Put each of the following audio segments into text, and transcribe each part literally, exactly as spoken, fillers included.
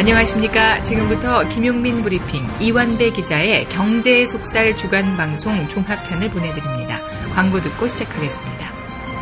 안녕하십니까. 지금부터 김용민 브리핑 이완배 기자의 경제의 속살 주간 방송 종합편을 보내드립니다. 광고 듣고 시작하겠습니다.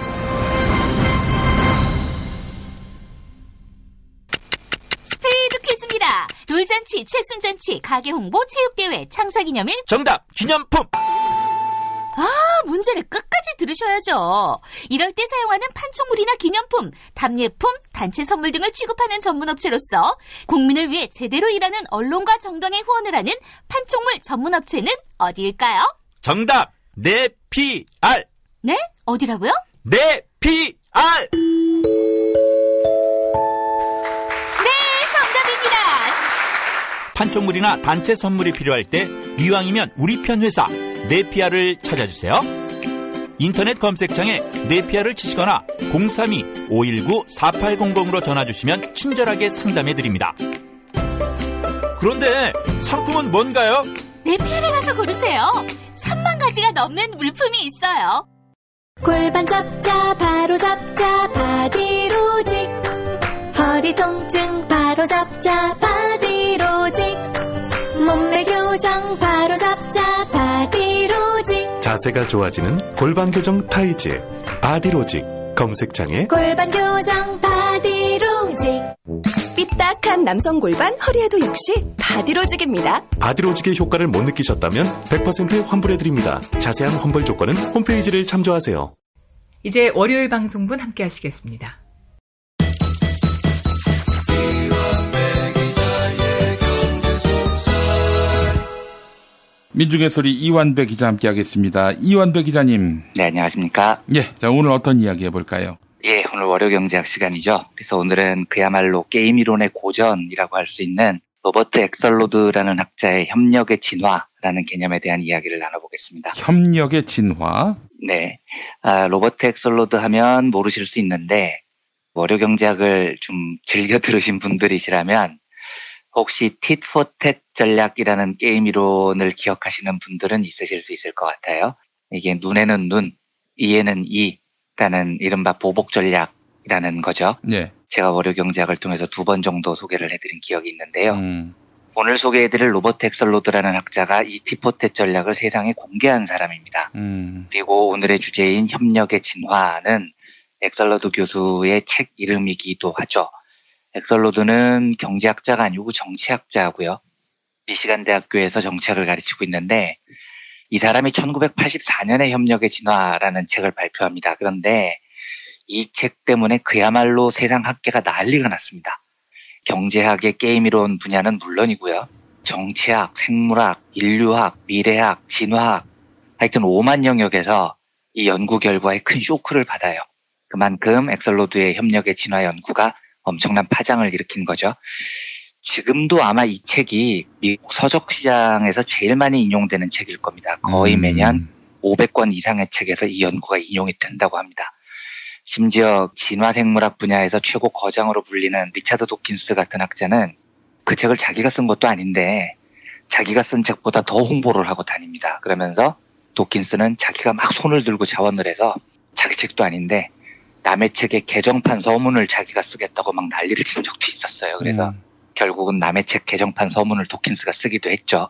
스페이드 퀴즈입니다. 돌잔치, 채순잔치, 가게 홍보, 체육대회, 창사기념일. 정답! 기념품! 아, 문제를 끝까지 들으셔야죠. 이럴 때 사용하는 판촉물이나 기념품, 답례품, 단체 선물 등을 취급하는 전문업체로서 국민을 위해 제대로 일하는 언론과 정당에 후원을 하는 판촉물 전문업체는 어디일까요? 정답! 네피알! 네? 어디라고요? 네피알! 네, 정답입니다. 판촉물이나 단체 선물이 필요할 때 이왕이면 우리 편 회사 네피알을 찾아주세요. 인터넷 검색창에 네피알을 치시거나 공삼이 오일구 사팔공공으로 전화주시면 친절하게 상담해드립니다. 그런데 상품은 뭔가요? 네피알에 가서 고르세요. 삼만 가지가 넘는 물품이 있어요. 골반 잡자 바로 잡자 바디로직, 허리 통증 바로 잡자 바디로직, 몸매 교정 바로 잡자 바디로직, 자세가 좋아지는 골반 교정 타이즈 바디로직. 검색창에 골반 교정 바디로직. 삐딱한 남성 골반, 허리에도 역시 바디로직입니다. 바디로직의 효과를 못 느끼셨다면 백 퍼센트 환불해드립니다. 자세한 환불 조건은 홈페이지를 참조하세요. 이제 월요일 방송분 함께 하시겠습니다. 민중의 소리 이완배 기자 함께하겠습니다. 이완배 기자님. 네, 안녕하십니까. 예, 자 오늘 어떤 이야기 해볼까요? 예, 오늘 월요경제학 시간이죠. 그래서 오늘은 그야말로 게임 이론의 고전이라고 할 수 있는 로버트 엑설로드라는 학자의 협력의 진화라는 개념에 대한 이야기를 나눠보겠습니다. 협력의 진화? 네, 아, 로버트 엑설로드 하면 모르실 수 있는데 월요경제학을 좀 즐겨 들으신 분들이시라면 혹시 tit-for-tat 전략이라는 게임 이론을 기억하시는 분들은 있으실 수 있을 것 같아요. 이게 눈에는 눈, 이에는 이라는 이른바 보복 전략이라는 거죠. 네. 제가 월요경제학을 통해서 두 번 정도 소개를 해드린 기억이 있는데요. 음. 오늘 소개해드릴 로버트 엑설로드라는 학자가 이 tit-for-tat 전략을 세상에 공개한 사람입니다. 음. 그리고 오늘의 주제인 협력의 진화는 엑설로드 교수의 책 이름이기도 하죠. 엑설로드는 경제학자가 아니고 정치학자고요. 미시간 대학교에서 정치학을 가르치고 있는데 이 사람이 천구백팔십사 년에 협력의 진화라는 책을 발표합니다. 그런데 이 책 때문에 그야말로 세상 학계가 난리가 났습니다. 경제학의 게임 이론 분야는 물론이고요. 정치학, 생물학, 인류학, 미래학, 진화학, 하여튼 오만 영역에서 이 연구 결과에 큰 쇼크를 받아요. 그만큼 엑설로드의 협력의 진화 연구가 엄청난 파장을 일으킨 거죠. 지금도 아마 이 책이 미국 서적 시장에서 제일 많이 인용되는 책일 겁니다. 거의 음. 매년 오백 권 이상의 책에서 이 연구가 인용이 된다고 합니다. 심지어 진화생물학 분야에서 최고 거장으로 불리는 리차드 도킨스 같은 학자는 그 책을 자기가 쓴 것도 아닌데 자기가 쓴 책보다 더 홍보를 하고 다닙니다. 그러면서 도킨스는 자기가 막 손을 들고 자원을 해서 자기 책도 아닌데 남의 책에 개정판 서문을 자기가 쓰겠다고 막 난리를 친 적도 있었어요. 그래서 음. 결국은 남의 책 개정판 서문을 도킨스가 쓰기도 했죠.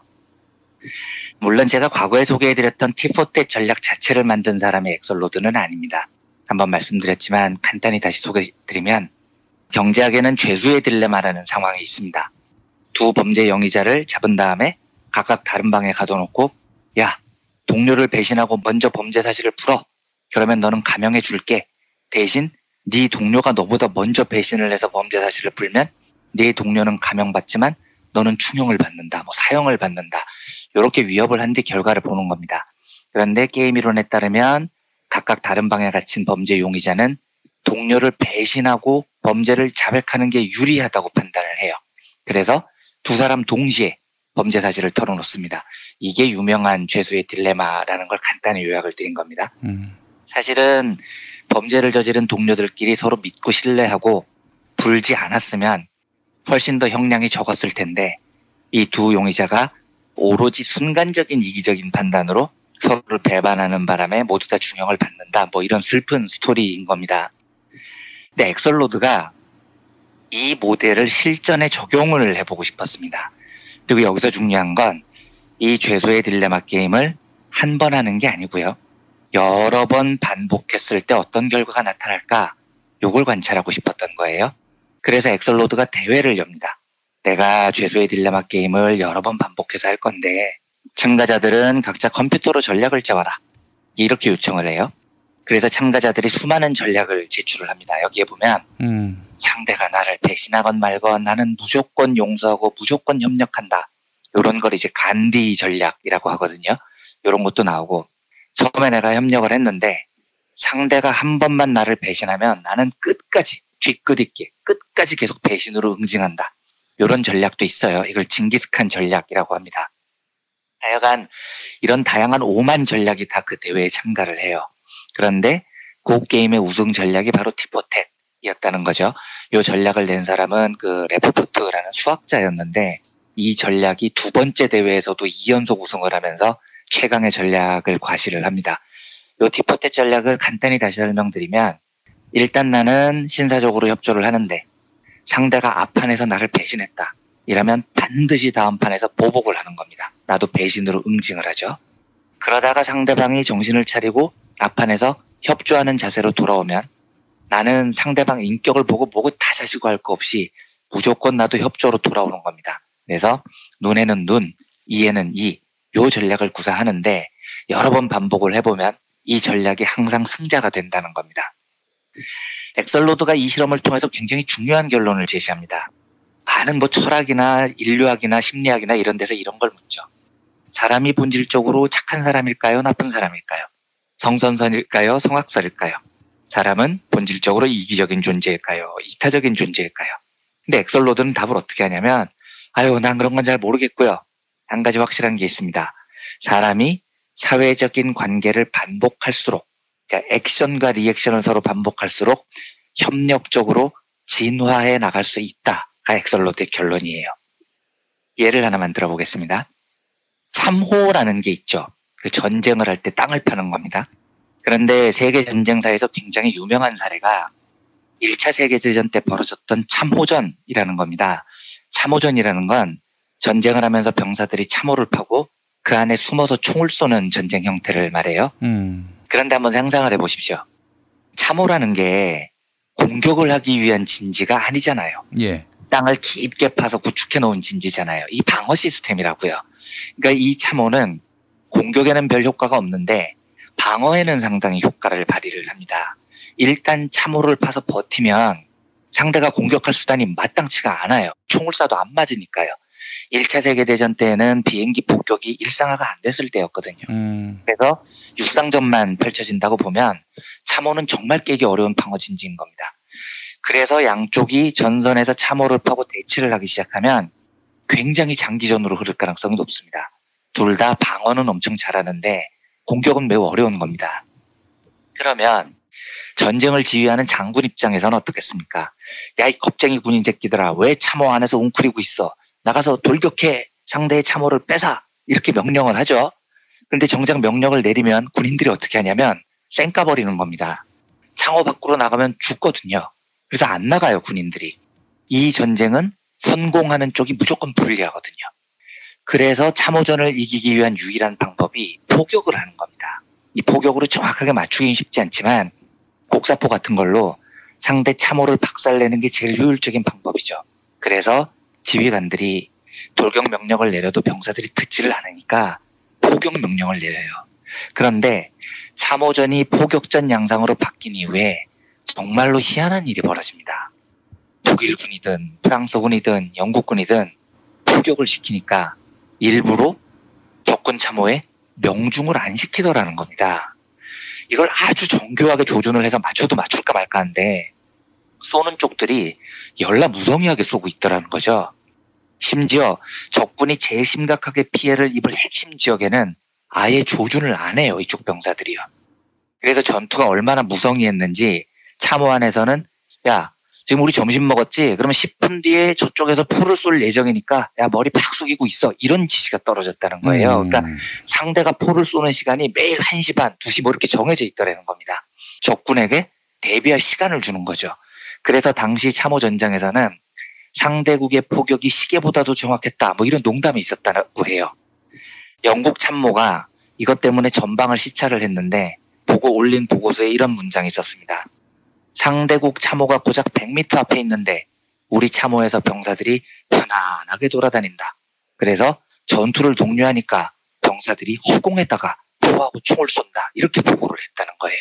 물론 제가 과거에 소개해드렸던 tit-for-tat 전략 자체를 만든 사람의 엑설로드는 아닙니다. 한번 말씀드렸지만 간단히 다시 소개해드리면 경제학에는 죄수의 딜레마라는 상황이 있습니다. 두 범죄 용의자를 잡은 다음에 각각 다른 방에 가둬놓고 야, 동료를 배신하고 먼저 범죄 사실을 풀어. 그러면 너는 감형해 줄게. 대신 네 동료가 너보다 먼저 배신을 해서 범죄 사실을 풀면 네 동료는 감형받지만 너는 충형을 받는다, 뭐 사형을 받는다. 이렇게 위협을 한 뒤 결과를 보는 겁니다. 그런데 게임 이론에 따르면 각각 다른 방에 갇힌 범죄 용의자는 동료를 배신하고 범죄를 자백하는 게 유리하다고 판단을 해요. 그래서 두 사람 동시에 범죄 사실을 털어놓습니다. 이게 유명한 죄수의 딜레마라는 걸 간단히 요약을 드린 겁니다. 음. 사실은 범죄를 저지른 동료들끼리 서로 믿고 신뢰하고 불지 않았으면 훨씬 더 형량이 적었을 텐데 이 두 용의자가 오로지 순간적인 이기적인 판단으로 서로를 배반하는 바람에 모두 다 중형을 받는다. 뭐 이런 슬픈 스토리인 겁니다. 근데 엑설로드가 이 모델을 실전에 적용을 해보고 싶었습니다. 그리고 여기서 중요한 건 이 죄수의 딜레마 게임을 한 번 하는 게 아니고요. 여러 번 반복했을 때 어떤 결과가 나타날까? 요걸 관찰하고 싶었던 거예요. 그래서 엑설로드가 대회를 엽니다. 내가 죄수의 딜레마 게임을 여러 번 반복해서 할 건데 참가자들은 각자 컴퓨터로 전략을 짜와라. 이렇게 요청을 해요. 그래서 참가자들이 수많은 전략을 제출을 합니다. 여기에 보면 음. 상대가 나를 배신하건 말건 나는 무조건 용서하고 무조건 협력한다. 이런 걸 이제 간디 전략이라고 하거든요. 이런 것도 나오고 처음에 내가 협력을 했는데 상대가 한 번만 나를 배신하면 나는 끝까지 뒤끝 있게 끝까지 계속 배신으로 응징한다. 이런 전략도 있어요. 이걸 징기스칸 전략이라고 합니다. 하여간 이런 다양한 오만 전략이 다 그 대회에 참가를 해요. 그런데 그 게임의 우승 전략이 바로 티포텟이었다는 거죠. 이 전략을 낸 사람은 그 레포토트라는 수학자였는데 이 전략이 두 번째 대회에서도 이 연속 우승을 하면서 최강의 전략을 과시를 합니다. 이 티포텟 전략을 간단히 다시 설명드리면 일단 나는 신사적으로 협조를 하는데 상대가 앞판에서 나를 배신했다. 이러면 반드시 다음 판에서 보복을 하는 겁니다. 나도 배신으로 응징을 하죠. 그러다가 상대방이 정신을 차리고 앞판에서 협조하는 자세로 돌아오면 나는 상대방 인격을 보고 보고 다자시고 할 거 없이 무조건 나도 협조로 돌아오는 겁니다. 그래서 눈에는 눈, 이에는 이, 요 전략을 구사하는데 여러 번 반복을 해보면 이 전략이 항상 승자가 된다는 겁니다. 엑설로드가 이 실험을 통해서 굉장히 중요한 결론을 제시합니다. 많은 뭐 철학이나 인류학이나 심리학이나 이런 데서 이런 걸 묻죠. 사람이 본질적으로 착한 사람일까요? 나쁜 사람일까요? 성선설일까요? 성악설일까요? 사람은 본질적으로 이기적인 존재일까요? 이타적인 존재일까요? 근데 엑설로드는 답을 어떻게 하냐면 아유, 난 그런 건 잘 모르겠고요. 한 가지 확실한 게 있습니다. 사람이 사회적인 관계를 반복할수록, 그러니까 액션과 리액션을 서로 반복할수록 협력적으로 진화해 나갈 수 있다가 엑설로드의 결론이에요. 예를 하나만 들어보겠습니다. 참호라는 게 있죠. 그 전쟁을 할 때 땅을 파는 겁니다. 그런데 세계 전쟁사에서 굉장히 유명한 사례가 일 차 세계대전 때 벌어졌던 참호전이라는 겁니다. 참호전이라는 건 전쟁을 하면서 병사들이 참호를 파고 그 안에 숨어서 총을 쏘는 전쟁 형태를 말해요. 음. 그런데 한번 상상을 해보십시오. 참호라는 게 공격을 하기 위한 진지가 아니잖아요. 예. 땅을 깊게 파서 구축해 놓은 진지잖아요. 이 방어 시스템이라고요. 그러니까 이 참호는 공격에는 별 효과가 없는데 방어에는 상당히 효과를 발휘를 합니다. 일단 참호를 파서 버티면 상대가 공격할 수단이 마땅치가 않아요. 총을 쏴도 안 맞으니까요. 일 차 세계대전 때에는 비행기 폭격이 일상화가 안 됐을 때였거든요. 음. 그래서 육상전만 펼쳐진다고 보면 참호는 정말 깨기 어려운 방어진지인 겁니다. 그래서 양쪽이 전선에서 참호를 파고 대치를 하기 시작하면 굉장히 장기전으로 흐를 가능성이 높습니다. 둘 다 방어는 엄청 잘하는데 공격은 매우 어려운 겁니다. 그러면 전쟁을 지휘하는 장군 입장에서는 어떻겠습니까? 야, 이 겁쟁이 군인 새끼들아, 왜 참호 안에서 웅크리고 있어? 나가서 돌격해, 상대의 참호를 뺏어, 이렇게 명령을 하죠. 그런데 정작 명령을 내리면 군인들이 어떻게 하냐면 쌩까버리는 겁니다. 창호 밖으로 나가면 죽거든요. 그래서 안 나가요, 군인들이. 이 전쟁은 선공하는 쪽이 무조건 불리하거든요. 그래서 참호전을 이기기 위한 유일한 방법이 포격을 하는 겁니다. 이 포격으로 정확하게 맞추기는 쉽지 않지만 곡사포 같은 걸로 상대 참호를 박살내는 게 제일 효율적인 방법이죠. 그래서 지휘관들이 돌격 명령을 내려도 병사들이 듣지를 않으니까 포격 명령을 내려요. 그런데 참호전이 포격전 양상으로 바뀐 이후에 정말로 희한한 일이 벌어집니다. 독일군이든 프랑스군이든 영국군이든 포격을 시키니까 일부러 적군 참호에 명중을 안 시키더라는 겁니다. 이걸 아주 정교하게 조준을 해서 맞춰도 맞출까 말까 하는데 쏘는 쪽들이 열나무성이하게 쏘고 있더라는 거죠. 심지어 적군이 제일 심각하게 피해를 입을 핵심 지역에는 아예 조준을 안 해요. 이쪽 병사들이요. 그래서 전투가 얼마나 무성의했는지 참호 안에서는 야, 지금 우리 점심 먹었지? 그러면 십 분 뒤에 저쪽에서 포를 쏠 예정이니까 야, 머리 팍 숙이고 있어. 이런 지시가 떨어졌다는 거예요. 음. 그러니까 상대가 포를 쏘는 시간이 매일 한 시 반, 두 시 뭐 이렇게 정해져 있더라는 겁니다. 적군에게 대비할 시간을 주는 거죠. 그래서 당시 참호전장에서는 상대국의 포격이 시계보다도 정확했다. 뭐 이런 농담이 있었다고 해요. 영국 참모가 이것 때문에 전방을 시찰을 했는데 보고 올린 보고서에 이런 문장이 있었습니다. 상대국 참호가 고작 백 미터 앞에 있는데 우리 참호에서 병사들이 편안하게 돌아다닌다. 그래서 전투를 독려하니까 병사들이 허공에다가 포하고 총을 쏜다. 이렇게 보고를 했다는 거예요.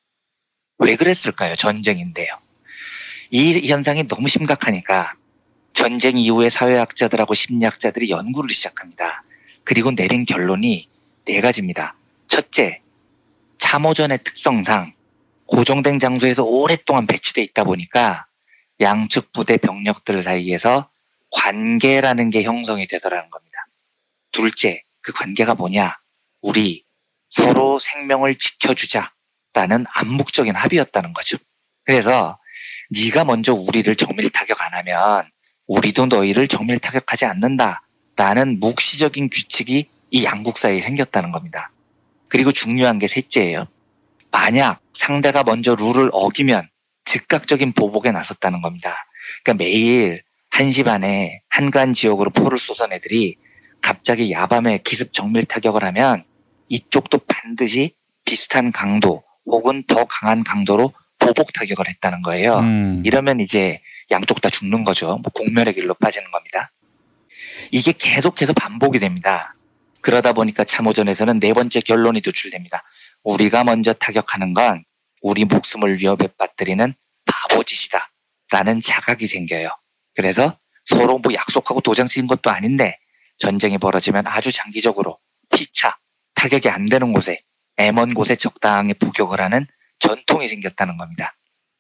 왜 그랬을까요? 전쟁인데요. 이 현상이 너무 심각하니까 전쟁 이후에 사회학자들하고 심리학자들이 연구를 시작합니다. 그리고 내린 결론이 네 가지입니다. 첫째, 참호전의 특성상 고정된 장소에서 오랫동안 배치되어 있다 보니까 양측 부대 병력들 사이에서 관계라는 게 형성이 되더라는 겁니다. 둘째, 그 관계가 뭐냐? 우리 서로 생명을 지켜주자라는 암묵적인 합의였다는 거죠. 그래서 네가 먼저 우리를 정밀 타격 안 하면 우리도 너희를 정밀 타격하지 않는다라는 묵시적인 규칙이 이 양국 사이에 생겼다는 겁니다. 그리고 중요한 게 셋째예요. 만약 상대가 먼저 룰을 어기면 즉각적인 보복에 나섰다는 겁니다. 그러니까 매일 한 시 반에 한간 지역으로 포를 쏘던 애들이 갑자기 야밤에 기습 정밀 타격을 하면 이쪽도 반드시 비슷한 강도 혹은 더 강한 강도로 보복 타격을 했다는 거예요. 음. 이러면 이제 양쪽 다 죽는 거죠. 뭐 공멸의 길로 빠지는 겁니다. 이게 계속해서 반복이 됩니다. 그러다 보니까 참호전에서는 네 번째 결론이 도출됩니다. 우리가 먼저 타격하는 건 우리 목숨을 위협에 빠뜨리는 바보짓이다 라는 자각이 생겨요. 그래서 서로 뭐 약속하고 도장 찍은 것도 아닌데 전쟁이 벌어지면 아주 장기적으로 피차, 타격이 안 되는 곳에 애먼 곳에 적당히 포격을 하는 전통이 생겼다는 겁니다.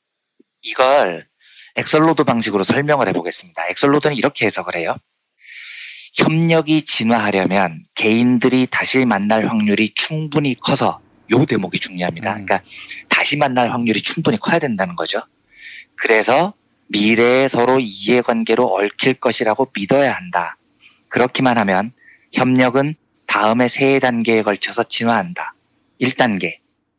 이걸 엑설로드 방식으로 설명을 해보겠습니다. 엑설로드는 이렇게 해석을 해요. 협력이 진화하려면 개인들이 다시 만날 확률이 충분히 커서 요 대목이 중요합니다. 음. 그러니까 다시 만날 확률이 충분히 커야 된다는 거죠. 그래서 미래에 서로 이해관계로 얽힐 것이라고 믿어야 한다. 그렇기만 하면 협력은 다음에 세 단계에 걸쳐서 진화한다. 일 단계,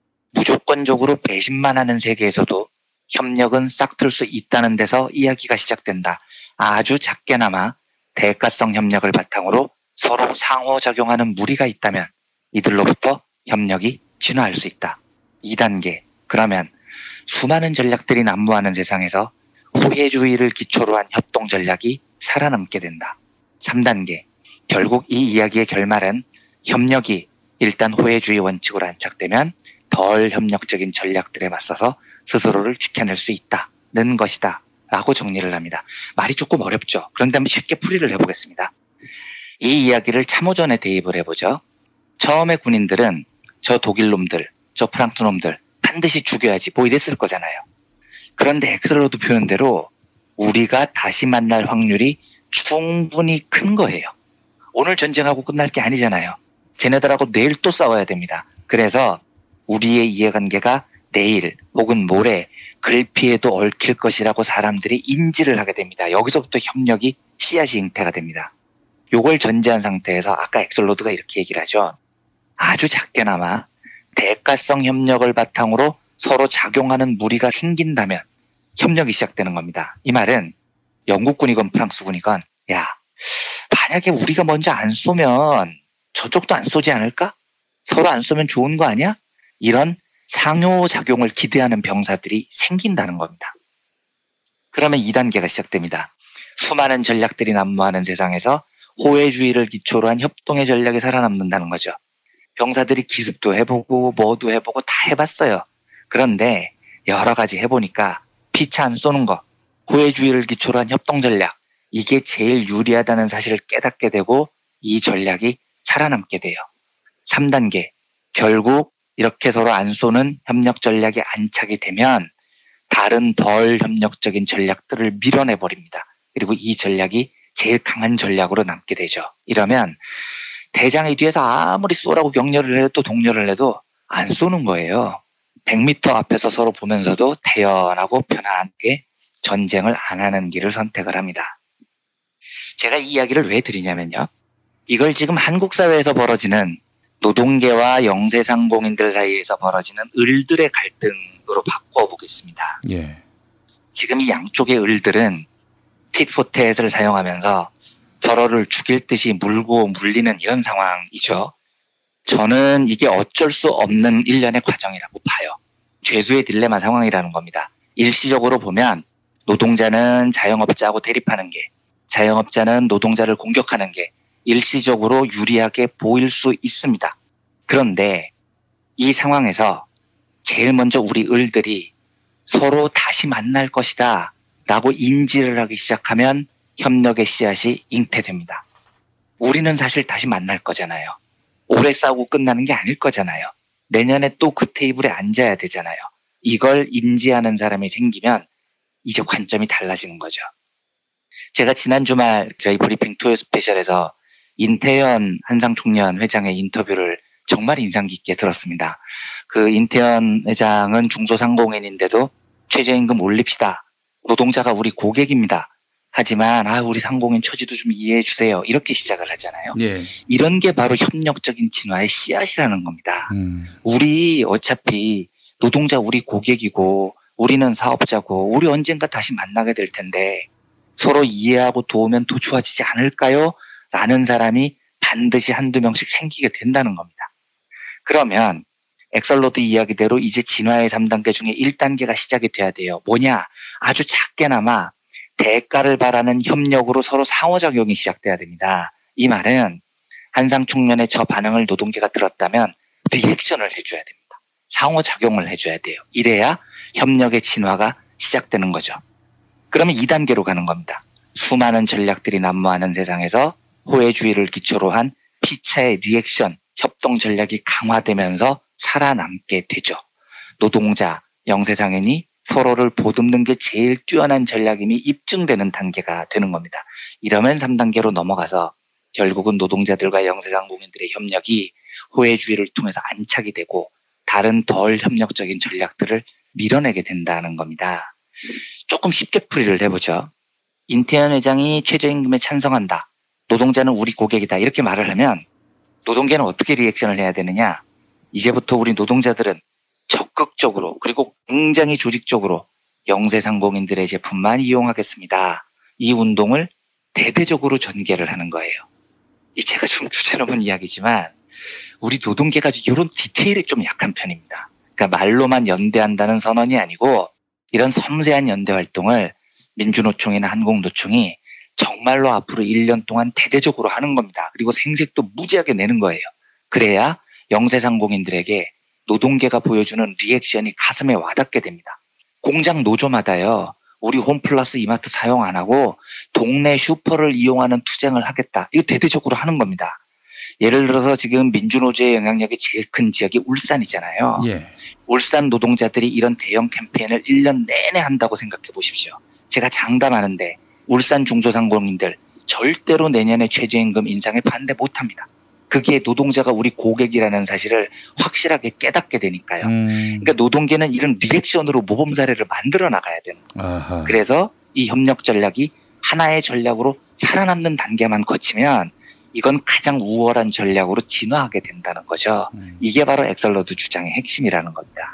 무조건적으로 배신만 하는 세계에서도 협력은 싹틀 수 있다는 데서 이야기가 시작된다. 아주 작게나마 대가성 협력을 바탕으로 서로 상호작용하는 무리가 있다면 이들로부터 협력이 진화할 수 있다. 이 단계, 그러면 수많은 전략들이 난무하는 세상에서 호혜주의를 기초로 한 협동 전략이 살아남게 된다. 삼 단계, 결국 이 이야기의 결말은 협력이 일단 호혜주의 원칙으로 안착되면 덜 협력적인 전략들에 맞서서 스스로를 지켜낼 수 있다는 것이다 라고 정리를 합니다. 말이 조금 어렵죠. 그런데 한번 쉽게 풀이를 해보겠습니다. 이 이야기를 참호전에 대입을 해보죠. 처음에 군인들은 저 독일 놈들, 저 프랑스 놈들 반드시 죽여야지 뭐 이랬을 거잖아요. 그런데 엑설로드 표현대로 우리가 다시 만날 확률이 충분히 큰 거예요. 오늘 전쟁하고 끝날 게 아니잖아요. 쟤네들하고 내일 또 싸워야 됩니다. 그래서 우리의 이해관계가 내일 혹은 모레 글피에도 얽힐 것이라고 사람들이 인지를 하게 됩니다. 여기서부터 협력이 씨앗이 잉태가 됩니다. 요걸 전제한 상태에서 아까 엑설로드가 이렇게 얘기를 하죠. 아주 작게나마 대가성 협력을 바탕으로 서로 작용하는 무리가 생긴다면 협력이 시작되는 겁니다. 이 말은 영국군이건 프랑스군이건 야, 만약에 우리가 먼저 안 쏘면 저쪽도 안 쏘지 않을까? 서로 안 쏘면 좋은 거 아니야? 이런 상호작용을 기대하는 병사들이 생긴다는 겁니다. 그러면 이 단계가 시작됩니다. 수많은 전략들이 난무하는 세상에서 호혜주의를 기초로 한 협동의 전략이 살아남는다는 거죠. 병사들이 기습도 해보고 뭐도 해보고 다 해봤어요. 그런데 여러 가지 해보니까 피차 안 쏘는 거, 호혜주의를 기초로 한 협동 전략, 이게 제일 유리하다는 사실을 깨닫게 되고 이 전략이 살아남게 돼요. 삼 단계, 결국 이렇게 서로 안 쏘는 협력 전략이 안착이 되면 다른 덜 협력적인 전략들을 밀어내버립니다. 그리고 이 전략이 제일 강한 전략으로 남게 되죠. 이러면 대장이 뒤에서 아무리 쏘라고 격려를 해도 독려를 해도 안 쏘는 거예요. 백 미터 앞에서 서로 보면서도 태연하고 편안하게 전쟁을 안 하는 길을 선택을 합니다. 제가 이 이야기를 왜 드리냐면요. 이걸 지금 한국 사회에서 벌어지는 노동계와 영세상공인들 사이에서 벌어지는 을들의 갈등으로 바꿔 보겠습니다. 예. 지금 이 양쪽의 을들은 tit-for-tat을 사용하면서 서로를 죽일 듯이 물고 물리는 이런 상황이죠. 저는 이게 어쩔 수 없는 일련의 과정이라고 봐요. 죄수의 딜레마 상황이라는 겁니다. 일시적으로 보면 노동자는 자영업자하고 대립하는 게, 자영업자는 노동자를 공격하는 게 일시적으로 유리하게 보일 수 있습니다. 그런데 이 상황에서 제일 먼저 우리 을들이 서로 다시 만날 것이다 라고 인지를 하기 시작하면 협력의 씨앗이 잉태됩니다. 우리는 사실 다시 만날 거잖아요. 오래 싸우고 끝나는 게 아닐 거잖아요. 내년에 또 그 테이블에 앉아야 되잖아요. 이걸 인지하는 사람이 생기면 이제 관점이 달라지는 거죠. 제가 지난 주말 저희 브리핑 토요 스페셜에서 인태현 한상총련 회장의 인터뷰를 정말 인상 깊게 들었습니다. 그 인태현 회장은 중소상공인인데도 최저임금 올립시다. 노동자가 우리 고객입니다. 하지만 아 우리 상공인 처지도 좀 이해해 주세요. 이렇게 시작을 하잖아요. 예. 이런 게 바로 협력적인 진화의 씨앗이라는 겁니다. 음. 우리 어차피 노동자 우리 고객이고 우리는 사업자고 우리 언젠가 다시 만나게 될 텐데 서로 이해하고 도우면 더 좋아지지 않을까요? 라는 사람이 반드시 한두 명씩 생기게 된다는 겁니다. 그러면 엑설로드 이야기대로 이제 진화의 삼 단계 중에 일 단계가 시작이 돼야 돼요. 뭐냐? 아주 작게나마 대가를 바라는 협력으로 서로 상호작용이 시작돼야 됩니다. 이 말은 한상총련의 저 반응을 노동계가 들었다면 리액션을 해줘야 됩니다. 상호작용을 해줘야 돼요. 이래야 협력의 진화가 시작되는 거죠. 그러면 이 단계로 가는 겁니다. 수많은 전략들이 난무하는 세상에서 호혜주의를 기초로 한 피차의 리액션, 협동 전략이 강화되면서 살아남게 되죠. 노동자, 영세상인이 서로를 보듬는 게 제일 뛰어난 전략임이 입증되는 단계가 되는 겁니다. 이러면 삼 단계로 넘어가서 결국은 노동자들과 영세상공인들의 협력이 호혜주의를 통해서 안착이 되고 다른 덜 협력적인 전략들을 밀어내게 된다는 겁니다. 조금 쉽게 풀이를 해보죠. 인태현 회장이 최저임금에 찬성한다. 노동자는 우리 고객이다. 이렇게 말을 하면 노동계는 어떻게 리액션을 해야 되느냐. 이제부터 우리 노동자들은 적극적으로 그리고 굉장히 조직적으로 영세상공인들의 제품만 이용하겠습니다. 이 운동을 대대적으로 전개를 하는 거예요. 이 제가 좀 주제넘은 이야기지만 우리 노동계가 이런 디테일에 좀 약한 편입니다. 그러니까 말로만 연대한다는 선언이 아니고 이런 섬세한 연대 활동을 민주노총이나 한국노총이 정말로 앞으로 일 년 동안 대대적으로 하는 겁니다. 그리고 생색도 무지하게 내는 거예요. 그래야 영세상공인들에게 노동계가 보여주는 리액션이 가슴에 와닿게 됩니다. 공장 노조마다요. 우리 홈플러스 이마트 사용 안 하고 동네 슈퍼를 이용하는 투쟁을 하겠다. 이거 대대적으로 하는 겁니다. 예를 들어서 지금 민주노조의 영향력이 제일 큰 지역이 울산이잖아요. 예. 울산 노동자들이 이런 대형 캠페인을 일 년 내내 한다고 생각해 보십시오. 제가 장담하는데 울산 중소상공인들 절대로 내년에 최저임금 인상에 반대 못합니다. 그게 노동자가 우리 고객이라는 사실을 확실하게 깨닫게 되니까요. 음. 그러니까 노동계는 이런 리액션으로 모범 사례를 만들어 나가야 되는 거예요. 아하. 그래서 이 협력 전략이 하나의 전략으로 살아남는 단계만 거치면 이건 가장 우월한 전략으로 진화하게 된다는 거죠. 음. 이게 바로 엑설로드 주장의 핵심이라는 겁니다.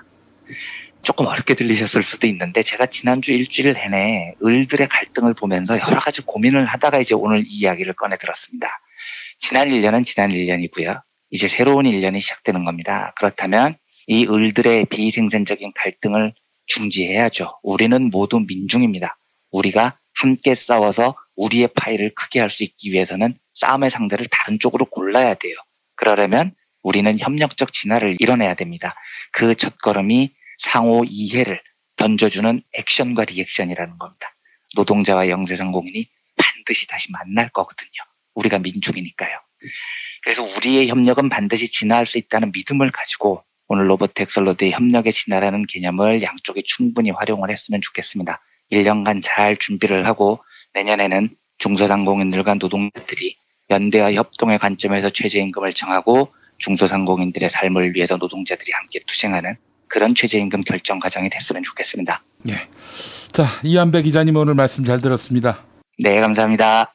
조금 어렵게 들리셨을 수도 있는데 제가 지난주 일주일 내내 을들의 갈등을 보면서 여러 가지 고민을 하다가 이제 오늘 이 이야기를 꺼내 들었습니다. 지난 일 년은 지난 일 년이고요. 이제 새로운 일 년이 시작되는 겁니다. 그렇다면 이 을들의 비생산적인 갈등을 중지해야죠. 우리는 모두 민중입니다. 우리가 함께 싸워서 우리의 파일을 크게 할 수 있기 위해서는 싸움의 상대를 다른 쪽으로 골라야 돼요. 그러려면 우리는 협력적 진화를 이뤄내야 됩니다. 그 첫걸음이 상호 이해를 던져주는 액션과 리액션이라는 겁니다. 노동자와 영세상공인이 반드시 다시 만날 거거든요. 우리가 민중이니까요. 그래서 우리의 협력은 반드시 진화할 수 있다는 믿음을 가지고 오늘 로버트 엑설로드의 협력의 진화라는 개념을 양쪽에 충분히 활용을 했으면 좋겠습니다. 일 년간 잘 준비를 하고 내년에는 중소상공인들과 노동자들이 연대와 협동의 관점에서 최저임금을 정하고 중소상공인들의 삶을 위해서 노동자들이 함께 투쟁하는 그런 최저임금 결정 과정이 됐으면 좋겠습니다. 예. 자, 이완배 기자님 오늘 말씀 잘 들었습니다. 네, 감사합니다.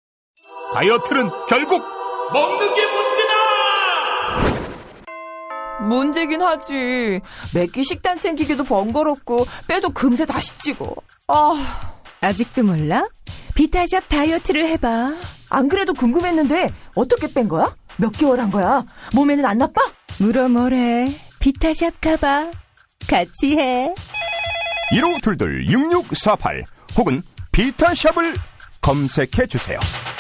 다이어트는 결국 먹는 게 문제다! 문제긴 하지. 매끼 식단 챙기기도 번거롭고 빼도 금세 다시 찌고. 아... 아직도 몰라? 비타샵 다이어트를 해봐. 안 그래도 궁금했는데 어떻게 뺀 거야? 몇 개월 한 거야? 몸에는 안 나빠? 물어 뭐래. 비타샵 가봐. 같이 해. 일오이이 육육사팔 혹은 비타샵을 검색해주세요.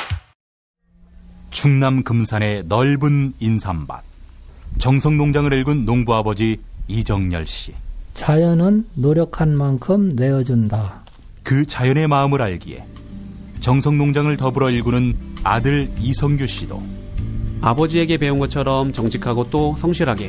충남 금산의 넓은 인삼밭. 정성농장을 일군 농부아버지 이정열 씨. 자연은 노력한 만큼 내어준다. 그 자연의 마음을 알기에 정성농장을 더불어 일구는 아들 이성규 씨도 아버지에게 배운 것처럼 정직하고 또 성실하게.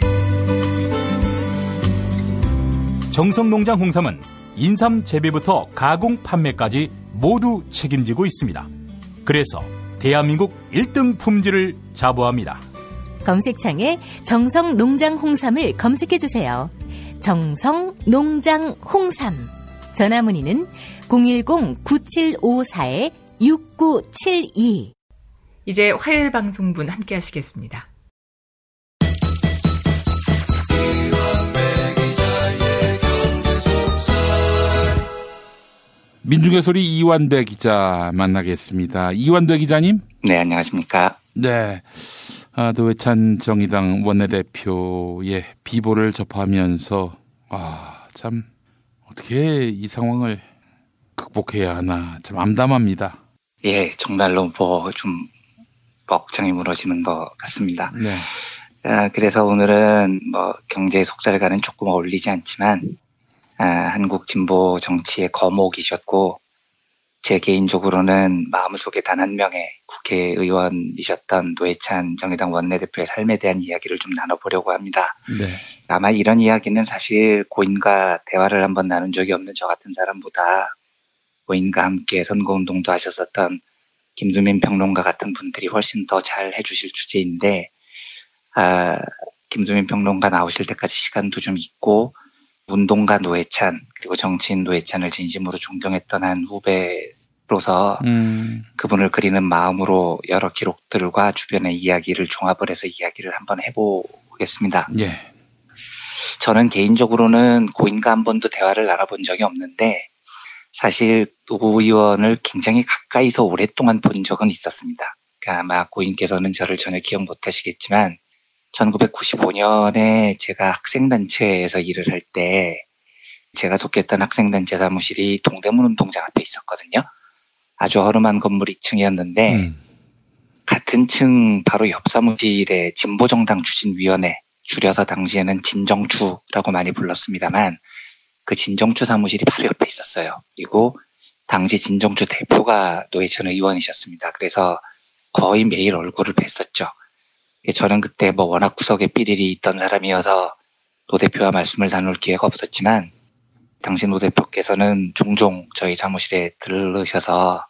정성농장 홍삼은 인삼 재배부터 가공 판매까지 모두 책임지고 있습니다. 그래서 대한민국 일 등 품질을 자부합니다. 검색창에 정성농장 홍삼을 검색해주세요. 정성농장 홍삼. 전화문의는 공일공 구칠오사 육구칠이. 이제 화요일 방송분 함께 하시겠습니다. 민중의 소리 이완배 기자 만나겠습니다. 이완배 기자님. 네, 안녕하십니까. 네, 아, 노회찬 정의당 원내대표의 비보를 접하면서 아, 참 어떻게 이 상황을 극복해야 하나 참 암담합니다. 예, 정말로 뭐 좀 먹장이 무너지는 것 같습니다. 네. 아, 그래서 오늘은 뭐 경제 속살가는 조금 어울리지 않지만 아, 한국 진보 정치의 거목이셨고 제 개인적으로는 마음속에 단 한 명의 국회의원이셨던 노회찬 정의당 원내대표의 삶에 대한 이야기를 좀 나눠보려고 합니다. 네. 아마 이런 이야기는 사실 고인과 대화를 한번 나눈 적이 없는 저 같은 사람보다 고인과 함께 선거운동도 하셨었던 김수민 평론가 같은 분들이 훨씬 더 잘 해주실 주제인데 아, 김수민 평론가 나오실 때까지 시간도 좀 있고 운동가 노회찬 그리고 정치인 노회찬을 진심으로 존경했던 한 후배로서 음. 그분을 그리는 마음으로 여러 기록들과 주변의 이야기를 종합을 해서 이야기를 한번 해보겠습니다. 예. 저는 개인적으로는 고인과 한 번도 대화를 나눠본 적이 없는데 사실 노 의원을 굉장히 가까이서 오랫동안 본 적은 있었습니다. 그러니까 아마 고인께서는 저를 전혀 기억 못하시겠지만 천구백구십오 년에 제가 학생단체에서 일을 할 때 제가 속했던 학생단체 사무실이 동대문 운동장 앞에 있었거든요. 아주 허름한 건물 이 층이었는데 음. 같은 층 바로 옆 사무실에 진보정당 추진위원회, 줄여서 당시에는 진정추라고 많이 불렀습니다만 그 진정추 사무실이 바로 옆에 있었어요. 그리고 당시 진정추 대표가 노회찬 의원이셨습니다. 그래서 거의 매일 얼굴을 뵀었죠. 저는 그때 뭐 워낙 구석에 삐리리 있던 사람이어서 노 대표와 말씀을 나눌 기회가 없었지만 당시 노 대표께서는 종종 저희 사무실에 들르셔서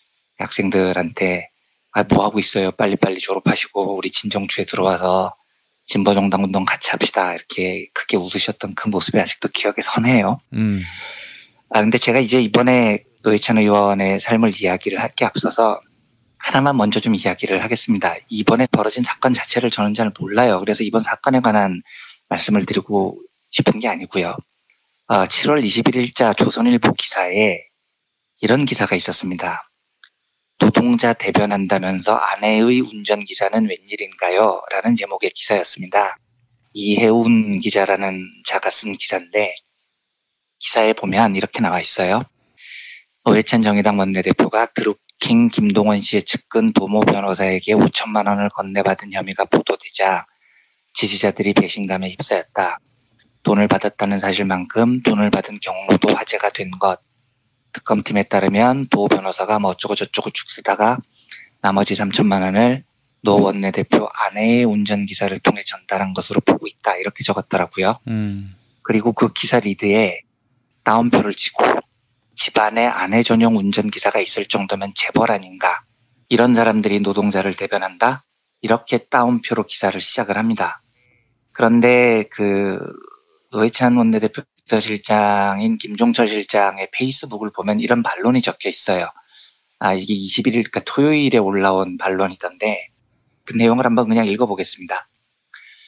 학생들한테 아, 뭐 하고 있어요? 빨리빨리 졸업하시고 우리 진정추에 들어와서 진보정당 운동 같이 합시다. 이렇게 크게 웃으셨던 그 모습이 아직도 기억에 선해요. 음. 아, 근데 제가 이제 이번에 노회찬 의원의 삶을 이야기를 할 게 앞서서 하나만 먼저 좀 이야기를 하겠습니다. 이번에 벌어진 사건 자체를 저는 잘 몰라요. 그래서 이번 사건에 관한 말씀을 드리고 싶은 게 아니고요. 어, 칠월 이십일일자 조선일보 기사에 이런 기사가 있었습니다. 노동자 대변한다면서 아내의 운전기사는 웬일인가요? 라는 제목의 기사였습니다. 이혜운 기자라는 자가 쓴 기사인데 기사에 보면 이렇게 나와 있어요. 노회찬 정의당 원내대표가 드루킹 김동원 씨의 측근 도모 변호사에게 오천만 원을 건네받은 혐의가 보도되자 지지자들이 배신감에 휩싸였다. 돈을 받았다는 사실만큼 돈을 받은 경로도 화제가 된 것. 특검팀에 따르면 도 변호사가 뭐 어쩌고 저쩌고 쭉 쓰다가 나머지 삼천만 원을 노 원내대표 아내의 운전기사를 통해 전달한 것으로 보고 있다. 이렇게 적었더라고요. 음. 그리고 그 기사 리드에 따옴표를 치고 집안에 아내 전용 운전기사가 있을 정도면 재벌 아닌가. 이런 사람들이 노동자를 대변한다. 이렇게 따옴표로 기사를 시작을 합니다. 그런데 그 노회찬 원내대표 비서실장인 김종철 실장의 페이스북을 보면 이런 반론이 적혀 있어요. 아, 이게 이십일일, 그러니까 토요일에 올라온 반론이던데 그 내용을 한번 그냥 읽어보겠습니다.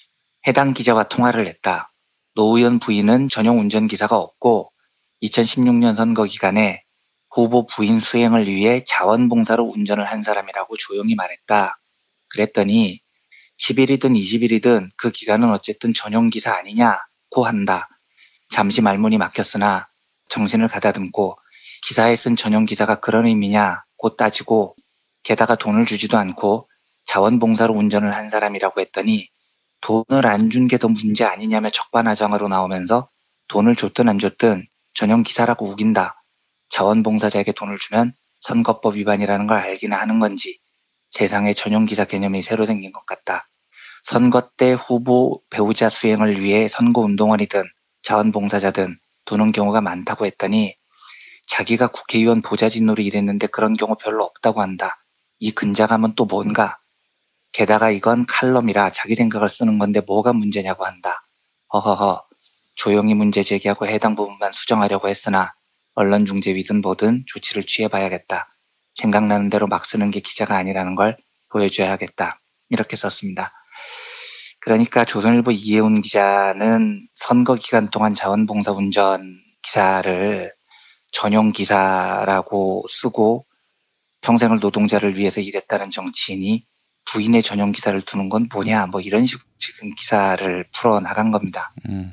해당 기자와 통화를 했다. 노 의원 부인은 전용 운전기사가 없고 이천십육 년 선거 기간에 후보 부인 수행을 위해 자원봉사로 운전을 한 사람이라고 조용히 말했다. 그랬더니 십 일이든 이십 일이든 그 기간은 어쨌든 전용기사 아니냐고 한다. 잠시 말문이 막혔으나 정신을 가다듬고 기사에 쓴 전용기사가 그런 의미냐고 따지고 게다가 돈을 주지도 않고 자원봉사로 운전을 한 사람이라고 했더니 돈을 안 준 게 더 문제 아니냐며 적반하장으로 나오면서 돈을 줬든 안 줬든 전용기사라고 우긴다. 자원봉사자에게 돈을 주면 선거법 위반이라는 걸 알기나 하는 건지 세상에 전용기사 개념이 새로 생긴 것 같다. 선거 때 후보 배우자 수행을 위해 선거운동원이든 자원봉사자든 도는 경우가 많다고 했더니 자기가 국회의원 보좌진으로 일했는데 그런 경우 별로 없다고 한다. 이 근자감은 또 뭔가? 게다가 이건 칼럼이라 자기 생각을 쓰는 건데 뭐가 문제냐고 한다. 허허허. 조용히 문제 제기하고 해당 부분만 수정하려고 했으나 언론중재위든 뭐든 조치를 취해봐야겠다. 생각나는 대로 막 쓰는 게 기자가 아니라는 걸 보여줘야겠다. 이렇게 썼습니다. 그러니까 조선일보 이혜훈 기자는 선거 기간 동안 자원봉사 운전 기사를 전용 기사라고 쓰고 평생을 노동자를 위해서 일했다는 정치인이 부인의 전용 기사를 두는 건 뭐냐, 뭐 이런 식으로 지금 기사를 풀어나간 겁니다. 음.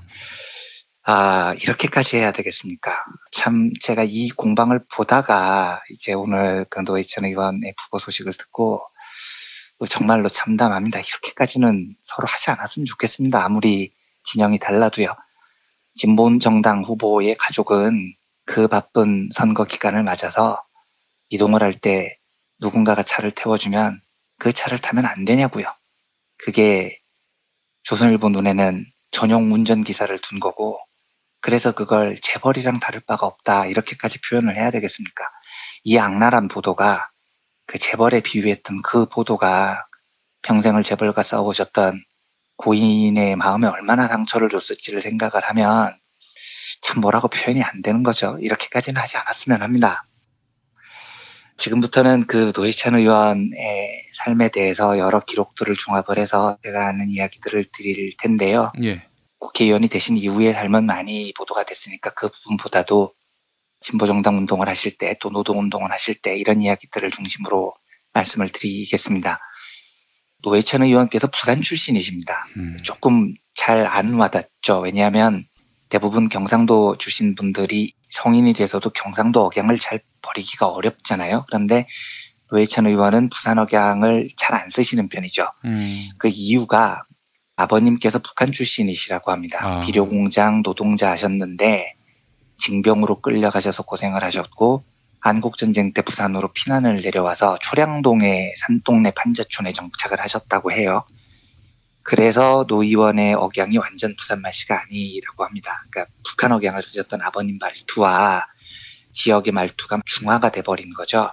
아, 이렇게까지 해야 되겠습니까? 참, 제가 이 공방을 보다가 이제 오늘 그 노회찬 의원의 부고 소식을 듣고 정말로 참담합니다. 이렇게까지는 서로 하지 않았으면 좋겠습니다. 아무리 진영이 달라도요. 진보정당 후보의 가족은 그 바쁜 선거 기간을 맞아서 이동을 할 때 누군가가 차를 태워주면 그 차를 타면 안 되냐고요. 그게 조선일보 눈에는 전용 운전기사를 둔 거고 그래서 그걸 재벌이랑 다를 바가 없다 이렇게까지 표현을 해야 되겠습니까? 이 악랄한 보도가 그 재벌에 비유했던 그 보도가 평생을 재벌과 싸워오셨던 고인의 마음에 얼마나 상처를 줬을지를 생각을 하면 참 뭐라고 표현이 안 되는 거죠. 이렇게까지는 하지 않았으면 합니다. 지금부터는 그 노회찬 의원의 삶에 대해서 여러 기록들을 종합을 해서 제가 아는 이야기들을 드릴 텐데요. 예. 국회의원이 되신 이후의 삶은 많이 보도가 됐으니까 그 부분보다도 진보정당 운동을 하실 때 또 노동운동을 하실 때 이런 이야기들을 중심으로 말씀을 드리겠습니다. 노회찬 의원께서 부산 출신이십니다. 음. 조금 잘 안 와닿죠. 왜냐하면 대부분 경상도 출신 분들이 성인이 돼서도 경상도 억양을 잘 버리기가 어렵잖아요. 그런데 노회찬 의원은 부산 억양을 잘 안 쓰시는 편이죠. 음. 그 이유가 아버님께서 북한 출신이시라고 합니다. 아. 비료공장 노동자 하셨는데 징병으로 끌려가셔서 고생을 하셨고 한국전쟁 때 부산으로 피난을 내려와서 초량동의 산동네 판자촌에 정착을 하셨다고 해요. 그래서 노 의원의 억양이 완전 부산 말씨가 아니라고 합니다. 그러니까 북한 억양을 쓰셨던 아버님 말투와 지역의 말투가 중화가 돼버린 거죠.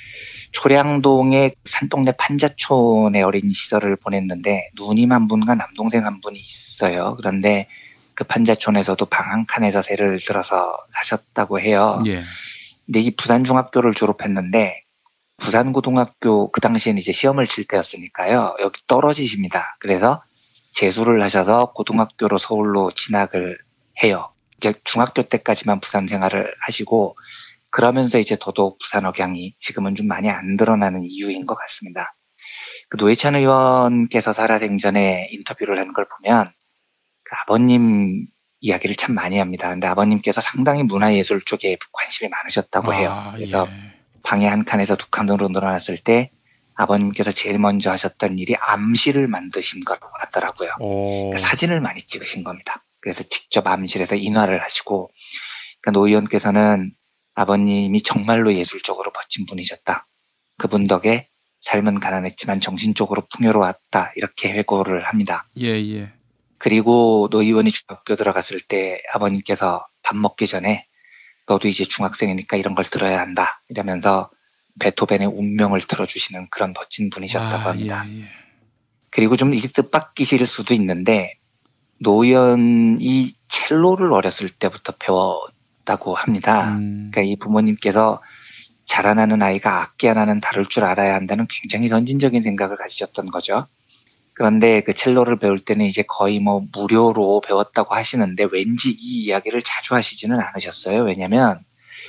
초량동의 산동네 판자촌에 어린 시절을 보냈는데 누님 한 분과 남동생 한 분이 있어요. 그런데 그 판자촌에서도 방 한 칸에서 새를 들어서 사셨다고 해요. 예. 근데 이 부산중학교를 졸업했는데 부산고등학교 그 당시에는 이제 시험을 칠 때였으니까요. 여기 떨어지십니다. 그래서 재수를 하셔서 고등학교로 서울로 진학을 해요. 중학교 때까지만 부산 생활을 하시고 그러면서 이제 더더욱 부산 억양이 지금은 좀 많이 안 드러나는 이유인 것 같습니다. 그 노회찬 의원께서 살아생전에 인터뷰를 한 걸 보면 그 아버님 이야기를 참 많이 합니다. 근데 아버님께서 상당히 문화예술 쪽에 관심이 많으셨다고 해요. 아, 그래서 예. 방에 한 칸에서 두 칸으로 늘어났을 때 아버님께서 제일 먼저 하셨던 일이 암시를 만드신 거라고 하더라고요. 그러니까 사진을 많이 찍으신 겁니다. 그래서 직접 암실에서 인화를 하시고 그러니까 노 의원께서는 아버님이 정말로 예술적으로 멋진 분이셨다. 그분 덕에 삶은 가난했지만 정신적으로 풍요로웠다. 이렇게 회고를 합니다. 예, 예. 그리고 노 의원이 중학교 들어갔을 때 아버님께서 밥 먹기 전에 너도 이제 중학생이니까 이런 걸 들어야 한다. 이러면서 베토벤의 운명을 들어주시는 그런 멋진 분이셨다고 아, 합니다. 예, 예. 그리고 좀 이게 뜻밖이실 수도 있는데 노 의원이 첼로를 어렸을 때부터 배웠다고 합니다. 음. 그러니까 이 부모님께서 자라나는 아이가 악기 하나는 다룰 줄 알아야 한다는 굉장히 선진적인 생각을 가지셨던 거죠. 그런데 그 첼로를 배울 때는 이제 거의 뭐 무료로 배웠다고 하시는데 왠지 이 이야기를 자주 하시지는 않으셨어요. 왜냐면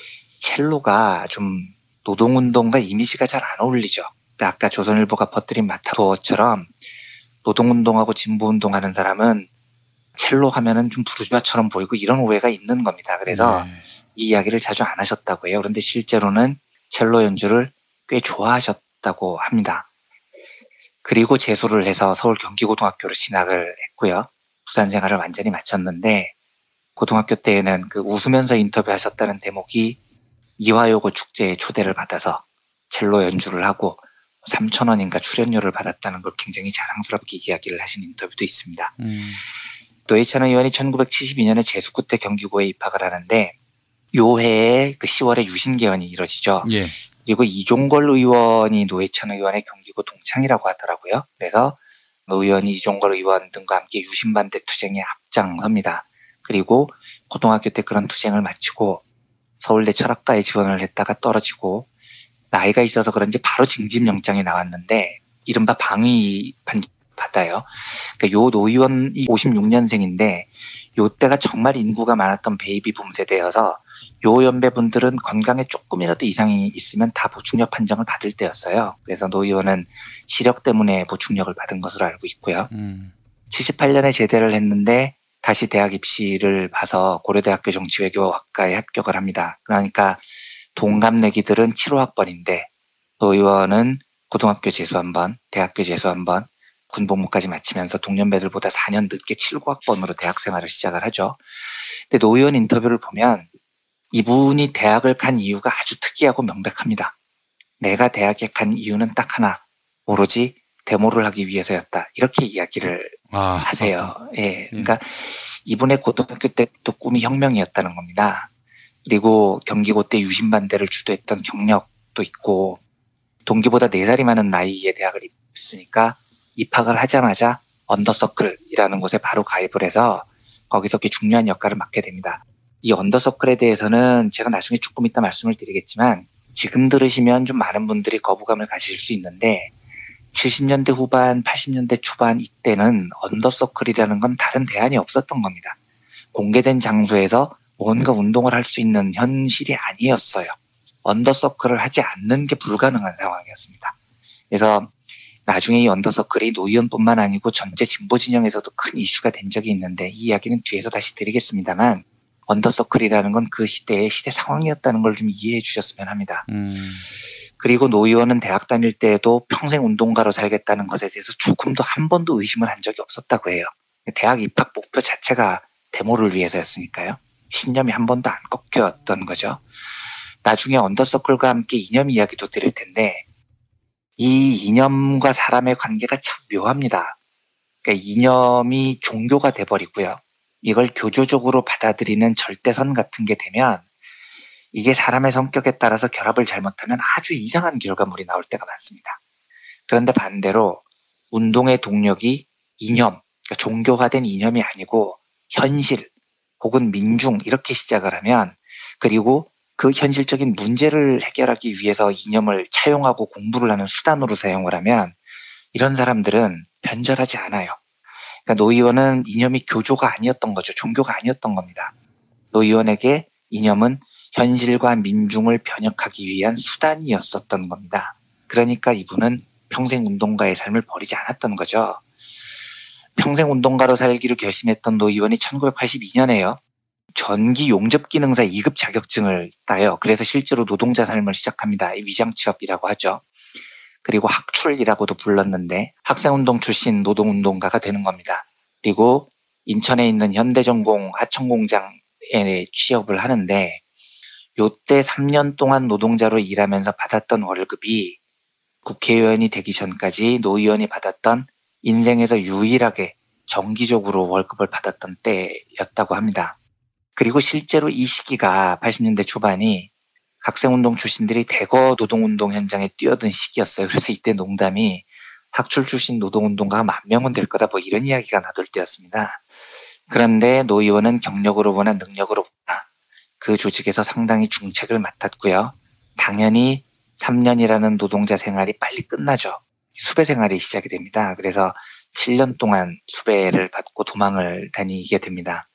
첼로가 좀 노동운동과 이미지가 잘 안 어울리죠. 아까 조선일보가 퍼뜨린 마타도어처럼 노동운동하고 진보운동하는 사람은 첼로 하면은 좀 부르주아처럼 보이고 이런 오해가 있는 겁니다. 그래서 네. 이 이야기를 자주 안 하셨다고 해요. 그런데 실제로는 첼로 연주를 꽤 좋아하셨다고 합니다. 그리고 재수를 해서 서울 경기고등학교로 진학을 했고요. 부산 생활을 완전히 마쳤는데 고등학교 때에는 그 웃으면서 인터뷰하셨다는 대목이 이화여고 축제에 초대를 받아서 첼로 연주를 하고 삼천 원인가 출연료를 받았다는 걸 굉장히 자랑스럽게 이야기를 하신 인터뷰도 있습니다. 음. 노회찬 의원이 천구백칠십이 년에 재수 끝에 경기고에 입학을 하는데 요 해에 그 시월에 유신개헌이 이뤄지죠. 예. 그리고 이종걸 의원이 노회찬 의원의 경기고 동창이라고 하더라고요. 그래서 노 의원이 이종걸 의원 등과 함께 유신반대 투쟁에 앞장섭니다. 그리고 고등학교 때 그런 투쟁을 마치고 서울대 철학과에 지원을 했다가 떨어지고 나이가 있어서 그런지 바로 징집영장이 나왔는데 이른바 방위 받아요. 그러니까 요 노 의원이 오십육 년생인데 요 때가 정말 인구가 많았던 베이비 붐 세대여서 요 연배분들은 건강에 조금이라도 이상이 있으면 다 보충력 판정을 받을 때였어요. 그래서 노 의원은 시력 때문에 보충력을 받은 것으로 알고 있고요. 음. 칠십팔 년에 제대를 했는데 다시 대학 입시를 봐서 고려대학교 정치외교학과에 합격을 합니다. 그러니까 동갑내기들은 칠 호 학번인데 노 의원은 고등학교 재수 한 번, 대학교 재수 한 번, 군복무까지 마치면서 동년배들보다 사 년 늦게 칠 호 학번으로 대학 생활을 시작을 하죠. 근데 노 의원 인터뷰를 보면 이분이 대학을 간 이유가 아주 특이하고 명백합니다. 내가 대학에 간 이유는 딱 하나, 오로지 데모를 하기 위해서였다. 이렇게 이야기를 아, 하세요. 예, 그러니까 예. 이분의 고등학교 때부터 꿈이 혁명이었다는 겁니다. 그리고 경기고 때 유신반대를 주도했던 경력도 있고 동기보다 네 살이 많은 나이에 대학을 입학했으니까 입학을 하자마자 언더서클이라는 곳에 바로 가입을 해서 거기서 중요한 역할을 맡게 됩니다. 이 언더서클에 대해서는 제가 나중에 조금 이따 말씀을 드리겠지만 지금 들으시면 좀 많은 분들이 거부감을 가지실 수 있는데 칠십 년대 후반, 팔십 년대 초반 이때는 언더서클이라는 건 다른 대안이 없었던 겁니다. 공개된 장소에서 뭔가 운동을 할 수 있는 현실이 아니었어요. 언더서클을 하지 않는 게 불가능한 상황이었습니다. 그래서 나중에 이 언더서클이 노 의원뿐만 아니고 전체 진보 진영에서도 큰 이슈가 된 적이 있는데 이 이야기는 뒤에서 다시 드리겠습니다만 언더서클이라는 건 그 시대의 시대 상황이었다는 걸 좀 이해해 주셨으면 합니다. 음. 그리고 노 의원은 대학 다닐 때에도 평생 운동가로 살겠다는 것에 대해서 조금도 한 번도 의심을 한 적이 없었다고 해요. 대학 입학 목표 자체가 데모를 위해서였으니까요. 신념이 한 번도 안 꺾였던 거죠. 나중에 언더서클과 함께 이념 이야기도 드릴 텐데 이 이념과 사람의 관계가 참 묘합니다. 그러니까 이념이 종교가 돼버리고요. 이걸 교조적으로 받아들이는 절대선 같은 게 되면 이게 사람의 성격에 따라서 결합을 잘못하면 아주 이상한 결과물이 나올 때가 많습니다. 그런데 반대로 운동의 동력이 이념, 그러니까 종교화된 이념이 아니고 현실 혹은 민중 이렇게 시작을 하면 그리고 그 현실적인 문제를 해결하기 위해서 이념을 차용하고 공부를 하는 수단으로 사용을 하면 이런 사람들은 변절하지 않아요. 그러니까 노 의원은 이념이 교조가 아니었던 거죠. 종교가 아니었던 겁니다. 노 의원에게 이념은 현실과 민중을 변혁하기 위한 수단이었었던 겁니다. 그러니까 이분은 평생 운동가의 삶을 버리지 않았던 거죠. 평생 운동가로 살기로 결심했던 노 의원이 천구백팔십이 년에요. 전기 용접 기능사 이 급 자격증을 따요. 그래서 실제로 노동자 삶을 시작합니다. 위장 취업이라고 하죠. 그리고 학출이라고도 불렀는데 학생운동 출신 노동운동가가 되는 겁니다. 그리고 인천에 있는 현대전공 하청공장에 취업을 하는데 요때 삼 년 동안 노동자로 일하면서 받았던 월급이 국회의원이 되기 전까지 노 의원이 받았던 인생에서 유일하게 정기적으로 월급을 받았던 때였다고 합니다. 그리고 실제로 이 시기가 팔십 년대 초반이 학생운동 출신들이 대거 노동운동 현장에 뛰어든 시기였어요. 그래서 이때 농담이 학출 출신 노동운동가가 만 명은 될 거다 뭐 이런 이야기가 나돌 때였습니다. 그런데 노 의원은 경력으로 보나 능력으로 보나 그 조직에서 상당히 중책을 맡았고요. 당연히 삼 년이라는 노동자 생활이 빨리 끝나죠. 수배 생활이 시작이 됩니다. 그래서 칠 년 동안 수배를 받고 도망을 다니게 됩니다.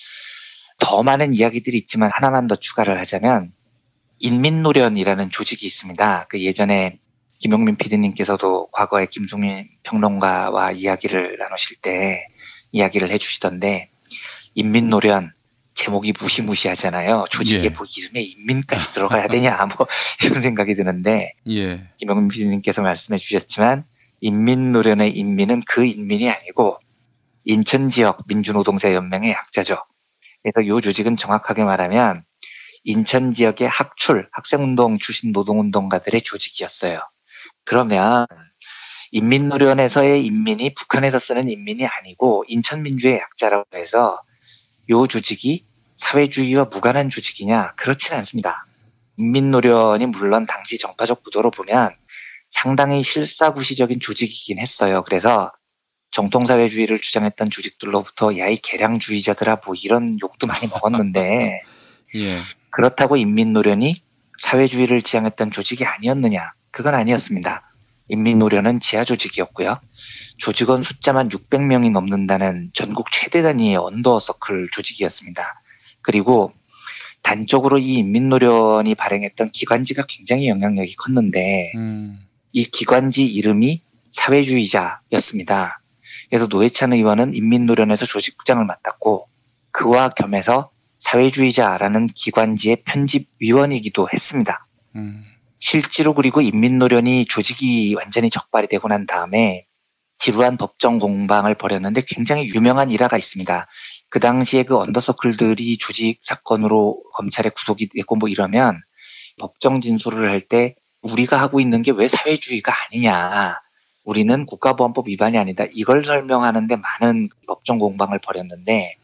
더 많은 이야기들이 있지만 하나만 더 추가를 하자면 인민노련이라는 조직이 있습니다. 그 예전에 김용민 피디님께서도 과거에 김종민 평론가와 이야기를 나누실 때 이야기를 해주시던데 인민노련 제목이 무시무시하잖아요. 조직에 예. 뭐 이름에 인민까지 들어가야 되냐 뭐 이런 생각이 드는데 예. 김용민 피디님께서 말씀해 주셨지만 인민노련의 인민은 그 인민이 아니고 인천지역 민주노동자연맹의 약자죠. 그래서 이 조직은 정확하게 말하면 인천 지역의 학출, 학생운동 출신 노동운동가들의 조직이었어요. 그러면 인민노련에서의 인민이 북한에서 쓰는 인민이 아니고 인천민주의 약자라고 해서 이 조직이 사회주의와 무관한 조직이냐? 그렇지는 않습니다. 인민노련이 물론 당시 정파적 구도로 보면 상당히 실사구시적인 조직이긴 했어요. 그래서 정통사회주의를 주장했던 조직들로부터 야이 개량주의자들아 뭐 이런 욕도 많이 먹었는데 예. 그렇다고 인민노련이 사회주의를 지향했던 조직이 아니었느냐? 그건 아니었습니다. 인민노련은 지하조직이었고요. 조직원 숫자만 육백 명이 넘는다는 전국 최대 단위의 언더서클 조직이었습니다. 그리고 단적으로 이 인민노련이 발행했던 기관지가 굉장히 영향력이 컸는데 음. 이 기관지 이름이 사회주의자였습니다. 그래서 노회찬 의원은 인민노련에서 조직부장을 맡았고 그와 겸해서 사회주의자라는 기관지의 편집위원이기도 했습니다. 음. 실제로 그리고 인민노련이 조직이 완전히 적발이 되고 난 다음에 지루한 법정 공방을 벌였는데 굉장히 유명한 일화가 있습니다. 그 당시에 그 언더서클들이 조직 사건으로 검찰에 구속이 됐고 뭐 이러면 법정 진술을 할 때 우리가 하고 있는 게 왜 사회주의가 아니냐. 우리는 국가보안법 위반이 아니다. 이걸 설명하는데 많은 법정 공방을 벌였는데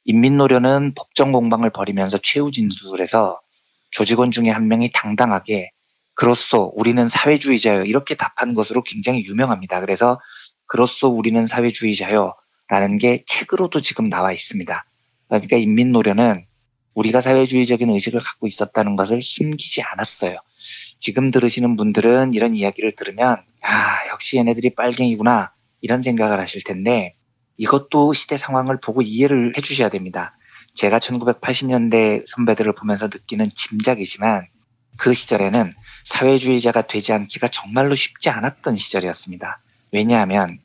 인민노련은 법정 공방을 벌이면서 최후 진술에서 조직원 중에 한 명이 당당하게 그로써 우리는 사회주의자요. 이렇게 답한 것으로 굉장히 유명합니다. 그래서 그로써 우리는 사회주의자요. 라는 게 책으로도 지금 나와 있습니다. 그러니까 인민노련은 우리가 사회주의적인 의식을 갖고 있었다는 것을 숨기지 않았어요. 지금 들으시는 분들은 이런 이야기를 들으면 아 역시 얘네들이 빨갱이구나 이런 생각을 하실 텐데 이것도 시대 상황을 보고 이해를 해주셔야 됩니다. 제가 천구백팔십 년대 선배들을 보면서 느끼는 짐작이지만 그 시절에는 사회주의자가 되지 않기가 정말로 쉽지 않았던 시절이었습니다. 왜냐하면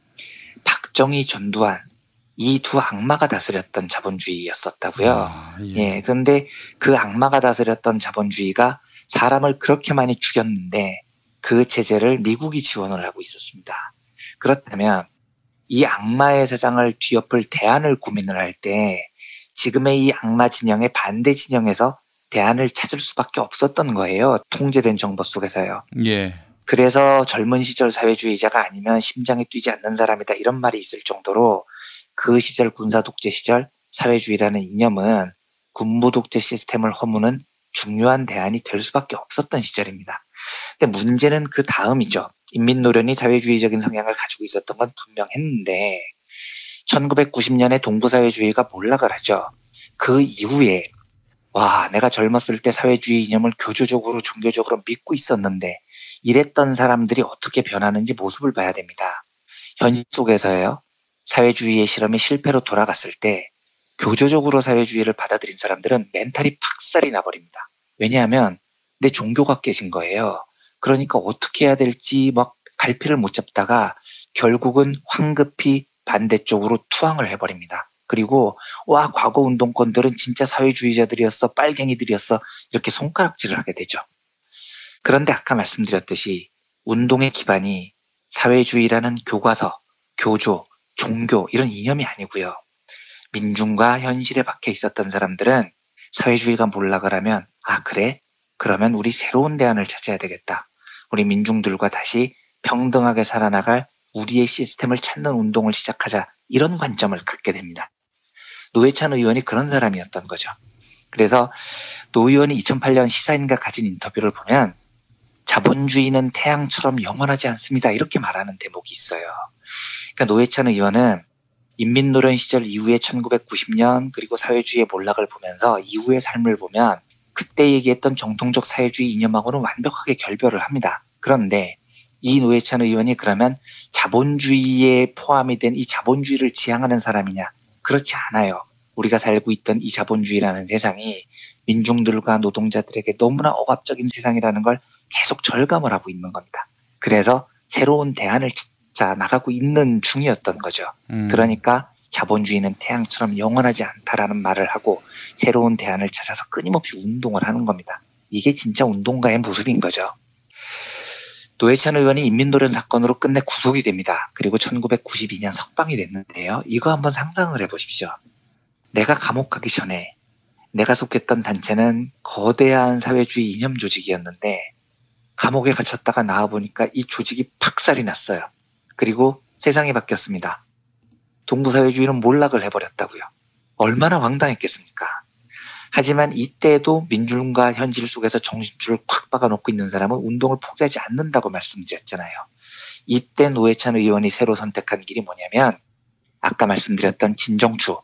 박정희, 전두환 이 두 악마가 다스렸던 자본주의였었다고요. 아, 예. 예, 그런데 그 악마가 다스렸던 자본주의가 사람을 그렇게 많이 죽였는데 그 체제를 미국이 지원을 하고 있었습니다. 그렇다면 이 악마의 세상을 뒤엎을 대안을 고민을 할 때 지금의 이 악마 진영의 반대 진영에서 대안을 찾을 수밖에 없었던 거예요. 통제된 정보 속에서요. 예. 그래서 젊은 시절 사회주의자가 아니면 심장이 뛰지 않는 사람이다 이런 말이 있을 정도로 그 시절 군사 독재 시절 사회주의라는 이념은 군부 독재 시스템을 허무는 중요한 대안이 될 수밖에 없었던 시절입니다. 근데 문제는 그 다음이죠. 인민노련이 사회주의적인 성향을 가지고 있었던 건 분명했는데 천구백구십 년에 동부사회주의가 몰락을 하죠. 그 이후에 와 내가 젊었을 때 사회주의 이념을 교조적으로 종교적으로 믿고 있었는데 이랬던 사람들이 어떻게 변하는지 모습을 봐야 됩니다. 현실 속에서요. 사회주의의 실험이 실패로 돌아갔을 때 교조적으로 사회주의를 받아들인 사람들은 멘탈이 팍살이 나버립니다. 왜냐하면 내 종교가 깨진 거예요. 그러니까 어떻게 해야 될지 막 갈피를 못 잡다가 결국은 황급히 반대쪽으로 투항을 해버립니다. 그리고 와 과거 운동권들은 진짜 사회주의자들이었어 빨갱이들이었어 이렇게 손가락질을 하게 되죠. 그런데 아까 말씀드렸듯이 운동의 기반이 사회주의라는 교과서, 교조, 종교 이런 이념이 아니고요. 민중과 현실에 박혀 있었던 사람들은 사회주의가 몰락을 하면 아 그래? 그러면 우리 새로운 대안을 찾아야 되겠다. 우리 민중들과 다시 평등하게 살아나갈 우리의 시스템을 찾는 운동을 시작하자. 이런 관점을 갖게 됩니다. 노회찬 의원이 그런 사람이었던 거죠. 그래서 노 의원이 이천팔 년 시사인과 가진 인터뷰를 보면 자본주의는 태양처럼 영원하지 않습니다. 이렇게 말하는 대목이 있어요. 그러니까 노회찬 의원은 인민노련 시절 이후에 천구백구십 년 그리고 사회주의의 몰락을 보면서 이후의 삶을 보면 그때 얘기했던 정통적 사회주의 이념하고는 완벽하게 결별을 합니다. 그런데 이 노회찬 의원이 그러면 자본주의에 포함이 된 이 자본주의를 지향하는 사람이냐? 그렇지 않아요. 우리가 살고 있던 이 자본주의라는 세상이 민중들과 노동자들에게 너무나 억압적인 세상이라는 걸 계속 절감을 하고 있는 겁니다. 그래서 새로운 대안을 찾아 나가고 있는 중이었던 거죠. 음. 그러니까 자본주의는 태양처럼 영원하지 않다라는 말을 하고 새로운 대안을 찾아서 끊임없이 운동을 하는 겁니다. 이게 진짜 운동가의 모습인 거죠. 노회찬 의원이 인민노련 사건으로 끝내 구속이 됩니다. 그리고 천구백구십이 년 석방이 됐는데요. 이거 한번 상상을 해보십시오. 내가 감옥 가기 전에 내가 속했던 단체는 거대한 사회주의 이념 조직이었는데 감옥에 갇혔다가 나와보니까 이 조직이 박살이 났어요. 그리고 세상이 바뀌었습니다. 동부사회주의는 몰락을 해버렸다고요. 얼마나 황당했겠습니까? 하지만 이때도 민중과 현실 속에서 정신줄을 콱 박아놓고 있는 사람은 운동을 포기하지 않는다고 말씀드렸잖아요. 이때 노회찬 의원이 새로 선택한 길이 뭐냐면 아까 말씀드렸던 진정추,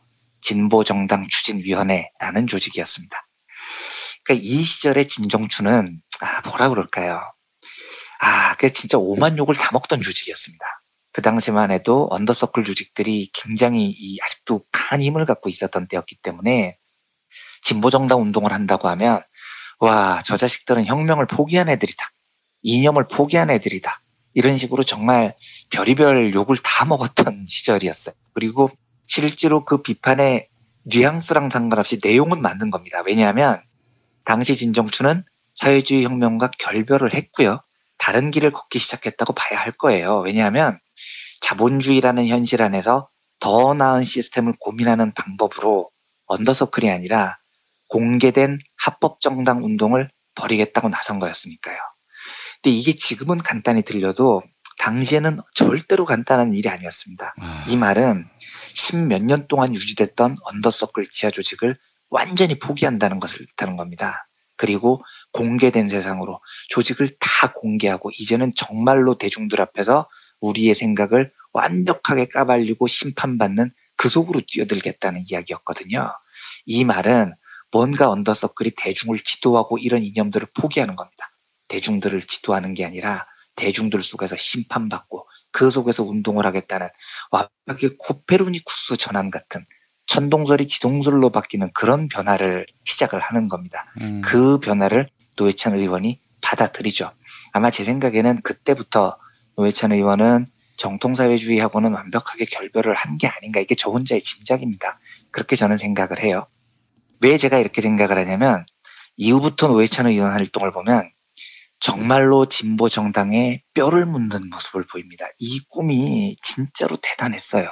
진보정당추진위원회라는 조직이었습니다. 그러니까 이 시절의 진정추는 아, 뭐라 그럴까요? 아, 그 진짜 오만 욕을 다 먹던 조직이었습니다. 그 당시만 해도 언더서클 조직들이 굉장히 이 아직도 강한 힘을 갖고 있었던 때였기 때문에 진보정당 운동을 한다고 하면 와, 저 자식들은 혁명을 포기한 애들이다. 이념을 포기한 애들이다. 이런 식으로 정말 별의별 욕을 다 먹었던 시절이었어요. 그리고 실제로 그 비판의 뉘앙스랑 상관없이 내용은 맞는 겁니다. 왜냐하면 당시 진정추는 사회주의 혁명과 결별을 했고요. 다른 길을 걷기 시작했다고 봐야 할 거예요. 왜냐하면 자본주의라는 현실 안에서 더 나은 시스템을 고민하는 방법으로 언더서클이 아니라 공개된 합법정당 운동을 벌이겠다고 나선 거였으니까요. 근데 이게 지금은 간단히 들려도 당시에는 절대로 간단한 일이 아니었습니다. 이 말은 십몇 년 동안 유지됐던 언더서클 지하 조직을 완전히 포기한다는 것을 뜻하는 겁니다. 그리고 공개된 세상으로 조직을 다 공개하고 이제는 정말로 대중들 앞에서 우리의 생각을 완벽하게 까발리고 심판받는 그 속으로 뛰어들겠다는 이야기였거든요. 이 말은 뭔가 언더서클이 대중을 지도하고 이런 이념들을 포기하는 겁니다. 대중들을 지도하는 게 아니라 대중들 속에서 심판받고 그 속에서 운동을 하겠다는 완벽하게 코페르니쿠스 전환 같은 천동설이 지동설로 바뀌는 그런 변화를 시작을 하는 겁니다. 음. 그 변화를 노회찬 의원이 받아들이죠. 아마 제 생각에는 그때부터 노회찬 의원은 정통사회주의하고는 완벽하게 결별을 한 게 아닌가. 이게 저 혼자의 짐작입니다. 그렇게 저는 생각을 해요. 왜 제가 이렇게 생각을 하냐면 이후부터 노회찬 의원 활동을 보면 정말로 진보 정당에 뼈를 묻는 모습을 보입니다. 이 꿈이 진짜로 대단했어요.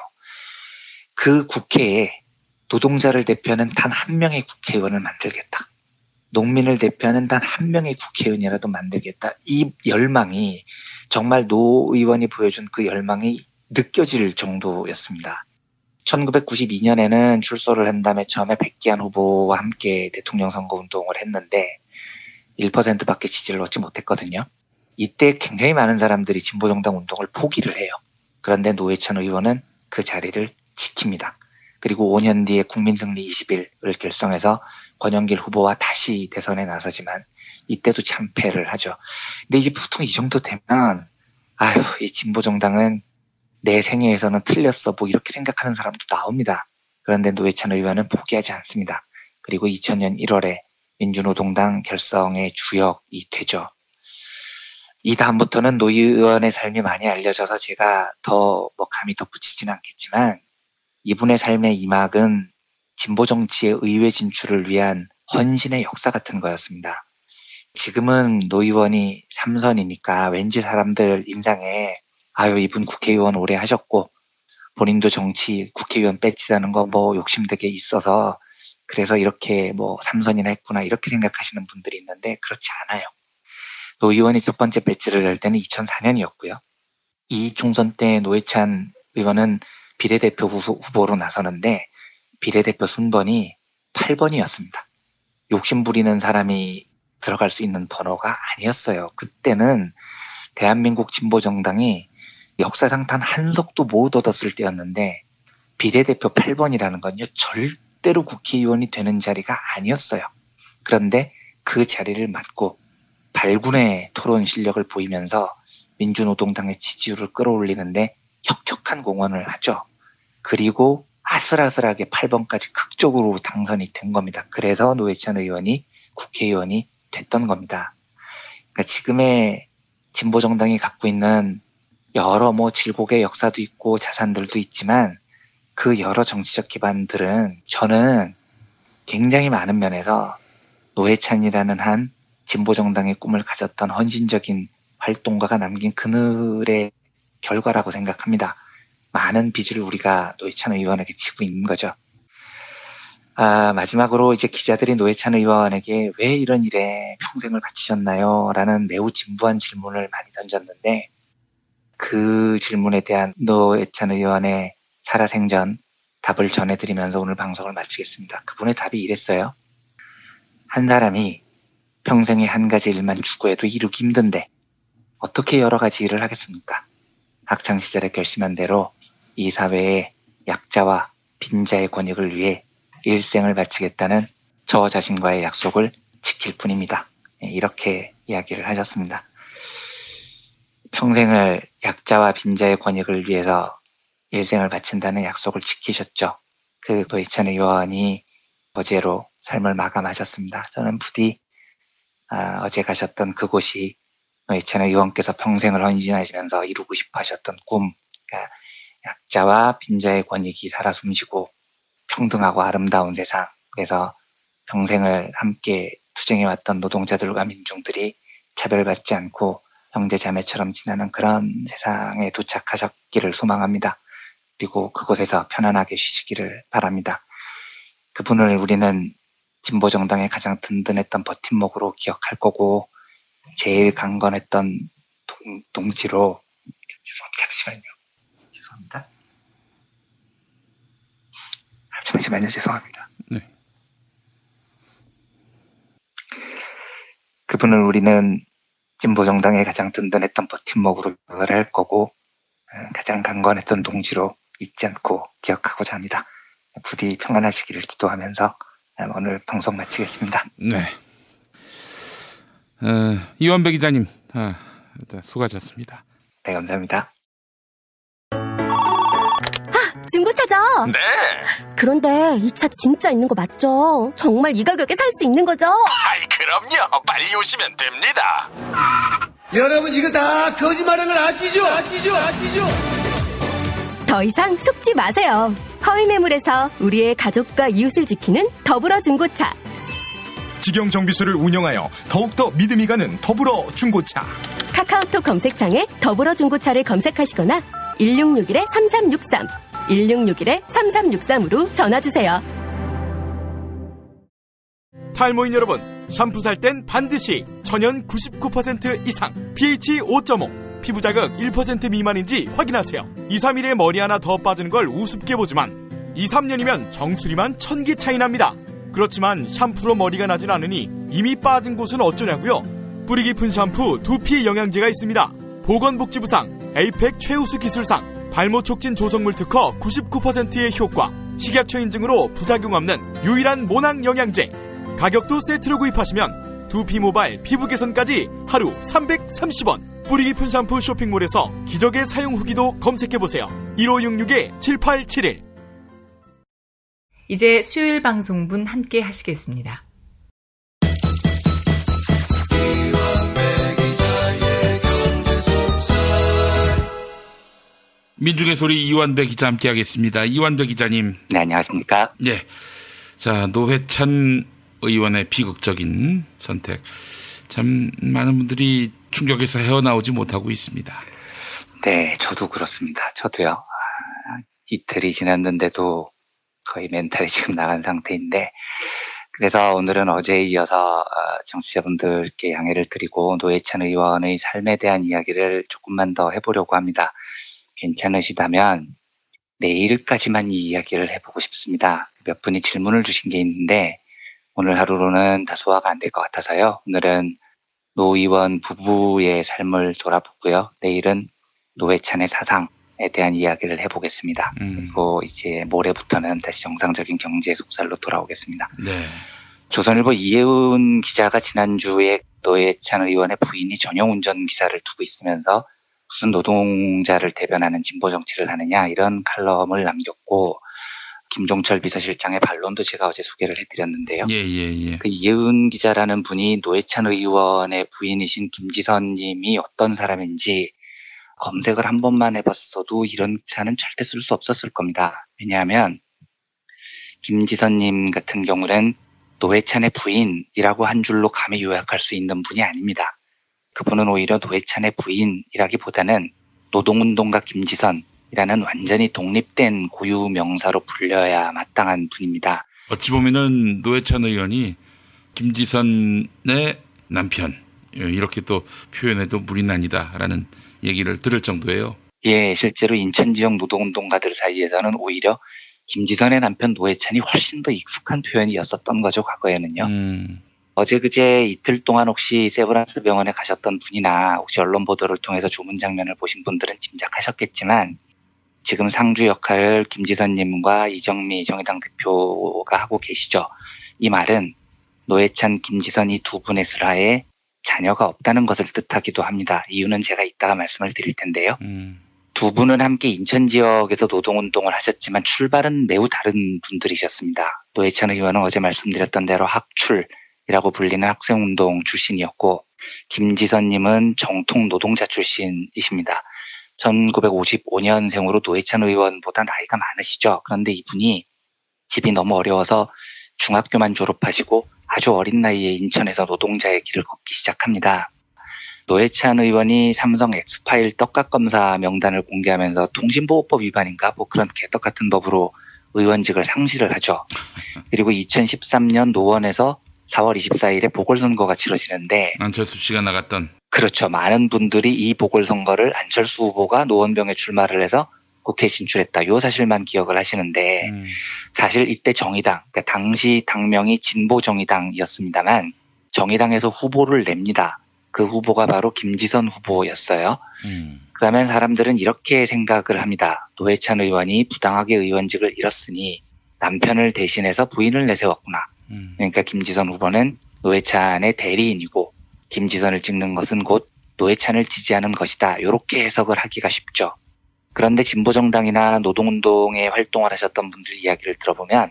그 국회에 노동자를 대표하는 단 한 명의 국회의원을 만들겠다. 농민을 대표하는 단 한 명의 국회의원이라도 만들겠다. 이 열망이 정말 노 의원이 보여준 그 열망이 느껴질 정도였습니다. 천구백구십이 년에는 출소를 한 다음에 처음에 백기환 후보와 함께 대통령 선거 운동을 했는데 일 퍼센트밖에 지지를 얻지 못했거든요. 이때 굉장히 많은 사람들이 진보정당 운동을 포기를 해요. 그런데 노회찬 의원은 그 자리를 지킵니다. 그리고 오 년 뒤에 국민승리 이십 일을 결성해서 권영길 후보와 다시 대선에 나서지만 이때도 참패를 하죠. 근데 이제 보통 이 정도 되면 아휴, 이 진보정당은 내 생애에서는 틀렸어 뭐 이렇게 생각하는 사람도 나옵니다. 그런데 노회찬 의원은 포기하지 않습니다. 그리고 이천 년 일월에 민주노동당 결성의 주역이 되죠. 이 다음부터는 노 의원의 삶이 많이 알려져서 제가 더 뭐 감히 덧붙이지는 않겠지만 이분의 삶의 이막은 진보정치의 의회 진출을 위한 헌신의 역사 같은 거였습니다. 지금은 노 의원이 삼선이니까 왠지 사람들 인상에 아유 이분 국회의원 오래 하셨고 본인도 정치 국회의원 배지라는 거 뭐 욕심되게 있어서 그래서 이렇게 뭐 삼선이나 했구나 이렇게 생각하시는 분들이 있는데 그렇지 않아요. 노 의원이 첫 번째 배지를 낼 때는 이천사 년이었고요. 이 총선 때 노회찬 의원은 비례대표 후보로 나서는데 비례대표 순번이 팔 번이었습니다. 욕심 부리는 사람이 들어갈 수 있는 번호가 아니었어요. 그때는 대한민국 진보정당이 역사상 단 한 석도 못 얻었을 때였는데 비례대표 팔 번이라는 건요 절대로 국회의원이 되는 자리가 아니었어요. 그런데 그 자리를 맡고 발군의 토론 실력을 보이면서 민주노동당의 지지율을 끌어올리는데 혁혁한 공헌을 하죠. 그리고 아슬아슬하게 팔 번까지 극적으로 당선이 된 겁니다. 그래서 노회찬 의원이 국회의원이 됐던 겁니다. 그러니까 지금의 진보정당이 갖고 있는 여러 뭐 질곡의 역사도 있고 자산들도 있지만 그 여러 정치적 기반들은 저는 굉장히 많은 면에서 노회찬이라는 한 진보정당의 꿈을 가졌던 헌신적인 활동가가 남긴 그늘의 결과라고 생각합니다. 많은 빚을 우리가 노회찬 의원에게 지고 있는 거죠. 아, 마지막으로 이제 기자들이 노회찬 의원에게 왜 이런 일에 평생을 바치셨나요? 라는 매우 진부한 질문을 많이 던졌는데 그 질문에 대한 노회찬 의원의 살아생전 답을 전해드리면서 오늘 방송을 마치겠습니다. 그분의 답이 이랬어요. 한 사람이 평생에 한 가지 일만 추구해도 이루기 힘든데 어떻게 여러 가지 일을 하겠습니까? 학창시절에 결심한 대로 이 사회의 약자와 빈자의 권익을 위해 일생을 바치겠다는 저 자신과의 약속을 지킬 뿐입니다. 이렇게 이야기를 하셨습니다. 평생을 약자와 빈자의 권익을 위해서 일생을 바친다는 약속을 지키셨죠. 그 노회찬 의원이 어제로 삶을 마감하셨습니다. 저는 부디 아, 어제 가셨던 그곳이 노회찬 의원께서 평생을 헌신하시면서 이루고 싶어 하셨던 꿈, 그러니까 약자와 빈자의 권익이 살아 숨쉬고 평등하고 아름다운 세상, 그래서 평생을 함께 투쟁해왔던 노동자들과 민중들이 차별받지 않고 형제자매처럼 지내는 그런 세상에 도착하셨기를 소망합니다. 그리고 그곳에서 편안하게 쉬시기를 바랍니다. 그분을 우리는 진보정당의 가장 든든했던 버팀목으로 기억할 거고 제일 강건했던 동, 동지로 잠시만요. 죄송합니다. 잠시만요. 죄송합니다. 네. 그분을 우리는 진보정당의 가장 든든했던 버팀목으로 기억을 할 거고 가장 강건했던 동지로 잊지 않고 기억하고자 합니다. 부디 평안하시기를 기도하면서 오늘 방송 마치겠습니다. 네. 어, 이완배 기자님, 아, 수고하셨습니다. 네, 감사합니다. 아, 중고차죠? 네. 그런데 이 차 진짜 있는 거 맞죠? 정말 이 가격에 살 수 있는 거죠? 아이, 그럼요. 빨리 오시면 됩니다. 여러분, 이거 다 거짓말하는 걸 아시죠? 아시죠? 아시죠? 더 이상 속지 마세요. 허위 매물에서 우리의 가족과 이웃을 지키는 더불어 중고차. 직영 정비소를 운영하여 더욱더 믿음이 가는 더불어 중고차. 카카오톡 검색창에 더불어 중고차를 검색하시거나 일육육일 삼삼육삼, 일육육일 삼삼육삼으로 전화주세요. 탈모인 여러분, 샴푸 살 땐 반드시 천연 구십구 퍼센트 이상, 피에이치 오 점 오, 피부 자극 일 퍼센트 미만인지 확인하세요. 이, 삼 일에 머리 하나 더 빠지는 걸 우습게 보지만 이, 삼 년이면 정수리만 천기 차이 납니다. 그렇지만 샴푸로 머리가 나진 않으니 이미 빠진 곳은 어쩌냐고요? 뿌리 깊은 샴푸 두피 영양제가 있습니다. 보건복지부상, 에이펙 최우수 기술상, 발모 촉진 조성물 특허 구십구 퍼센트의 효과, 식약처 인증으로 부작용 없는 유일한 모낭 영양제. 가격도 세트로 구입하시면 두피 모발, 피부 개선까지 하루 삼백삼십 원. 뿌리 깊은 샴푸 쇼핑몰에서 기적의 사용 후기도 검색해보세요. 일오육육 칠팔칠일. 이제 수요일 방송분 함께 하시겠습니다. 민중의 소리 이완배 기자 함께 하겠습니다. 이완배 기자님. 네, 안녕하십니까? 예. 자, 노회찬 의원의 비극적인 선택. 참 많은 분들이 충격에서 헤어나오지 못하고 있습니다. 네, 저도 그렇습니다. 저도요. 아, 이틀이 지났는데도 거의 멘탈이 지금 나간 상태인데, 그래서 오늘은 어제에 이어서 청취자분들께 양해를 드리고 노회찬 의원의 삶에 대한 이야기를 조금만 더 해보려고 합니다. 괜찮으시다면 내일까지만 이 이야기를 해보고 싶습니다. 몇 분이 질문을 주신 게 있는데 오늘 하루로는 다 소화가 안 될 것 같아서요. 오늘은 노 의원 부부의 삶을 돌아보고요. 내일은 노회찬의 사상에 대한 이야기를 해보겠습니다. 음. 그리고 이제 모레부터는 다시 정상적인 경제 속살로 돌아오겠습니다. 네. 조선일보 이혜은 기자가 지난주에 노회찬 의원의 부인이 전용 운전 기사를 두고 있으면서 무슨 노동자를 대변하는 진보 정치를 하느냐 이런 칼럼을 남겼고 김종철 비서실장의 반론도 제가 어제 소개를 해드렸는데요. 예, 예, 예. 그 이은 기자라는 분이 노회찬 의원의 부인이신 김지선 님이 어떤 사람인지 검색을 한 번만 해봤어도 이런 기사는 절대 쓸 수 없었을 겁니다. 왜냐하면 김지선 님 같은 경우는 노회찬의 부인이라고 한 줄로 감히 요약할 수 있는 분이 아닙니다. 그분은 오히려 노회찬의 부인이라기보다는 노동운동가 김지선이라는 완전히 독립된 고유 명사로 불려야 마땅한 분입니다. 어찌 보면은 노회찬 의원이 김지선의 남편 이렇게 또 표현해도 무리는 아니다라는 얘기를 들을 정도예요. 예, 실제로 인천 지역 노동운동가들 사이에서는 오히려 김지선의 남편 노회찬이 훨씬 더 익숙한 표현이었었던 거죠, 과거에는요. 음. 어제 그제 이틀 동안 혹시 세브란스 병원에 가셨던 분이나 혹시 언론 보도를 통해서 조문 장면을 보신 분들은 짐작하셨겠지만 지금 상주 역할을 김지선님과 이정미 정의당 대표가 하고 계시죠. 이 말은 노회찬, 김지선 이 두 분의 슬하에 자녀가 없다는 것을 뜻하기도 합니다. 이유는 제가 이따가 말씀을 드릴 텐데요. 음. 두 분은 함께 인천 지역에서 노동운동을 하셨지만 출발은 매우 다른 분들이셨습니다. 노회찬 의원은 어제 말씀드렸던 대로 학출이라고 불리는 학생운동 출신이었고 김지선님은 정통 노동자 출신이십니다. 천구백오십오 년생으로 노회찬 의원보다 나이가 많으시죠. 그런데 이분이 집이 너무 어려워서 중학교만 졸업하시고 아주 어린 나이에 인천에서 노동자의 길을 걷기 시작합니다. 노회찬 의원이 삼성 엑스파일 떡값검사 명단을 공개하면서 통신보호법 위반인가 뭐 그런 개떡 같은 법으로 의원직을 상실을 하죠. 그리고 이천십삼 년 노원에서 사월 이십사일에 보궐선거가 치러지는데 안철수 씨가 나갔던 그렇죠. 많은 분들이 이 보궐선거를 안철수 후보가 노원병에 출마를 해서 국회에 진출했다. 이 사실만 기억을 하시는데 음. 사실 이때 정의당, 그러니까 당시 당명이 진보정의당이었습니다만 정의당에서 후보를 냅니다. 그 후보가 바로 김지선 후보였어요. 음. 그러면 사람들은 이렇게 생각을 합니다. 노회찬 의원이 부당하게 의원직을 잃었으니 남편을 대신해서 부인을 내세웠구나. 음. 그러니까 김지선 후보는 노회찬의 대리인이고 김지선을 찍는 것은 곧 노회찬을 지지하는 것이다. 이렇게 해석을 하기가 쉽죠. 그런데 진보정당이나 노동운동에 활동을 하셨던 분들 이야기를 들어보면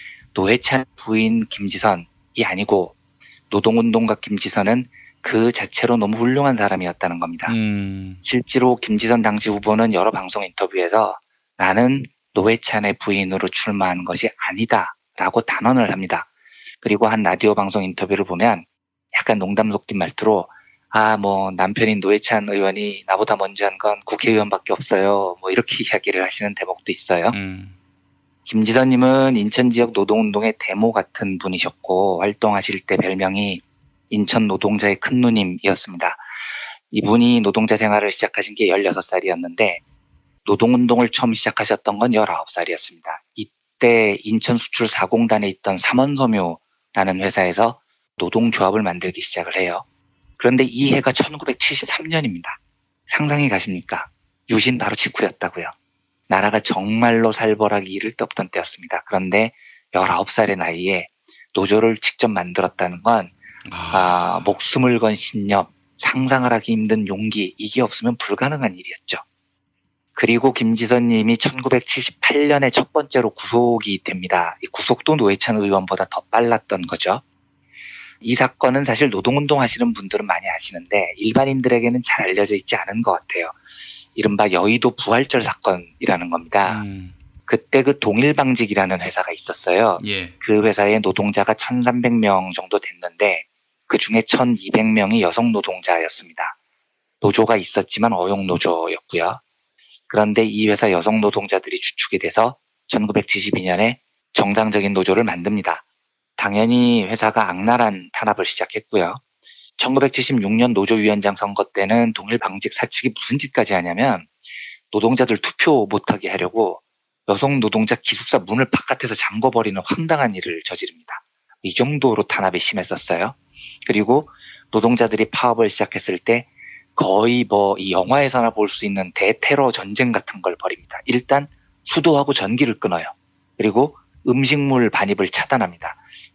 노회찬 부인 김지선이 아니고 노동운동가 김지선은 그 자체로 너무 훌륭한 사람이었다는 겁니다. 음. 실제로 김지선 당시 후보는 여러 방송 인터뷰에서 나는 노회찬의 부인으로 출마한 것이 아니다라고 단언을 합니다. 그리고 한 라디오 방송 인터뷰를 보면 약간 농담 섞인 말투로 아, 뭐 남편인 노회찬 의원이 나보다 먼저 한 건 국회의원밖에 없어요. 뭐 이렇게 이야기를 하시는 대목도 있어요. 음. 김지선님은 인천 지역 노동운동의 데모 같은 분이셨고 활동하실 때 별명이 인천 노동자의 큰 누님이었습니다. 이분이 노동자 생활을 시작하신 게 열여섯 살이었는데 노동운동을 처음 시작하셨던 건 열아홉 살이었습니다. 이때 인천 수출 사공단에 있던 삼원섬유라는 회사에서 노동조합을 만들기 시작을 해요. 그런데 이 해가 천구백칠십삼 년입니다. 상상이 가십니까? 유신 바로 직후였다고요. 나라가 정말로 살벌하기 이를 데 없던 때였습니다. 그런데 열아홉 살의 나이에 노조를 직접 만들었다는 건 아, 목숨을 건 신념, 상상을 하기 힘든 용기, 이게 없으면 불가능한 일이었죠. 그리고 김지선 님이 천구백칠십팔 년에 첫 번째로 구속이 됩니다. 이 구속도 노회찬 의원보다 더 빨랐던 거죠. 이 사건은 사실 노동운동 하시는 분들은 많이 아시는데 일반인들에게는 잘 알려져 있지 않은 것 같아요. 이른바 여의도 부활절 사건이라는 겁니다. 음. 그때 그 동일방직이라는 회사가 있었어요. 예. 그 회사에 노동자가 천삼백 명 정도 됐는데 그 중에 천이백 명이 여성 노동자였습니다. 노조가 있었지만 어용 노조였고요. 그런데 이 회사 여성 노동자들이 주축이 돼서 천구백칠십이 년에 정상적인 노조를 만듭니다. 당연히 회사가 악랄한 탄압을 시작했고요. 천구백칠십육 년 노조위원장 선거 때는 동일방직 사측이 무슨 짓까지 하냐면 노동자들 투표 못하게 하려고 여성 노동자 기숙사 문을 바깥에서 잠궈버리는 황당한 일을 저지릅니다. 이 정도로 탄압이 심했었어요. 그리고 노동자들이 파업을 시작했을 때 거의 뭐 이 영화에서나 볼 수 있는 대테러 전쟁 같은 걸 벌입니다. 일단 수도하고 전기를 끊어요. 그리고 음식물 반입을 차단합니다.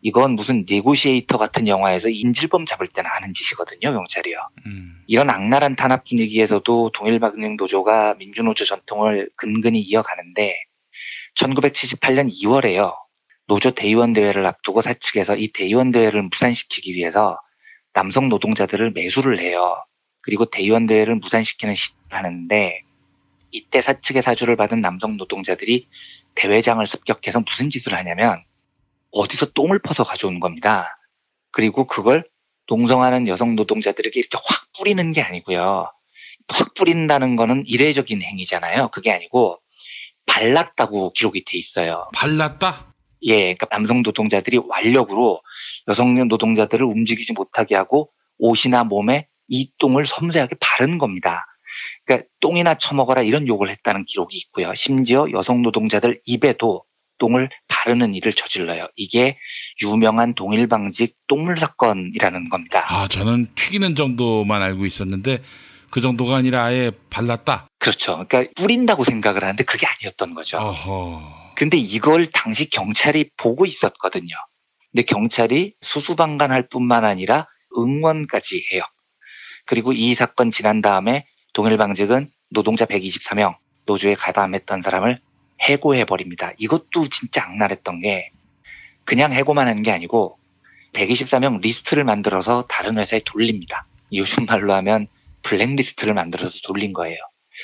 이건 무슨 네고시에이터 같은 영화에서 인질범 잡을 때나 하는 짓이거든요, 경찰이요. 음. 이런 악랄한 탄압 분위기에서도 동일방직노조가 민주노조 전통을 근근히 이어가는데 천구백칠십팔 년 이월에요. 노조 대의원 대회를 앞두고 사측에서 이 대의원 대회를 무산시키기 위해서 남성 노동자들을 매수를 해요. 그리고 대의원 대회를 무산시키는 시도를 하는데 이때 사측의 사주를 받은 남성 노동자들이 대회장을 습격해서 무슨 짓을 하냐면 어디서 똥을 퍼서 가져오는 겁니다. 그리고 그걸 농성하는 여성 노동자들에게 이렇게 확 뿌리는 게 아니고요. 확 뿌린다는 거는 이례적인 행위잖아요. 그게 아니고 발랐다고 기록이 돼 있어요. 발랐다? 예, 그러니까 남성 노동자들이 완력으로 여성 노동자들을 움직이지 못하게 하고 옷이나 몸에 이 똥을 섬세하게 바른 겁니다. 그러니까 똥이나 처먹어라 이런 욕을 했다는 기록이 있고요. 심지어 여성 노동자들 입에도 똥을 바르는 일을 저질러요. 이게 유명한 동일방직 똥물 사건이라는 겁니다. 아, 저는 튀기는 정도만 알고 있었는데 그 정도가 아니라 아예 발랐다. 그렇죠. 그러니까 뿌린다고 생각을 하는데 그게 아니었던 거죠. 어허. 근데 이걸 당시 경찰이 보고 있었거든요. 근데 경찰이 수수방관할 뿐만 아니라 응원까지 해요. 그리고 이 사건 지난 다음에 동일방직은 노동자 백이십사 명, 노조에 가담했던 사람을 해고해버립니다. 이것도 진짜 악랄했던 게 그냥 해고만 한 게 아니고 백이십사 명 리스트를 만들어서 다른 회사에 돌립니다. 요즘 말로 하면 블랙리스트를 만들어서 돌린 거예요.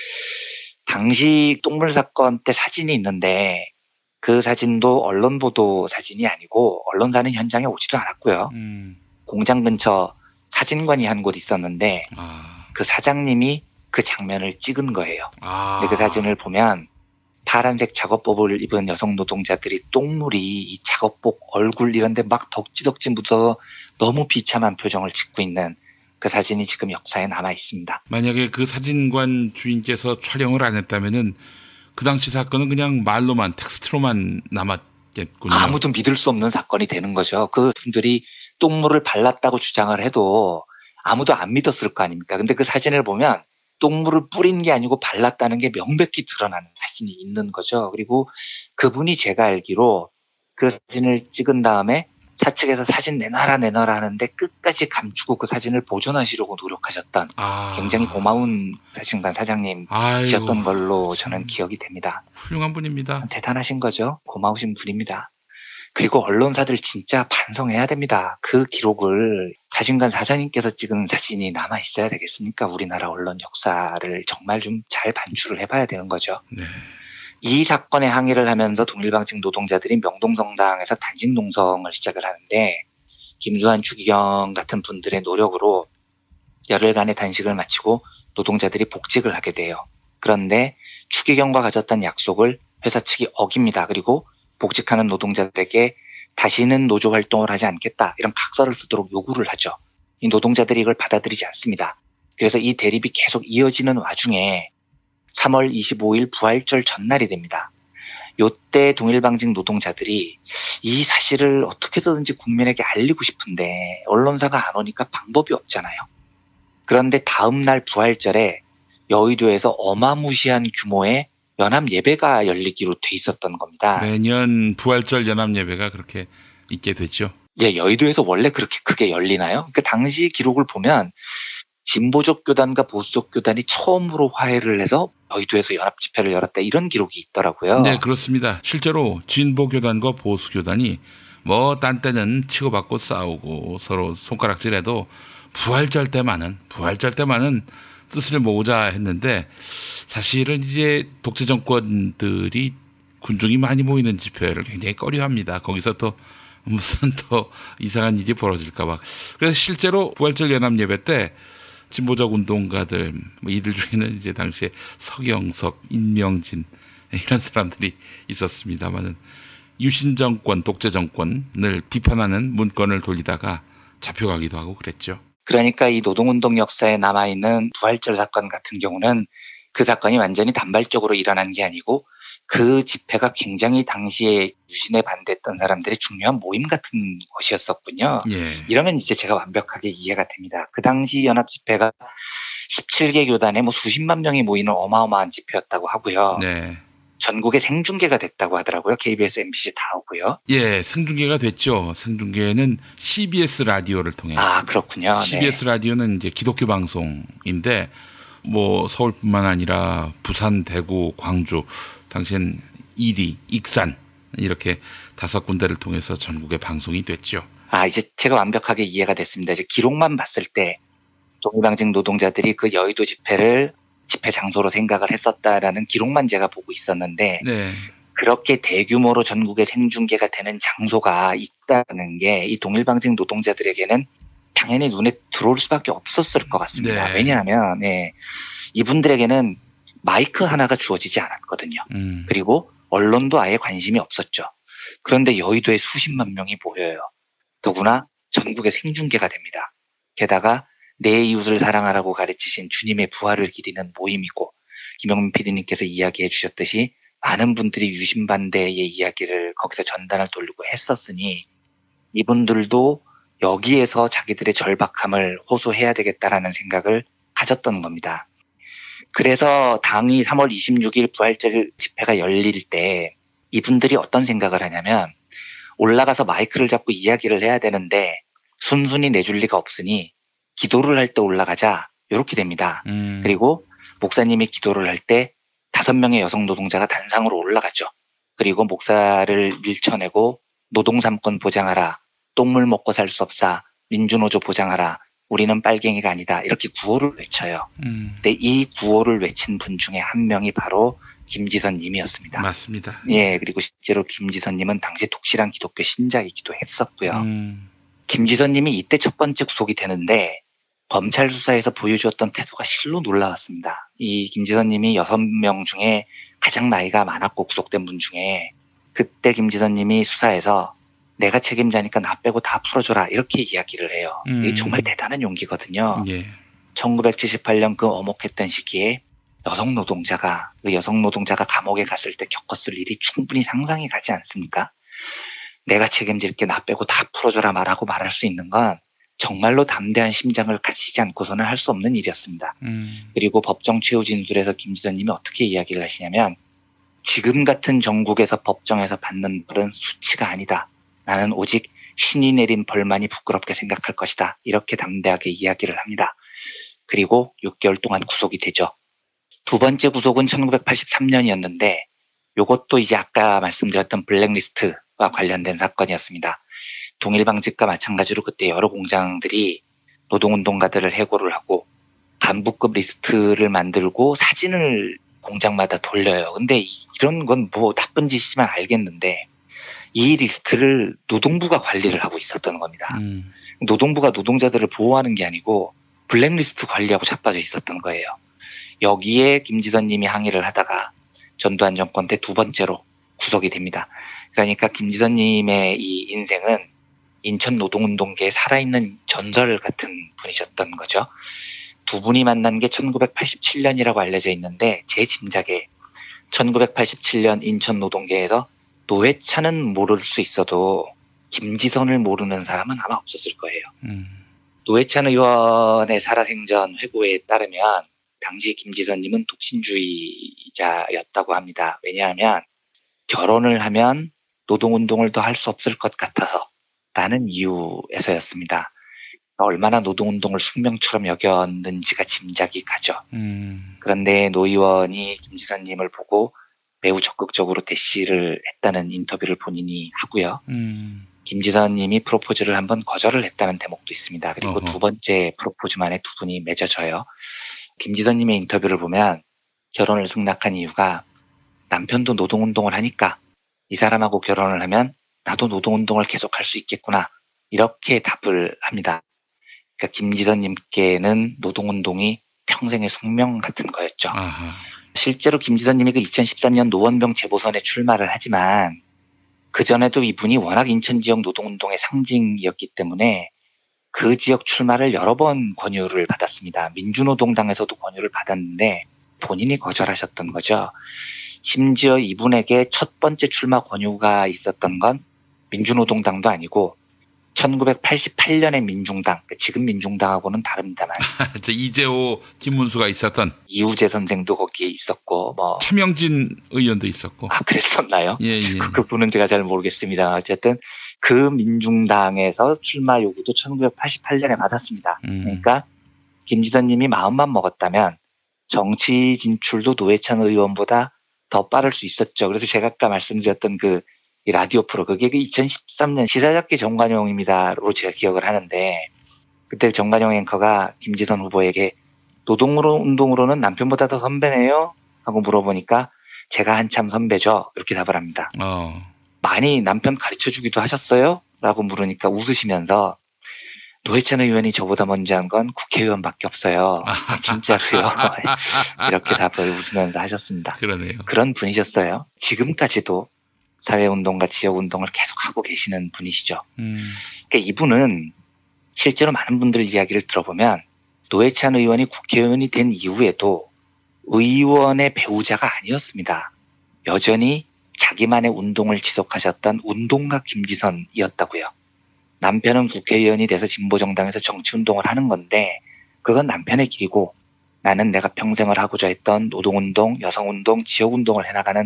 당시 똥물 사건 때 사진이 있는데 그 사진도 언론 보도 사진이 아니고 언론사는 현장에 오지도 않았고요. 음. 공장 근처 사진관이 한 곳 있었는데 아. 그 사장님이 그 장면을 찍은 거예요. 아. 근데 그 사진을 보면 파란색 작업복을 입은 여성 노동자들이 똥물이 이 작업복 얼굴 이런 데 막 덕지덕지 묻어서 너무 비참한 표정을 짓고 있는 그 사진이 지금 역사에 남아 있습니다. 만약에 그 사진관 주인께서 촬영을 안 했다면은 그 당시 사건은 그냥 말로만 텍스트로만 남았겠군요. 아무도 믿을 수 없는 사건이 되는 거죠. 그 분들이 똥물을 발랐다고 주장을 해도 아무도 안 믿었을 거 아닙니까? 근데 그 사진을 보면 똥물을 뿌린 게 아니고 발랐다는 게 명백히 드러나는 사진이 있는 거죠. 그리고 그분이 제가 알기로 그 사진을 찍은 다음에 사측에서 사진 내놔라 내놔라 하는데 끝까지 감추고 그 사진을 보존하시려고 노력하셨던 아. 굉장히 고마운 사진관 사장님이셨던 걸로 저는 기억이 됩니다. 훌륭한 분입니다. 대단하신 거죠. 고마우신 분입니다. 그리고 언론사들 진짜 반성해야 됩니다. 그 기록을 사진관 사장님께서 찍은 사진이 남아 있어야 되겠습니까? 우리나라 언론 역사를 정말 좀 잘 반출을 해봐야 되는 거죠. 네. 이 사건에 항의를 하면서 동일방직 노동자들이 명동성당에서 단식 농성을 시작을 하는데 김수환, 추기경 같은 분들의 노력으로 열흘간의 단식을 마치고 노동자들이 복직을 하게 돼요. 그런데 추기경과 가졌던 약속을 회사 측이 어깁니다. 그리고 복직하는 노동자들에게 다시는 노조 활동을 하지 않겠다 이런 각서를 쓰도록 요구를 하죠. 이 노동자들이 이걸 받아들이지 않습니다. 그래서 이 대립이 계속 이어지는 와중에 삼월 이십오일 부활절 전날이 됩니다. 요때 동일방직 노동자들이 이 사실을 어떻게 해서든지 국민에게 알리고 싶은데 언론사가 안 오니까 방법이 없잖아요. 그런데 다음 날 부활절에 여의도에서 어마무시한 규모의 연합 예배가 열리기로 돼 있었던 겁니다. 매년 부활절 연합 예배가 그렇게 있게 됐죠. 예, 여의도에서 원래 그렇게 크게 열리나요? 그 당시 기록을 보면 진보적 교단과 보수적 교단이 처음으로 화해를 해서 여의도에서 연합 집회를 열었다 이런 기록이 있더라고요. 네, 그렇습니다. 실제로 진보 교단과 보수 교단이 뭐 딴 때는 치고받고 싸우고 서로 손가락질해도 부활절 때만은 부활절 때만은 뜻을 모으자 했는데 사실은 이제 독재 정권들이 군중이 많이 모이는 집회를 굉장히 꺼려합니다. 거기서 또 무슨 또 이상한 일이 벌어질까 봐. 그래서 실제로 부활절 연합 예배 때 진보적 운동가들 뭐 이들 중에는 이제 당시에 서경석, 임명진 이런 사람들이 있었습니다만은 유신 정권, 독재 정권을 비판하는 문건을 돌리다가 잡혀가기도 하고 그랬죠. 그러니까 이 노동운동 역사에 남아있는 부활절 사건 같은 경우는 그 사건이 완전히 단발적으로 일어난 게 아니고 그 집회가 굉장히 당시에 유신에 반대했던 사람들의 중요한 모임 같은 것이었었군요. 예. 이러면 이제 제가 완벽하게 이해가 됩니다. 그 당시 연합 집회가 십칠 개 교단에 뭐 수십만 명이 모이는 어마어마한 집회였다고 하고요. 네. 전국에 생중계가 됐다고 하더라고요. 케이비에스, 엠비씨 다 오고요. 예, 생중계가 됐죠. 생중계는 씨비에스 라디오를 통해. 아, 그렇군요. 씨비에스 네. 라디오는 이제 기독교 방송인데 뭐 서울뿐만 아니라 부산, 대구, 광주, 당시엔 이리, 익산 이렇게 다섯 군데를 통해서 전국에 방송이 됐죠. 아, 이제 제가 완벽하게 이해가 됐습니다. 이제 기록만 봤을 때 동일방직 노동자들이 그 여의도 집회를 집회 장소로 생각을 했었다라는 기록만 제가 보고 있었는데 네. 그렇게 대규모로 전국에 생중계가 되는 장소가 있다는 게 이 동일방직 노동자들에게는 당연히 눈에 들어올 수밖에 없었을 것 같습니다. 네. 왜냐하면 네, 이분들에게는 마이크 하나가 주어지지 않았거든요. 음. 그리고 언론도 아예 관심이 없었죠. 그런데 여의도에 수십만 명이 모여요. 더구나 전국에 생중계가 됩니다. 게다가 내 이웃을 사랑하라고 가르치신 주님의 부활을 기리는 모임이고 김영민 피디님께서 이야기해 주셨듯이 많은 분들이 유신반대의 이야기를 거기서 전단을 돌리고 했었으니 이분들도 여기에서 자기들의 절박함을 호소해야 되겠다라는 생각을 가졌던 겁니다. 그래서 당이 삼월 이십육일 부활절 집회가 열릴 때 이분들이 어떤 생각을 하냐면 올라가서 마이크를 잡고 이야기를 해야 되는데 순순히 내줄 리가 없으니 기도를 할 때 올라가자 이렇게 됩니다. 음. 그리고 목사님이 기도를 할 때 다섯 명의 여성 노동자가 단상으로 올라가죠. 그리고 목사를 밀쳐내고 노동삼권 보장하라, 똥물 먹고 살 수 없사, 민주노조 보장하라, 우리는 빨갱이가 아니다 이렇게 구호를 외쳐요. 음. 근데 이 구호를 외친 분 중에 한 명이 바로 김지선 님이었습니다. 맞습니다. 예, 그리고 실제로 김지선 님은 당시 독실한 기독교 신자이기도 했었고요. 음. 김지선 님이 이때 첫 번째 구속이 되는데 검찰 수사에서 보여주었던 태도가 실로 놀라웠습니다. 이 김지선 님이 여섯 명 중에 가장 나이가 많았고 구속된 분 중에 그때 김지선 님이 수사에서 내가 책임자니까 나 빼고 다 풀어줘라 이렇게 이야기를 해요. 음. 이게 정말 대단한 용기거든요. 예. 천구백칠십팔 년 그 어목했던 시기에 여성 노동자가 그 여성 노동자가 감옥에 갔을 때 겪었을 일이 충분히 상상이 가지 않습니까? 내가 책임질게 나 빼고 다 풀어줘라 말하고 말할 수 있는 건 정말로 담대한 심장을 가지지 않고서는 할 수 없는 일이었습니다. 음. 그리고 법정 최후 진술에서 김지선 님이 어떻게 이야기를 하시냐면 지금 같은 정국에서 법정에서 받는 벌은 수치가 아니다. 나는 오직 신이 내린 벌만이 부끄럽게 생각할 것이다. 이렇게 담대하게 이야기를 합니다. 그리고 육 개월 동안 구속이 되죠. 두 번째 구속은 천구백팔십삼 년이었는데 이것도 이제 아까 말씀드렸던 블랙리스트와 관련된 사건이었습니다. 동일방직과 마찬가지로 그때 여러 공장들이 노동운동가들을 해고를 하고 간부급 리스트를 만들고 사진을 공장마다 돌려요. 근데 이런 건 뭐 나쁜 짓이지만 알겠는데 이 리스트를 노동부가 관리를 하고 있었던 겁니다. 음. 노동부가 노동자들을 보호하는 게 아니고 블랙리스트 관리하고 자빠져 있었던 거예요. 여기에 김지선 님이 항의를 하다가 전두환 정권 때 두 번째로 구속이 됩니다. 그러니까 김지선 님의 이 인생은 인천 노동운동계에 살아있는 전설 같은 분이셨던 거죠. 두 분이 만난 게 천구백팔십칠 년이라고 알려져 있는데 제 짐작에 천구백팔십칠 년 인천 노동계에서 노회찬은 모를 수 있어도 김지선을 모르는 사람은 아마 없었을 거예요. 음. 노회찬 의원의 살아생전 회고에 따르면 당시 김지선님은 독신주의자였다고 합니다. 왜냐하면 결혼을 하면 노동운동을 더 할 수 없을 것 같아서 라는 이유에서였습니다. 얼마나 노동운동을 숙명처럼 여겼는지가 짐작이 가죠. 음. 그런데 노 의원이 김지선님을 보고 매우 적극적으로 대시를 했다는 인터뷰를 본인이 하고요. 음. 김지선님이 프로포즈를 한번 거절을 했다는 대목도 있습니다. 그리고 어허. 두 번째 프로포즈만에 두 분이 맺어져요. 김지선님의 인터뷰를 보면 결혼을 승낙한 이유가 남편도 노동운동을 하니까 이 사람하고 결혼을 하면 나도 노동운동을 계속할 수 있겠구나 이렇게 답을 합니다. 그러니까 김지선님께는 노동운동이 평생의 숙명 같은 거였죠. 아하. 실제로 김지선님이 그 이천십삼 년 노원병 재보선에 출마를 하지만 그전에도 이분이 워낙 인천 지역 노동운동의 상징이었기 때문에 그 지역 출마를 여러 번 권유를 받았습니다. 민주노동당에서도 권유를 받았는데 본인이 거절하셨던 거죠. 심지어 이분에게 첫 번째 출마 권유가 있었던 건 민주노동당도 아니고 천구백팔십팔 년의 민중당, 지금 민중당하고는 다릅니다만. 이재호, 김문수가 있었던. 이우재 선생도 거기에 있었고, 뭐. 최명진 의원도 있었고. 아, 그랬었나요? 예, 예. 그분은 제가 잘 모르겠습니다. 어쨌든 그 민중당에서 출마 요구도 천구백팔십팔 년에 받았습니다. 음. 그러니까 김지선 님이 마음만 먹었다면 정치 진출도 노회찬 의원보다 더 빠를 수 있었죠. 그래서 제가 아까 말씀드렸던 그 이 라디오 프로, 그게 그 이천십삼 년 시사잡기 정관용입니다로 제가 기억을 하는데, 그때 정관용 앵커가 김지선 후보에게 노동으로 운동으로는 남편보다 더 선배네요? 하고 물어보니까 제가 한참 선배죠. 이렇게 답을 합니다. 어. 많이 남편 가르쳐주기도 하셨어요? 라고 물으니까 웃으시면서 노회찬 의원이 저보다 먼저 한 건 국회의원밖에 없어요. 진짜로요. 이렇게 답을 웃으면서 하셨습니다. 그러네요. 그런 분이셨어요. 지금까지도 사회운동과 지역운동을 계속하고 계시는 분이시죠. 음. 그러니까 이분은 실제로 많은 분들 이야기를 들어보면 노회찬 의원이 국회의원이 된 이후에도 의원의 배우자가 아니었습니다. 여전히 자기만의 운동을 지속하셨던 운동가 김지선이었다고요. 남편은 국회의원이 돼서 진보정당에서 정치운동을 하는 건데 그건 남편의 길이고 나는 내가 평생을 하고자 했던 노동운동, 여성운동, 지역운동을 해나가는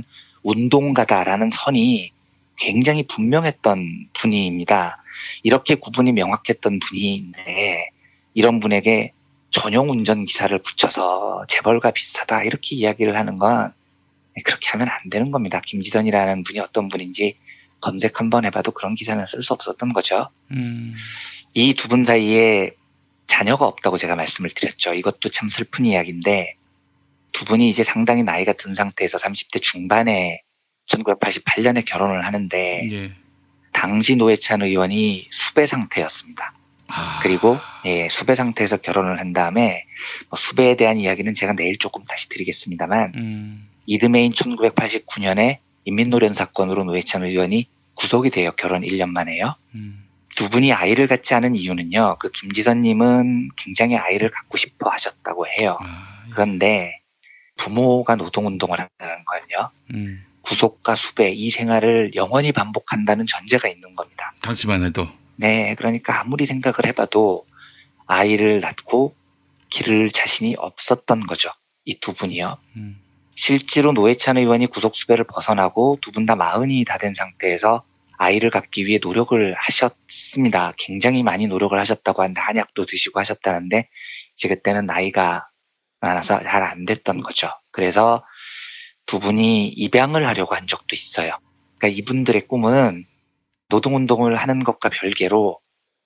운동가다라는 선이 굉장히 분명했던 분입니다. 이렇게 구분이 명확했던 분인데 이런 분에게 전용 운전기사를 붙여서 재벌과 비슷하다 이렇게 이야기를 하는 건 그렇게 하면 안 되는 겁니다. 김지선이라는 분이 어떤 분인지 검색 한번 해봐도 그런 기사는 쓸 수 없었던 거죠. 음. 이 두 분 사이에 자녀가 없다고 제가 말씀을 드렸죠. 이것도 참 슬픈 이야기인데 두 분이 이제 상당히 나이가 든 상태에서 삼십 대 중반에 천구백팔십팔 년에 결혼을 하는데 예. 당시 노회찬 의원이 수배 상태였습니다. 아. 그리고 예, 수배 상태에서 결혼을 한 다음에 뭐 수배에 대한 이야기는 제가 내일 조금 다시 드리겠습니다만 음. 이듬해인 천구백팔십구 년에 인민노련 사건으로 노회찬 의원이 구속이 돼요. 결혼 일 년 만에요. 음. 두 분이 아이를 갖지 않은 이유는요. 그 김지선님은 굉장히 아이를 갖고 싶어 하셨다고 해요. 아, 예. 그런데 부모가 노동운동을 한다는 건요. 음. 구속과 수배 이 생활을 영원히 반복한다는 전제가 있는 겁니다. 당시만 해도. 네. 그러니까 아무리 생각을 해봐도 아이를 낳고 기를 자신이 없었던 거죠. 이 두 분이요. 음. 실제로 노회찬 의원이 구속수배를 벗어나고 두 분 다 마흔이 다 된 상태에서 아이를 갖기 위해 노력을 하셨습니다. 굉장히 많이 노력을 하셨다고 하는데 한약도 드시고 하셨다는데 이제 그때는 나이가 많아서 잘 안 됐던 거죠. 그래서 두 분이 입양을 하려고 한 적도 있어요. 그러니까 이분들의 꿈은 노동운동을 하는 것과 별개로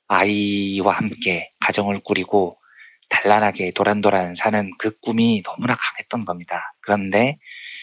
아이와 함께 가정을 꾸리고 단란하게 도란도란 사는 그 꿈이 너무나 강했던 겁니다. 그런데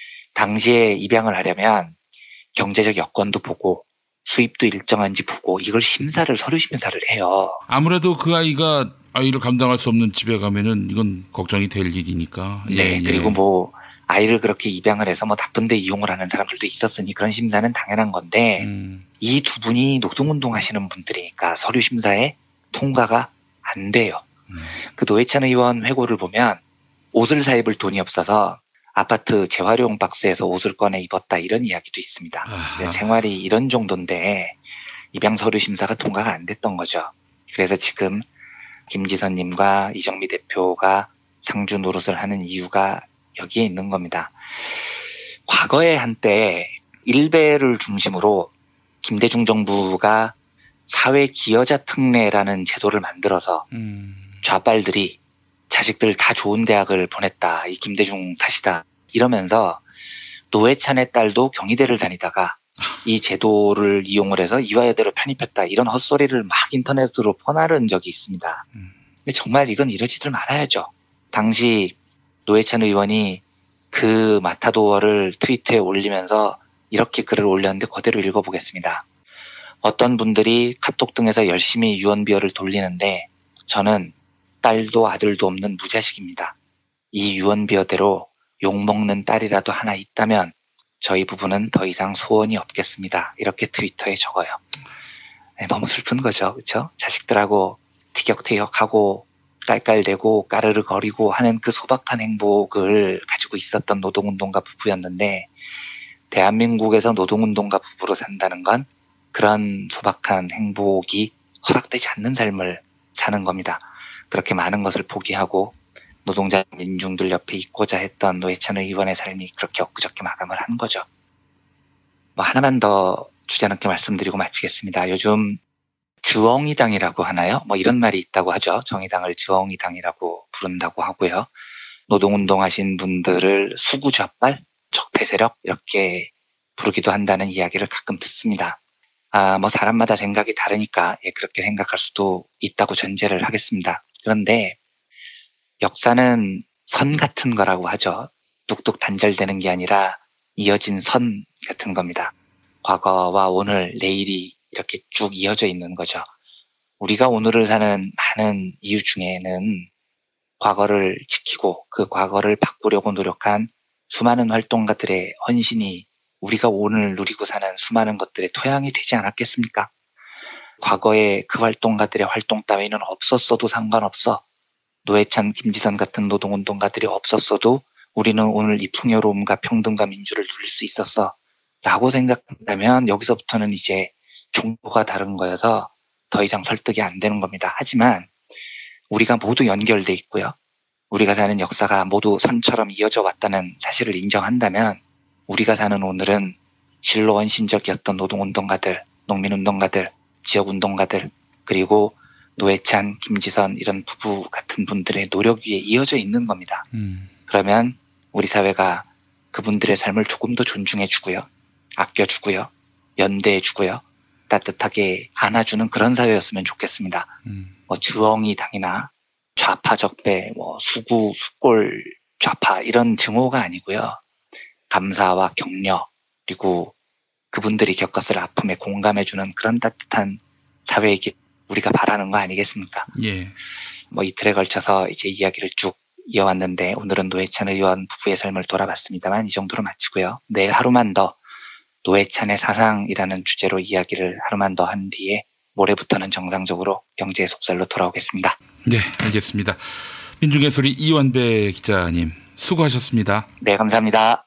당시에 입양을 하려면 경제적 여건도 보고 수입도 일정한지 보고 이걸 심사를 서류 심사를 해요. 아무래도 그 아이가 아이를 감당할 수 없는 집에 가면은 이건 걱정이 될 일이니까. 네. 예, 그리고 예. 뭐 아이를 그렇게 입양을 해서 뭐 나쁜데 이용을 하는 사람들도 있었으니 그런 심사는 당연한 건데 음. 이 두 분이 노동운동 하시는 분들이니까 서류 심사에 통과가 안 돼요. 음. 그 노회찬 의원 회고를 보면 옷을 사 입을 돈이 없어서 아파트 재활용 박스에서 옷을 꺼내 입었다 이런 이야기도 있습니다. 생활이 이런 정도인데 입양 서류 심사가 통과가 안 됐던 거죠. 그래서 지금 김지선님과 이정미 대표가 상주 노릇을 하는 이유가 여기에 있는 겁니다. 과거에 한때 일베를 중심으로 김대중 정부가 사회 기여자 특례라는 제도를 만들어서 음. 좌빨들이 자식들 다 좋은 대학을 보냈다. 이 김대중 탓이다. 이러면서 노회찬의 딸도 경희대를 다니다가 이 제도를 이용을 해서 이화여대로 편입했다. 이런 헛소리를 막 인터넷으로 퍼나른 적이 있습니다. 근데 정말 이건 이러지들 말아야죠. 당시 노회찬 의원이 그 마타도어를 트위터에 올리면서 이렇게 글을 올렸는데 그대로 읽어보겠습니다. 어떤 분들이 카톡 등에서 열심히 유언비어를 돌리는데 저는 딸도 아들도 없는 무자식입니다. 이 유언비어대로 욕먹는 딸이라도 하나 있다면 저희 부부는 더 이상 소원이 없겠습니다. 이렇게 트위터에 적어요. 네, 너무 슬픈 거죠. 그렇죠? 자식들하고 티격태격하고 깔깔대고 까르르 거리고 하는 그 소박한 행복을 가지고 있었던 노동운동가 부부였는데 대한민국에서 노동운동가 부부로 산다는 건 그런 소박한 행복이 허락되지 않는 삶을 사는 겁니다. 그렇게 많은 것을 포기하고 노동자 민중들 옆에 있고자 했던 노회찬 의원의 삶이 그렇게 엊그저께 마감을 하는 거죠. 뭐 하나만 더 주제넘게 말씀드리고 마치겠습니다. 요즘 주엉이당이라고 하나요? 뭐 이런 말이 있다고 하죠. 정의당을 주엉이당이라고 부른다고 하고요. 노동운동하신 분들을 수구좌빨, 적폐세력 이렇게 부르기도 한다는 이야기를 가끔 듣습니다. 아, 뭐 사람마다 생각이 다르니까 예, 그렇게 생각할 수도 있다고 전제를 하겠습니다. 그런데 역사는 선 같은 거라고 하죠. 뚝뚝 단절되는 게 아니라 이어진 선 같은 겁니다. 과거와 오늘, 내일이 이렇게 쭉 이어져 있는 거죠. 우리가 오늘을 사는 많은 이유 중에는 과거를 지키고 그 과거를 바꾸려고 노력한 수많은 활동가들의 헌신이 우리가 오늘 누리고 사는 수많은 것들의 토양이 되지 않았겠습니까? 과거에 그 활동가들의 활동 따위는 없었어도 상관없어. 노회찬, 김지선 같은 노동운동가들이 없었어도 우리는 오늘 이 풍요로움과 평등과 민주를 누릴 수 있었어. 라고 생각한다면 여기서부터는 이제 종교가 다른 거여서 더 이상 설득이 안 되는 겁니다. 하지만 우리가 모두 연결돼 있고요. 우리가 사는 역사가 모두 선처럼 이어져 왔다는 사실을 인정한다면 우리가 사는 오늘은 진로 헌신적이었던 노동운동가들, 농민운동가들, 지역운동가들, 그리고 노회찬, 김지선 이런 부부 같은 분들의 노력 위에 이어져 있는 겁니다. 음. 그러면 우리 사회가 그분들의 삶을 조금 더 존중해주고요. 아껴주고요. 연대해주고요. 따뜻하게 안아주는 그런 사회였으면 좋겠습니다. 음. 뭐 주엉이 당이나 좌파 적배, 뭐 수구, 수골 좌파 이런 증오가 아니고요. 감사와 격려 그리고 그분들이 겪었을 아픔에 공감해주는 그런 따뜻한 사회이기 우리가 바라는 거 아니겠습니까? 예. 뭐 이틀에 걸쳐서 이제 이야기를 쭉 이어왔는데 오늘은 노회찬 의원 부부의 삶을 돌아봤습니다만 이 정도로 마치고요. 내일 하루만 더 노회찬의 사상이라는 주제로 이야기를 하루만 더 한 뒤에 모레부터는 정상적으로 경제의 속살로 돌아오겠습니다. 네, 알겠습니다. 민중의 소리 이완배 기자님 수고하셨습니다. 네, 감사합니다.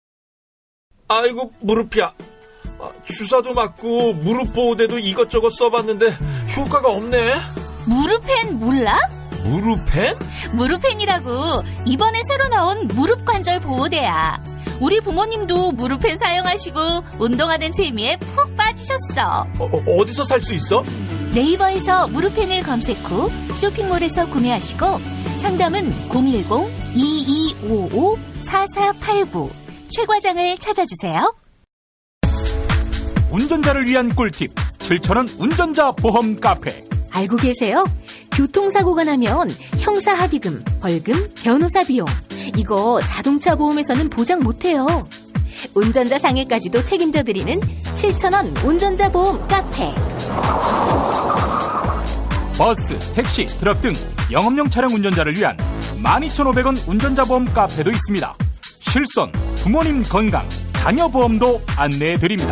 아이고 무릎이야. 주사도 맞고 무릎 보호대도 이것저것 써봤는데 효과가 없네. 무릎펜 몰라? 무릎펜? 무릎펜이라고 이번에 새로 나온 무릎 관절 보호대야. 우리 부모님도 무릎펜 사용하시고 운동하는 재미에 푹 빠지셨어. 어, 어디서 살 수 있어? 네이버에서 무릎펜을 검색 후 쇼핑몰에서 구매하시고 상담은 공일공 이이오오 사사팔구 최 과장을 찾아주세요. 운전자를 위한 꿀팁 칠천 원 운전자 보험 카페. 알고 계세요? 교통사고가 나면 형사합의금, 벌금, 변호사 비용 이거 자동차 보험에서는 보장 못해요. 운전자 상해까지도 책임져드리는 칠천 원 운전자 보험 카페. 버스, 택시, 트럭 등 영업용 차량 운전자를 위한 만 이천오백 원 운전자 보험 카페도 있습니다. 실손, 부모님 건강, 자녀 보험도 안내해드립니다.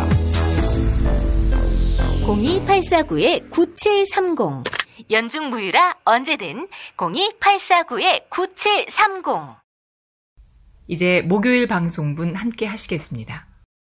공이 팔사구 구칠삼공 연중 무휴라 언제든 공이 팔사구 구칠삼공. 이제 목요일 방송분 함께 하시겠습니다.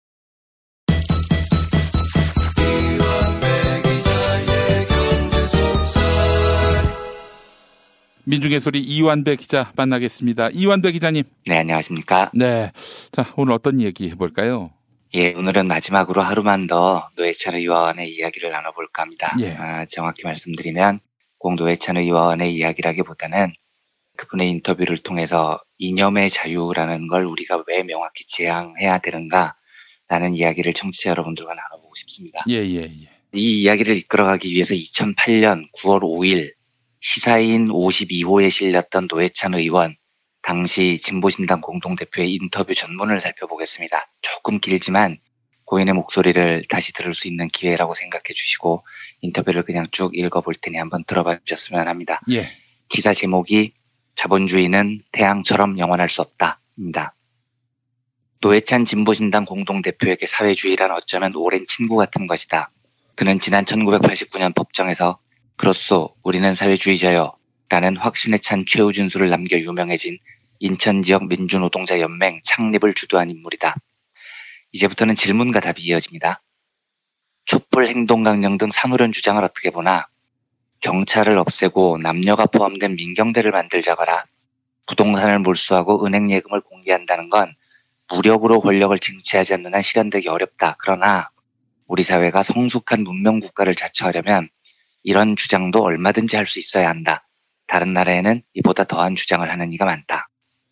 민중의 소리 이완배 기자 만나겠습니다. 이완배 기자님. 네, 안녕하십니까. 네. 자, 오늘 어떤 얘기 해볼까요? 예, 오늘은 마지막으로 하루만 더 노회찬 의원의 이야기를 나눠볼까 합니다. 예. 아, 정확히 말씀드리면 꼭 노회찬 의원의 이야기라기보다는 그분의 인터뷰를 통해서 이념의 자유라는 걸 우리가 왜 명확히 지향해야 되는가라는 이야기를 청취자 여러분들과 나눠보고 싶습니다. 예, 예, 예. 이 이야기를 이끌어가기 위해서 이천팔 년 구월 오일 시사인 오십이 호에 실렸던 노회찬 의원 당시 진보신당 공동대표의 인터뷰 전문을 살펴보겠습니다. 조금 길지만 고인의 목소리를 다시 들을 수 있는 기회라고 생각해 주시고 인터뷰를 그냥 쭉 읽어볼 테니 한번 들어봐 주셨으면 합니다. 예. 기사 제목이 자본주의는 태양처럼 영원할 수 없다입니다. 노회찬 진보신당 공동대표에게 사회주의란 어쩌면 오랜 친구 같은 것이다. 그는 지난 천구백팔십구 년 법정에서 그렇소 우리는 사회주의자요 라는 확신에 찬 최후 준수를 남겨 유명해진 인천지역 민주노동자연맹 창립을 주도한 인물이다. 이제부터는 질문과 답이 이어집니다. 촛불 행동강령 등 산후련 주장을 어떻게 보나? 경찰을 없애고 남녀가 포함된 민경대를 만들자거나 부동산을 몰수하고 은행 예금을 공개한다는 건 무력으로 권력을 쟁취하지 않는 한 실현되기 어렵다. 그러나 우리 사회가 성숙한 문명 국가를 자처하려면 이런 주장도 얼마든지 할 수 있어야 한다. 다른 나라에는 이보다 더한 주장을 하는 이가 많다.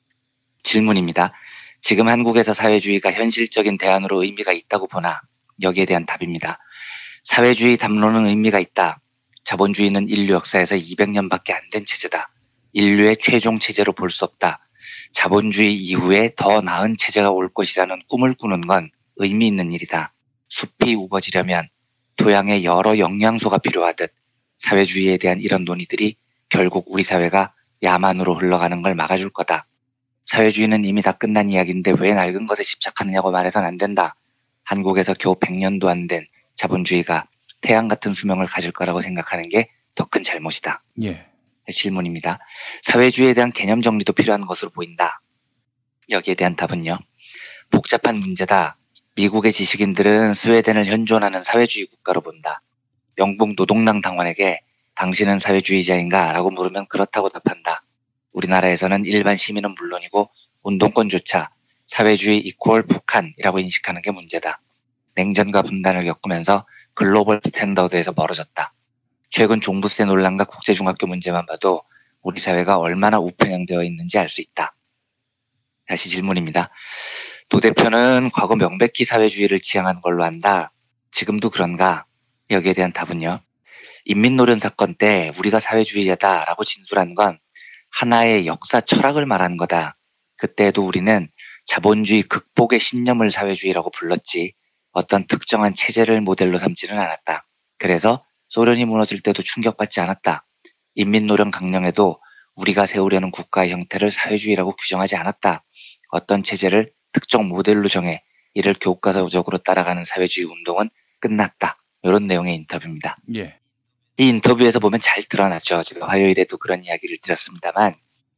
질문입니다. 지금 한국에서 사회주의가 현실적인 대안으로 의미가 있다고 보나? 여기에 대한 답입니다. 사회주의 담론은 의미가 있다. 자본주의는 인류 역사에서 이백 년밖에 안 된 체제다. 인류의 최종 체제로 볼 수 없다. 자본주의 이후에 더 나은 체제가 올 것이라는 꿈을 꾸는 건 의미 있는 일이다. 숲이 우거지려면 토양에 여러 영양소가 필요하듯 사회주의에 대한 이런 논의들이 결국 우리 사회가 야만으로 흘러가는 걸 막아줄 거다. 사회주의는 이미 다 끝난 이야기인데 왜 낡은 것에 집착하느냐고 말해선 안 된다. 한국에서 겨우 백 년도 안 된 자본주의가 태양 같은 수명을 가질 거라고 생각하는 게 더 큰 잘못이다. 예. 질문입니다. 사회주의에 대한 개념 정리도 필요한 것으로 보인다. 여기에 대한 답은요. 복잡한 문제다. 미국의 지식인들은 스웨덴을 현존하는 사회주의 국가로 본다. 영국 노동당 당원에게 당신은 사회주의자인가? 라고 물으면 그렇다고 답한다. 우리나라에서는 일반 시민은 물론이고 운동권조차 사회주의 이퀄 북한이라고 인식하는 게 문제다. 냉전과 분단을 겪으면서 글로벌 스탠더드에서 멀어졌다. 최근 종부세 논란과 국제중학교 문제만 봐도 우리 사회가 얼마나 우편향되어 있는지 알 수 있다. 다시 질문입니다. 도 대표는 과거 명백히 사회주의를 지향한 걸로 안다. 지금도 그런가? 여기에 대한 답은요. 인민노련 사건 때 우리가 사회주의자다라고 진술한 건 하나의 역사 철학을 말하는 거다. 그때에도 우리는 자본주의 극복의 신념을 사회주의라고 불렀지 어떤 특정한 체제를 모델로 삼지는 않았다. 그래서 소련이 무너질 때도 충격받지 않았다. 인민노련 강령에도 우리가 세우려는 국가의 형태를 사회주의라고 규정하지 않았다. 어떤 체제를 특정 모델로 정해 이를 교과서적으로 따라가는 사회주의 운동은 끝났다. 이런 내용의 인터뷰입니다. 예. 이 인터뷰에서 보면 잘 드러나죠. 제가 화요일에도 그런 이야기를 드렸습니다만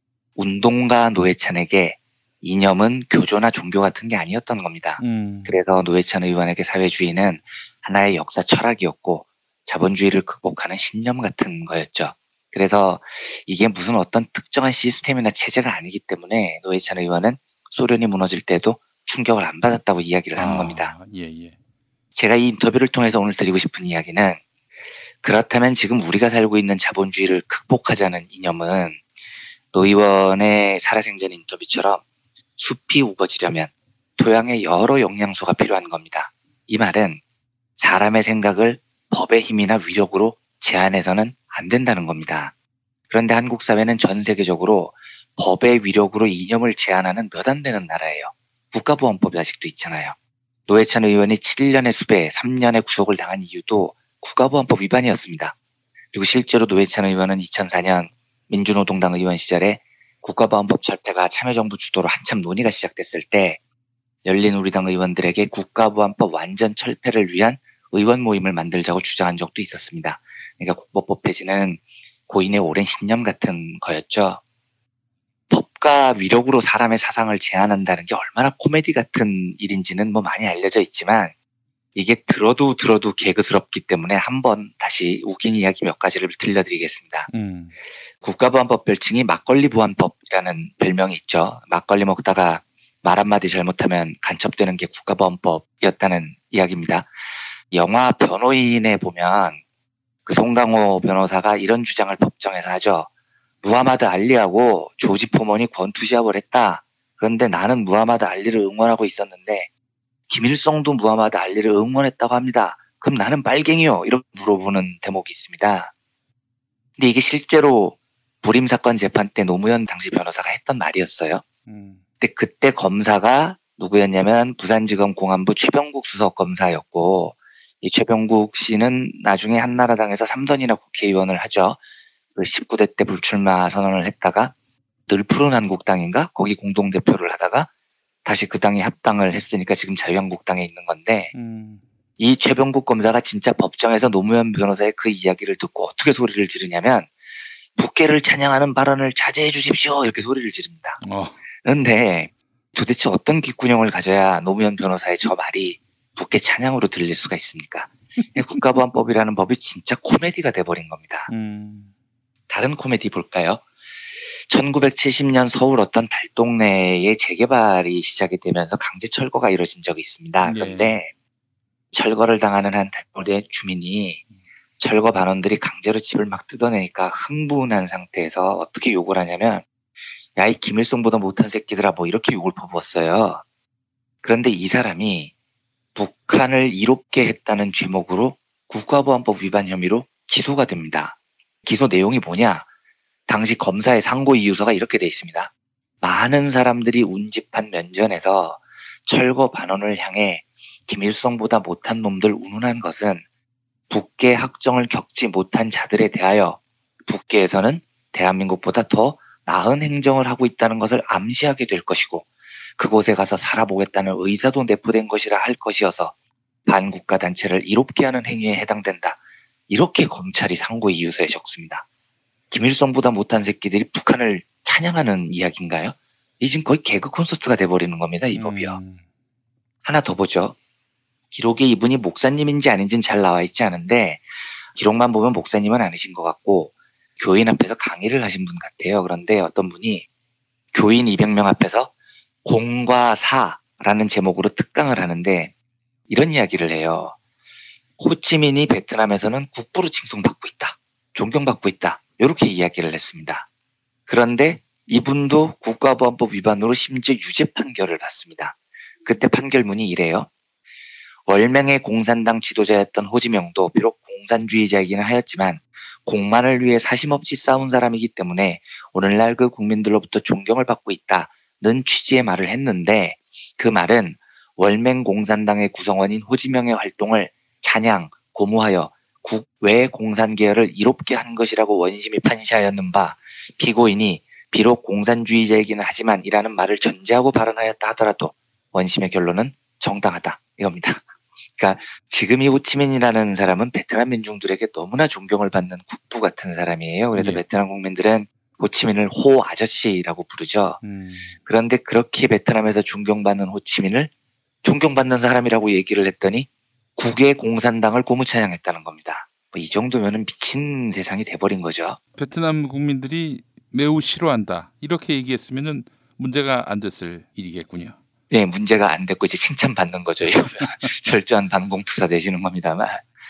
운동가 노회찬에게 이념은 교조나 종교 같은 게 아니었던 겁니다. 음. 그래서 노회찬 의원에게 사회주의는 하나의 역사 철학이었고 자본주의를 극복하는 신념 같은 거였죠. 그래서 이게 무슨 어떤 특정한 시스템이나 체제가 아니기 때문에 노회찬 의원은 소련이 무너질 때도 충격을 안 받았다고 이야기를 하는 아, 겁니다. 예, 예. 제가 이 인터뷰를 통해서 오늘 드리고 싶은 이야기는 그렇다면 지금 우리가 살고 있는 자본주의를 극복하자는 이념은 노 의원의 살아생전 인터뷰처럼 숲이 우거지려면 토양에 여러 영양소가 필요한 겁니다. 이 말은 사람의 생각을 법의 힘이나 위력으로 제한해서는 안 된다는 겁니다. 그런데 한국 사회는 전 세계적으로 법의 위력으로 이념을 제한하는 몇 안 되는 나라예요. 국가보안법이 아직도 있잖아요. 노회찬 의원이 칠 년의 수배, 삼 년의 구속을 당한 이유도 국가보안법 위반이었습니다. 그리고 실제로 노회찬 의원은 이천사 년 민주노동당 의원 시절에 국가보안법 철폐가 참여정부 주도로 한참 논의가 시작됐을 때 열린우리당 의원들에게 국가보안법 완전 철폐를 위한 의원 모임을 만들자고 주장한 적도 있었습니다. 그러니까 국보법 폐지는 고인의 오랜 신념 같은 거였죠. 법과 위력으로 사람의 사상을 제한한다는 게 얼마나 코미디 같은 일인지는 뭐 많이 알려져 있지만 이게 들어도 들어도 개그스럽기 때문에 한번 다시 웃긴 이야기 몇 가지를 들려드리겠습니다. 음. 국가보안법 별칭이 막걸리 보안법이라는 별명이 있죠. 막걸리 먹다가 말 한마디 잘못하면 간첩되는 게 국가보안법이었다는 이야기입니다. 영화 변호인에 보면 그 송강호 변호사가 이런 주장을 법정에서 하죠. 무하마드 알리하고 조지 포먼이 권투시합을 했다. 그런데 나는 무하마드 알리를 응원하고 있었는데 김일성도 무하마드 알리를 응원했다고 합니다. 그럼 나는 빨갱이요? 이렇게 물어보는 대목이 있습니다. 근데 이게 실제로 불임 사건 재판 때 노무현 당시 변호사가 했던 말이었어요. 음. 근데 그때 검사가 누구였냐면 부산지검 공안부 최병국 수석 검사였고 이 최병국 씨는 나중에 한나라당에서 삼 선이나 국회의원을 하죠. 그 십구 대 때 불출마 선언을 했다가 늘 푸른 한국당인가? 거기 공동대표를 하다가 다시 그 당에 합당을 했으니까 지금 자유한국당에 있는 건데 음. 이 최병국 검사가 진짜 법정에서 노무현 변호사의 그 이야기를 듣고 어떻게 소리를 지르냐면 북계를 찬양하는 발언을 자제해 주십시오 이렇게 소리를 지릅니다. 어. 그런데 도대체 어떤 귓구녕을 가져야 노무현 변호사의 저 말이 북계 찬양으로 들릴 수가 있습니까? 국가보안법이라는 법이 진짜 코미디가 돼버린 겁니다. 음. 다른 코미디 볼까요? 천구백칠십 년 서울 어떤 달동네의 재개발이 시작이 되면서 강제 철거가 이루어진 적이 있습니다. 그런데 예. 철거를 당하는 한 달동네 주민이 철거 반원들이 강제로 집을 막 뜯어내니까 흥분한 상태에서 어떻게 욕을 하냐면 야, 이 김일성보다 못한 새끼들아 뭐 이렇게 욕을 퍼부었어요. 그런데 이 사람이 북한을 이롭게 했다는 제목으로 국가보안법 위반 혐의로 기소가 됩니다. 기소 내용이 뭐냐? 당시 검사의 상고 이유서가 이렇게 돼 있습니다. 많은 사람들이 운집한 면전에서 철거 반원을 향해 김일성보다 못한 놈들 운운한 것은 북계 학정을 겪지 못한 자들에 대하여 북계에서는 대한민국보다 더 나은 행정을 하고 있다는 것을 암시하게 될 것이고 그곳에 가서 살아보겠다는 의사도 내포된 것이라 할 것이어서 반국가 단체를 이롭게 하는 행위에 해당된다. 이렇게 검찰이 상고 이유서에 적습니다. 김일성보다 못한 새끼들이 북한을 찬양하는 이야기인가요? 이 지금 거의 개그 콘서트가 돼버리는 겁니다. 이 법이요. 음. 하나 더 보죠. 기록에 이분이 목사님인지 아닌지는 잘 나와 있지 않은데 기록만 보면 목사님은 아니신 것 같고 교인 앞에서 강의를 하신 분 같아요. 그런데 어떤 분이 교인 이백 명 앞에서 공과 사라는 제목으로 특강을 하는데 이런 이야기를 해요. 호치민이 베트남에서는 국부로 칭송받고 있다. 존경받고 있다. 이렇게 이야기를 했습니다. 그런데 이분도 국가보안법 위반으로 심지어 유죄 판결을 받습니다. 그때 판결문이 이래요. 월명의 공산당 지도자였던 호지명도 비록 공산주의자이기는 하였지만 공만을 위해 사심없이 싸운 사람이기 때문에 오늘날 그 국민들로부터 존경을 받고 있다는 취지의 말을 했는데 그 말은 월맹 공산당의 구성원인 호지명의 활동을 찬양, 고무하여 국외 공산 계열을 이롭게 한 것이라고 원심이 판시하였는 바 피고인이 비록 공산주의자이기는 하지만 이라는 말을 전제하고 발언하였다 하더라도 원심의 결론은 정당하다 이겁니다. 그러니까 지금 이 호치민이라는 사람은 베트남 민중들에게 너무나 존경을 받는 국부 같은 사람이에요. 그래서 네. 베트남 국민들은 호치민을 호 아저씨라고 부르죠. 음. 그런데 그렇게 베트남에서 존경받는 호치민을 존경받는 사람이라고 얘기를 했더니 국외 공산당을 고무찬양했다는 겁니다. 뭐 이 정도면은 미친 세상이 돼버린 거죠. 베트남 국민들이 매우 싫어한다. 이렇게 얘기했으면은 문제가 안 됐을 일이겠군요. 네, 문제가 안 됐고 이제 칭찬받는 거죠. 이러면 철저한 반공투사 되시는 겁니다만.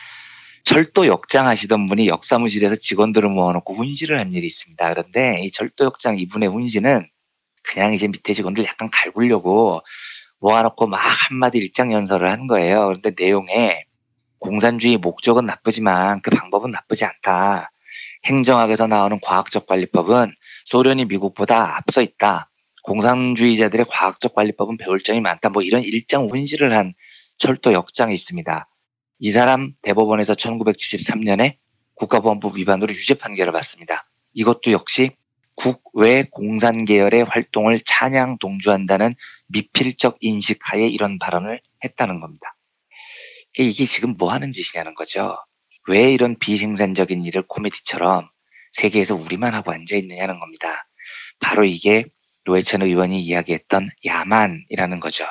철도 역장 하시던 분이 역사무실에서 직원들을 모아놓고 훈시를 한 일이 있습니다. 그런데 이 철도 역장 이분의 훈시는 그냥 이제 밑에 직원들 약간 갈구려고 모아놓고 막 한마디 일장연설을 한 거예요. 그런데 내용에 공산주의 목적은 나쁘지만 그 방법은 나쁘지 않다. 행정학에서 나오는 과학적 관리법은 소련이 미국보다 앞서 있다. 공산주의자들의 과학적 관리법은 배울 점이 많다. 뭐 이런 일장 훈시를 한 철도 역장이 있습니다. 이 사람 대법원에서 천구백칠십삼 년에 국가보안법 위반으로 유죄 판결을 받습니다. 이것도 역시 국외 공산 계열의 활동을 찬양 동조한다는 미필적 인식하에 이런 발언을 했다는 겁니다. 이게 지금 뭐 하는 짓이냐는 거죠. 왜 이런 비생산적인 일을 코미디처럼 세계에서 우리만 하고 앉아있느냐는 겁니다. 바로 이게 노회찬 의원이 이야기했던 야만이라는 거죠.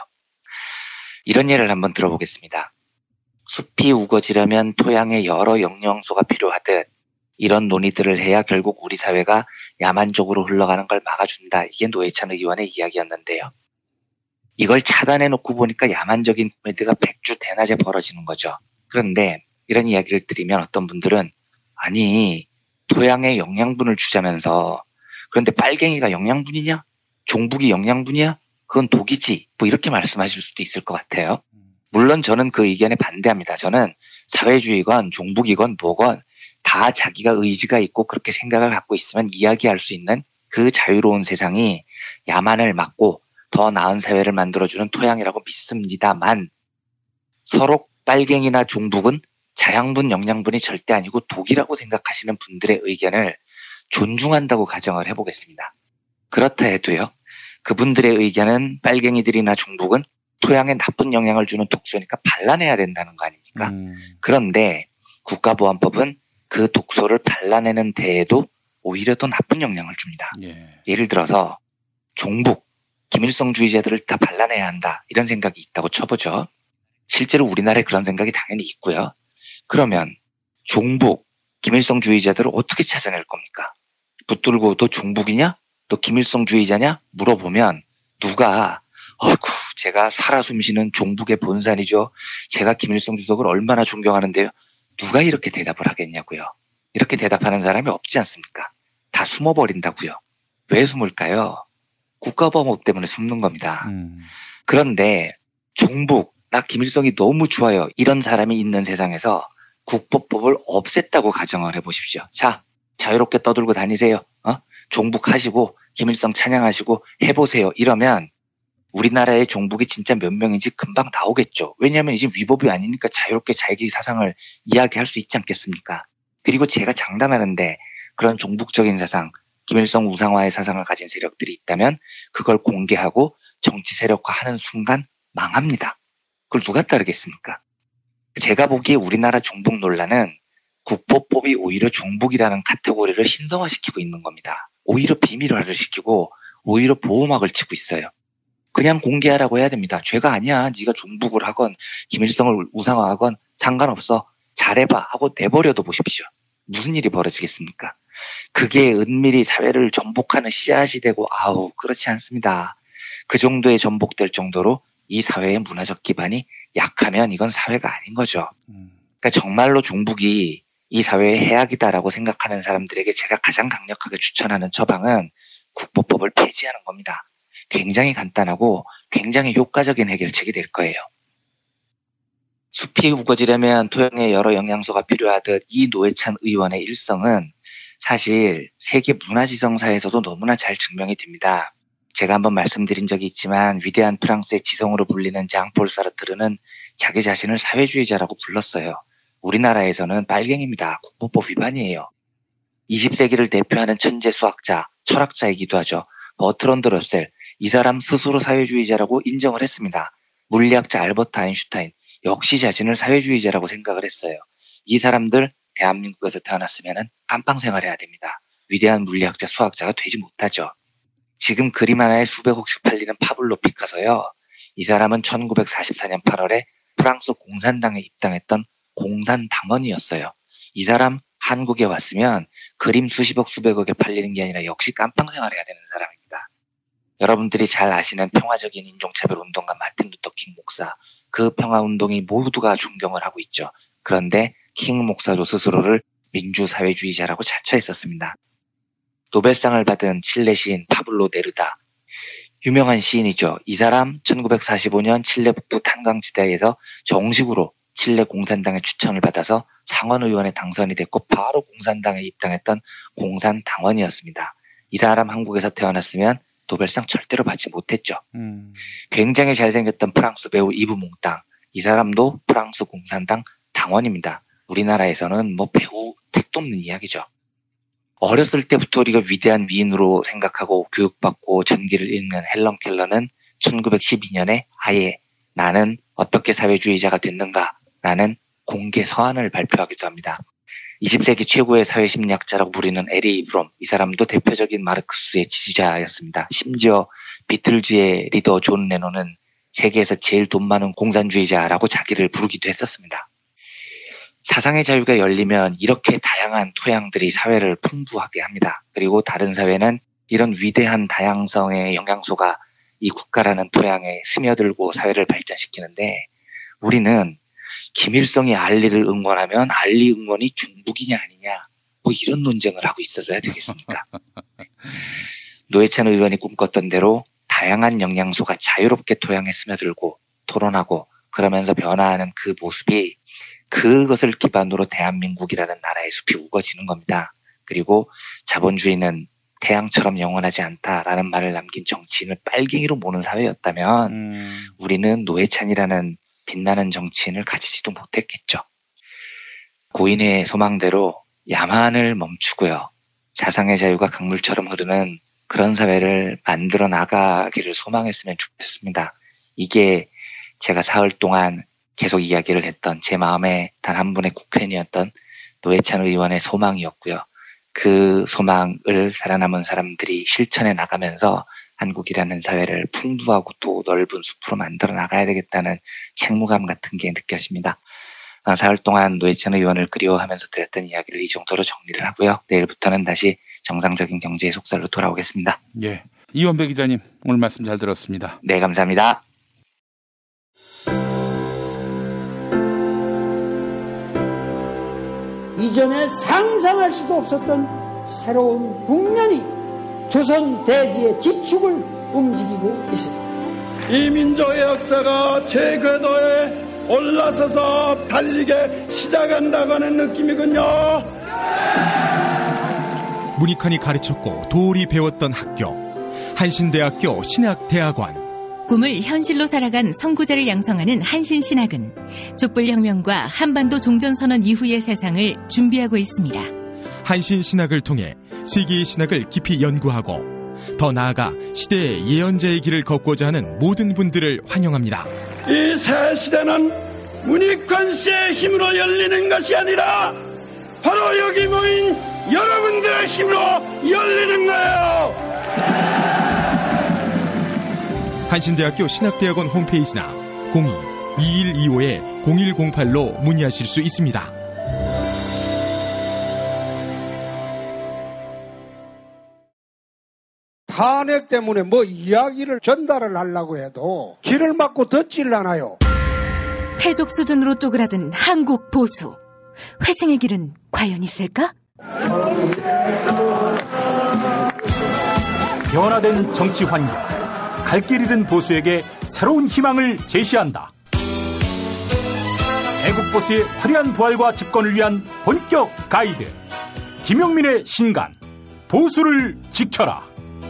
이런 예를 한번 들어보겠습니다. 숲이 우거지려면 토양에 여러 영양소가 필요하듯 이런 논의들을 해야 결국 우리 사회가 야만적으로 흘러가는 걸 막아준다. 이게 노회찬 의원의 이야기였는데요. 이걸 차단해놓고 보니까 야만적인 코미디가 백주 대낮에 벌어지는 거죠. 그런데 이런 이야기를 드리면 어떤 분들은 아니 토양에 영양분을 주자면서 그런데 빨갱이가 영양분이냐? 종북이 영양분이야? 그건 독이지. 뭐 이렇게 말씀하실 수도 있을 것 같아요. 물론 저는 그 의견에 반대합니다. 저는 사회주의건 종북이건 뭐건 다 자기가 의지가 있고 그렇게 생각을 갖고 있으면 이야기할 수 있는 그 자유로운 세상이 야만을 막고 더 나은 사회를 만들어주는 토양이라고 믿습니다만 서로 빨갱이나 종북은 자양분, 영양분이 절대 아니고 독이라고 생각하시는 분들의 의견을 존중한다고 가정을 해보겠습니다. 그렇다 해도요. 그분들의 의견은 빨갱이들이나 종북은 토양에 나쁜 영향을 주는 독소니까 발라내야 된다는 거 아닙니까? 음. 그런데 국가보안법은 그 독소를 발라내는 데에도 오히려 더 나쁜 영향을 줍니다. 예. 예를 들어서 종북, 김일성주의자들을 다 발라내야 한다. 이런 생각이 있다고 쳐보죠. 실제로 우리나라에 그런 생각이 당연히 있고요. 그러면 종북, 김일성주의자들을 어떻게 찾아낼 겁니까? 붙들고 너 종북이냐? 너 김일성주의자냐? 물어보면 누가 어이구 제가 살아 숨쉬는 종북의 본산이죠. 제가 김일성 주석을 얼마나 존경하는데요. 누가 이렇게 대답을 하겠냐고요. 이렇게 대답하는 사람이 없지 않습니까? 다 숨어버린다고요. 왜 숨을까요? 국가보안법 때문에 숨는 겁니다. 음. 그런데 종북, 나 김일성이 너무 좋아요. 이런 사람이 있는 세상에서 국보법을 없앴다고 가정을 해보십시오. 자, 자유롭게 떠들고 다니세요. 어? 종북하시고 김일성 찬양하시고 해보세요. 이러면 우리나라의 종북이 진짜 몇 명인지 금방 나오겠죠. 왜냐하면 이제 위법이 아니니까 자유롭게 자기 사상을 이야기할 수 있지 않겠습니까? 그리고 제가 장담하는데 그런 종북적인 사상, 김일성 우상화의 사상을 가진 세력들이 있다면 그걸 공개하고 정치 세력화하는 순간 망합니다. 그걸 누가 따르겠습니까? 제가 보기에 우리나라 종북 논란은 국보법이 오히려 종북이라는 카테고리를 신성화시키고 있는 겁니다. 오히려 비밀화를 시키고 오히려 보호막을 치고 있어요. 그냥 공개하라고 해야 됩니다. 죄가 아니야. 네가 종북을 하건 김일성을 우상화하건 상관없어. 잘해봐 하고 내버려둬 보십시오. 무슨 일이 벌어지겠습니까? 그게 은밀히 사회를 전복하는 씨앗이 되고 아우 그렇지 않습니다. 그 정도에 전복될 정도로 이 사회의 문화적 기반이 약하면 이건 사회가 아닌 거죠. 그러니까 정말로 종북이 이 사회의 해악이다라고 생각하는 사람들에게 제가 가장 강력하게 추천하는 처방은 국보법을 폐지하는 겁니다. 굉장히 간단하고 굉장히 효과적인 해결책이 될 거예요. 숲이 우거지려면 토양에 여러 영양소가 필요하듯 이 노회찬 의원의 일성은 사실 세계 문화지성사에서도 너무나 잘 증명이 됩니다. 제가 한번 말씀드린 적이 있지만 위대한 프랑스의 지성으로 불리는 장폴 사르트르는 자기 자신을 사회주의자라고 불렀어요. 우리나라에서는 빨갱입니다. 국보법 위반이에요. 이십 세기를 대표하는 천재 수학자, 철학자이기도 하죠. 버트런드 러셀, 이 사람 스스로 사회주의자라고 인정을 했습니다. 물리학자 알버트 아인슈타인 역시 자신을 사회주의자라고 생각을 했어요. 이 사람들 대한민국에서 태어났으면 깜빵 생활해야 됩니다. 위대한 물리학자, 수학자가 되지 못하죠. 지금 그림 하나에 수백억씩 팔리는 파블로 피카소요. 이 사람은 천구백사십사 년 팔월에 프랑스 공산당에 입당했던 공산당원이었어요. 이 사람 한국에 왔으면 그림 수십억 수백억에 팔리는 게 아니라 역시 깜빵 생활해야 되는 사람입니다. 여러분들이 잘 아시는 평화적인 인종차별 운동가 마틴 루터 킹 목사, 그 평화운동이 모두가 존경을 하고 있죠. 그런데 킹 목사도 스스로를 민주사회주의자라고 자처했었습니다. 노벨상을 받은 칠레 시인 파블로 네루다, 유명한 시인이죠. 이 사람 천구백사십오 년 칠레 북부 탄광지대에서 정식으로 칠레 공산당의 추천을 받아서 상원의원에 당선이 됐고 바로 공산당에 입당했던 공산당원이었습니다. 이 사람 한국에서 태어났으면 노벨상 절대로 받지 못했죠. 음. 굉장히 잘생겼던 프랑스 배우 이브 몽땅, 이 사람도 프랑스 공산당 당원입니다. 우리나라에서는 뭐 배우 택도 없는 이야기죠. 어렸을 때부터 우리가 위대한 미인으로 생각하고 교육받고 전기를 읽는 헬런 켈러는 천구백십이 년에 아예 나는 어떻게 사회주의자가 됐는가 라는 공개 서한을 발표하기도 합니다. 이십 세기 최고의 사회심리학자라고 부리는 에리 이브롬, 이 사람도 대표적인 마르크스의 지지자였습니다. 심지어 비틀즈의 리더 존 레논은 세계에서 제일 돈 많은 공산주의자라고 자기를 부르기도 했었습니다. 사상의 자유가 열리면 이렇게 다양한 토양들이 사회를 풍부하게 합니다. 그리고 다른 사회는 이런 위대한 다양성의 영양소가 이 국가라는 토양에 스며들고 사회를 발전시키는데 우리는 김일성이 알리를 응원하면 알리 응원이 중북이냐 아니냐 뭐 이런 논쟁을 하고 있어서야 되겠습니까? 노회찬 의원이 꿈꿨던 대로 다양한 영양소가 자유롭게 토양에 스며들고 토론하고 그러면서 변화하는 그 모습이 그것을 기반으로 대한민국이라는 나라의 숲이 우거지는 겁니다. 그리고 자본주의는 태양처럼 영원하지 않다라는 말을 남긴 정치인을 빨갱이로 모는 사회였다면 음. 우리는 노회찬이라는 빛나는 정치인을 가지지도 못했겠죠. 고인의 소망대로 야만을 멈추고요. 사상의 자유가 강물처럼 흐르는 그런 사회를 만들어 나가기를 소망했으면 좋겠습니다. 이게 제가 사흘 동안 계속 이야기를 했던 제 마음의 단 한 분의 국회의원이었던 노회찬 의원의 소망이었고요. 그 소망을 살아남은 사람들이 실천해 나가면서 한국이라는 사회를 풍부하고 또 넓은 숲으로 만들어 나가야 되겠다는 책무감 같은 게 느껴집니다. 어, 사흘 동안 노회찬 의원을 그리워하면서 드렸던 이야기를 이 정도로 정리를 하고요. 내일부터는 다시 정상적인 경제의 속살로 돌아오겠습니다. 예, 이완배 기자님 오늘 말씀 잘 들었습니다. 네, 감사합니다. 이전에 상상할 수도 없었던 새로운 국면이 조선 대지의 지축을 움직이고 있습니다. 이 민족의 역사가 제 궤도에 올라서서 달리게 시작한다고 하는 느낌이군요. 문익환이 가르쳤고 도울이 배웠던 학교, 한신대학교 신학대학원. 꿈을 현실로 살아간 선구자를 양성하는 한신신학은 촛불혁명과 한반도 종전선언 이후의 세상을 준비하고 있습니다. 한신신학을 통해 세계의 신학을 깊이 연구하고 더 나아가 시대의 예언자의 길을 걷고자 하는 모든 분들을 환영합니다. 이 새 시대는 문익환 씨의 힘으로 열리는 것이 아니라 바로 여기 모인 여러분들의 힘으로 열리는 거예요. 한신대학교 신학대학원 홈페이지나 공이 이일이오 공일공팔로 문의하실 수 있습니다. 탄핵 때문에 뭐 이야기를 전달을 하려고 해도 길을 막고 듣질 않아요. 회족 수준으로 쪼그라든 한국 보수. 회생의 길은 과연 있을까? 변화된 정치 환경, 갈 길 잃은 보수에게 새로운 희망을 제시한다. 애국 보수의 화려한 부활과 집권을 위한 본격 가이드, 김용민의 신간, 보수를 지켜라.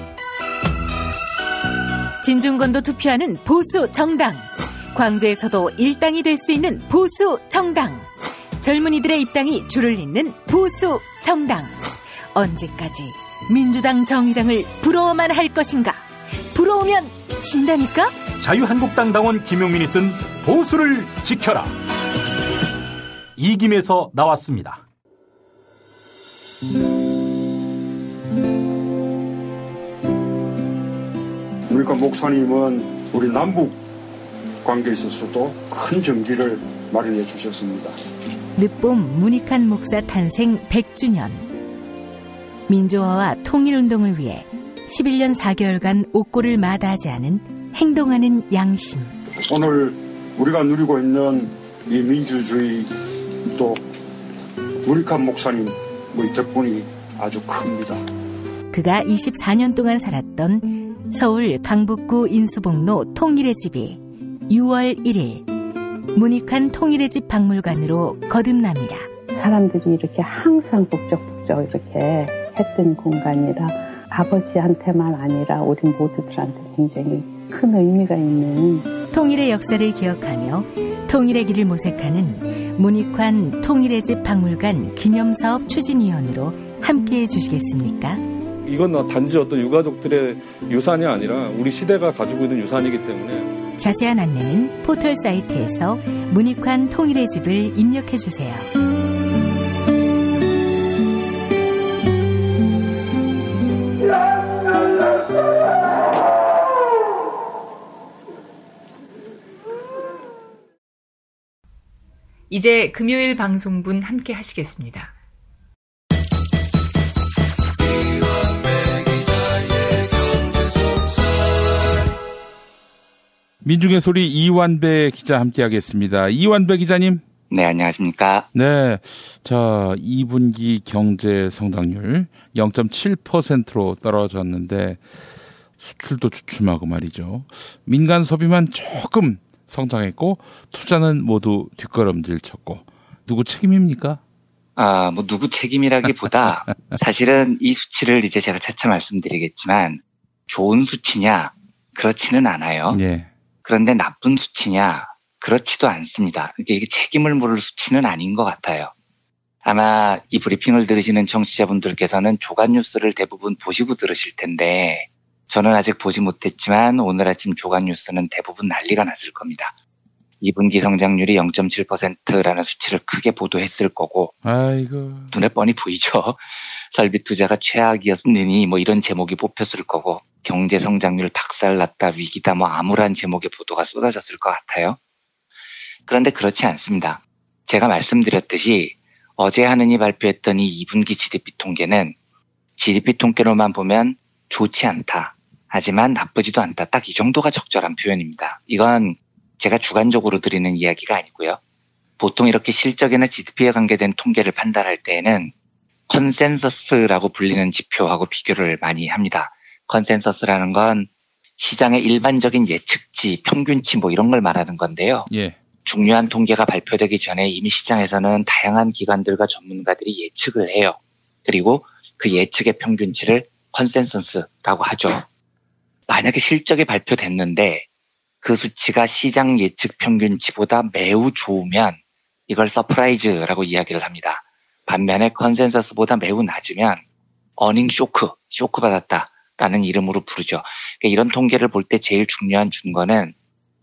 진중권도 투표하는 보수 정당. 광주에서도 일당이 될 수 있는 보수 정당. 젊은이들의 입당이 줄을 잇는 보수 정당. 언제까지 민주당 정의당을 부러워만 할 것인가? 부러우면 진다니까? 자유한국당 당원 김용민이 쓴 보수를 지켜라. 이김에서 나왔습니다. 그러니까 목사님은 우리 남북 관계에 있어서도 큰 정기를 마련해 주셨습니다. 늦봄 문익환 목사 탄생 백 주년. 민주화와 통일운동을 위해 십일 년 사 개월간 옥고를 마다하지 않은 행동하는 양심. 오늘 우리가 누리고 있는 이 민주주의 또 문익환 목사님 뭐 덕분이 아주 큽니다. 그가 이십사 년 동안 살았던 서울 강북구 인수봉로 통일의 집이 유월 일일 문익환 통일의 집 박물관으로 거듭납니다. 사람들이 이렇게 항상 북적북적 이렇게 했던 공간이라 아버지한테만 아니라 우리 모두들한테 굉장히 큰 의미가 있는 통일의 역사를 기억하며 통일의 길을 모색하는 문익환 통일의 집 박물관 기념사업 추진위원으로 함께해 주시겠습니까? 이건 단지 어떤 유가족들의 유산이 아니라 우리 시대가 가지고 있는 유산이기 때문에 자세한 안내는 포털 사이트에서 문익환 통일의 집을 입력해 주세요. 이제 금요일 방송분 함께 하시겠습니다. 민중의 소리 이완배 기자 함께하겠습니다. 이완배 기자님. 네, 안녕하십니까. 네, 자 이 분기 경제 성장률 영 점 칠 퍼센트로 떨어졌는데 수출도 주춤하고 말이죠. 민간 소비만 조금 성장했고 투자는 모두 뒷걸음질 쳤고 누구 책임입니까? 아, 뭐 누구 책임이라기보다 사실은 이 수치를 이제 제가 차차 말씀드리겠지만 좋은 수치냐? 그렇지는 않아요. 예. 그런데 나쁜 수치냐? 그렇지도 않습니다. 이게 책임을 물을 수치는 아닌 것 같아요. 아마 이 브리핑을 들으시는 청취자분들께서는 조간 뉴스를 대부분 보시고 들으실 텐데 저는 아직 보지 못했지만 오늘 아침 조간 뉴스는 대부분 난리가 났을 겁니다. 이 분기 성장률이 영 점 칠 퍼센트라는 수치를 크게 보도했을 거고 아이고. 눈에 뻔히 보이죠. 설비 투자가 최악이었느니 뭐 이런 제목이 뽑혔을 거고 경제 성장률 박살났다 위기다 뭐 암울한 제목의 보도가 쏟아졌을 것 같아요. 그런데 그렇지 않습니다. 제가 말씀드렸듯이 어제 하느니 발표했던 이 이 분기 지디피 통계는 지디피 통계로만 보면 좋지 않다. 하지만 나쁘지도 않다. 딱 이 정도가 적절한 표현입니다. 이건 제가 주관적으로 드리는 이야기가 아니고요. 보통 이렇게 실적이나 지디피에 관계된 통계를 판단할 때에는 컨센서스라고 불리는 지표하고 비교를 많이 합니다. 컨센서스라는 건 시장의 일반적인 예측치, 평균치 뭐 이런 걸 말하는 건데요. 예. 중요한 통계가 발표되기 전에 이미 시장에서는 다양한 기관들과 전문가들이 예측을 해요. 그리고 그 예측의 평균치를 컨센서스라고 하죠. 만약에 실적이 발표됐는데 그 수치가 시장 예측 평균치보다 매우 좋으면 이걸 서프라이즈라고 이야기를 합니다. 반면에 컨센서스보다 매우 낮으면 어닝 쇼크, 쇼크 받았다라는 이름으로 부르죠. 그러니까 이런 통계를 볼 때 제일 중요한 증거는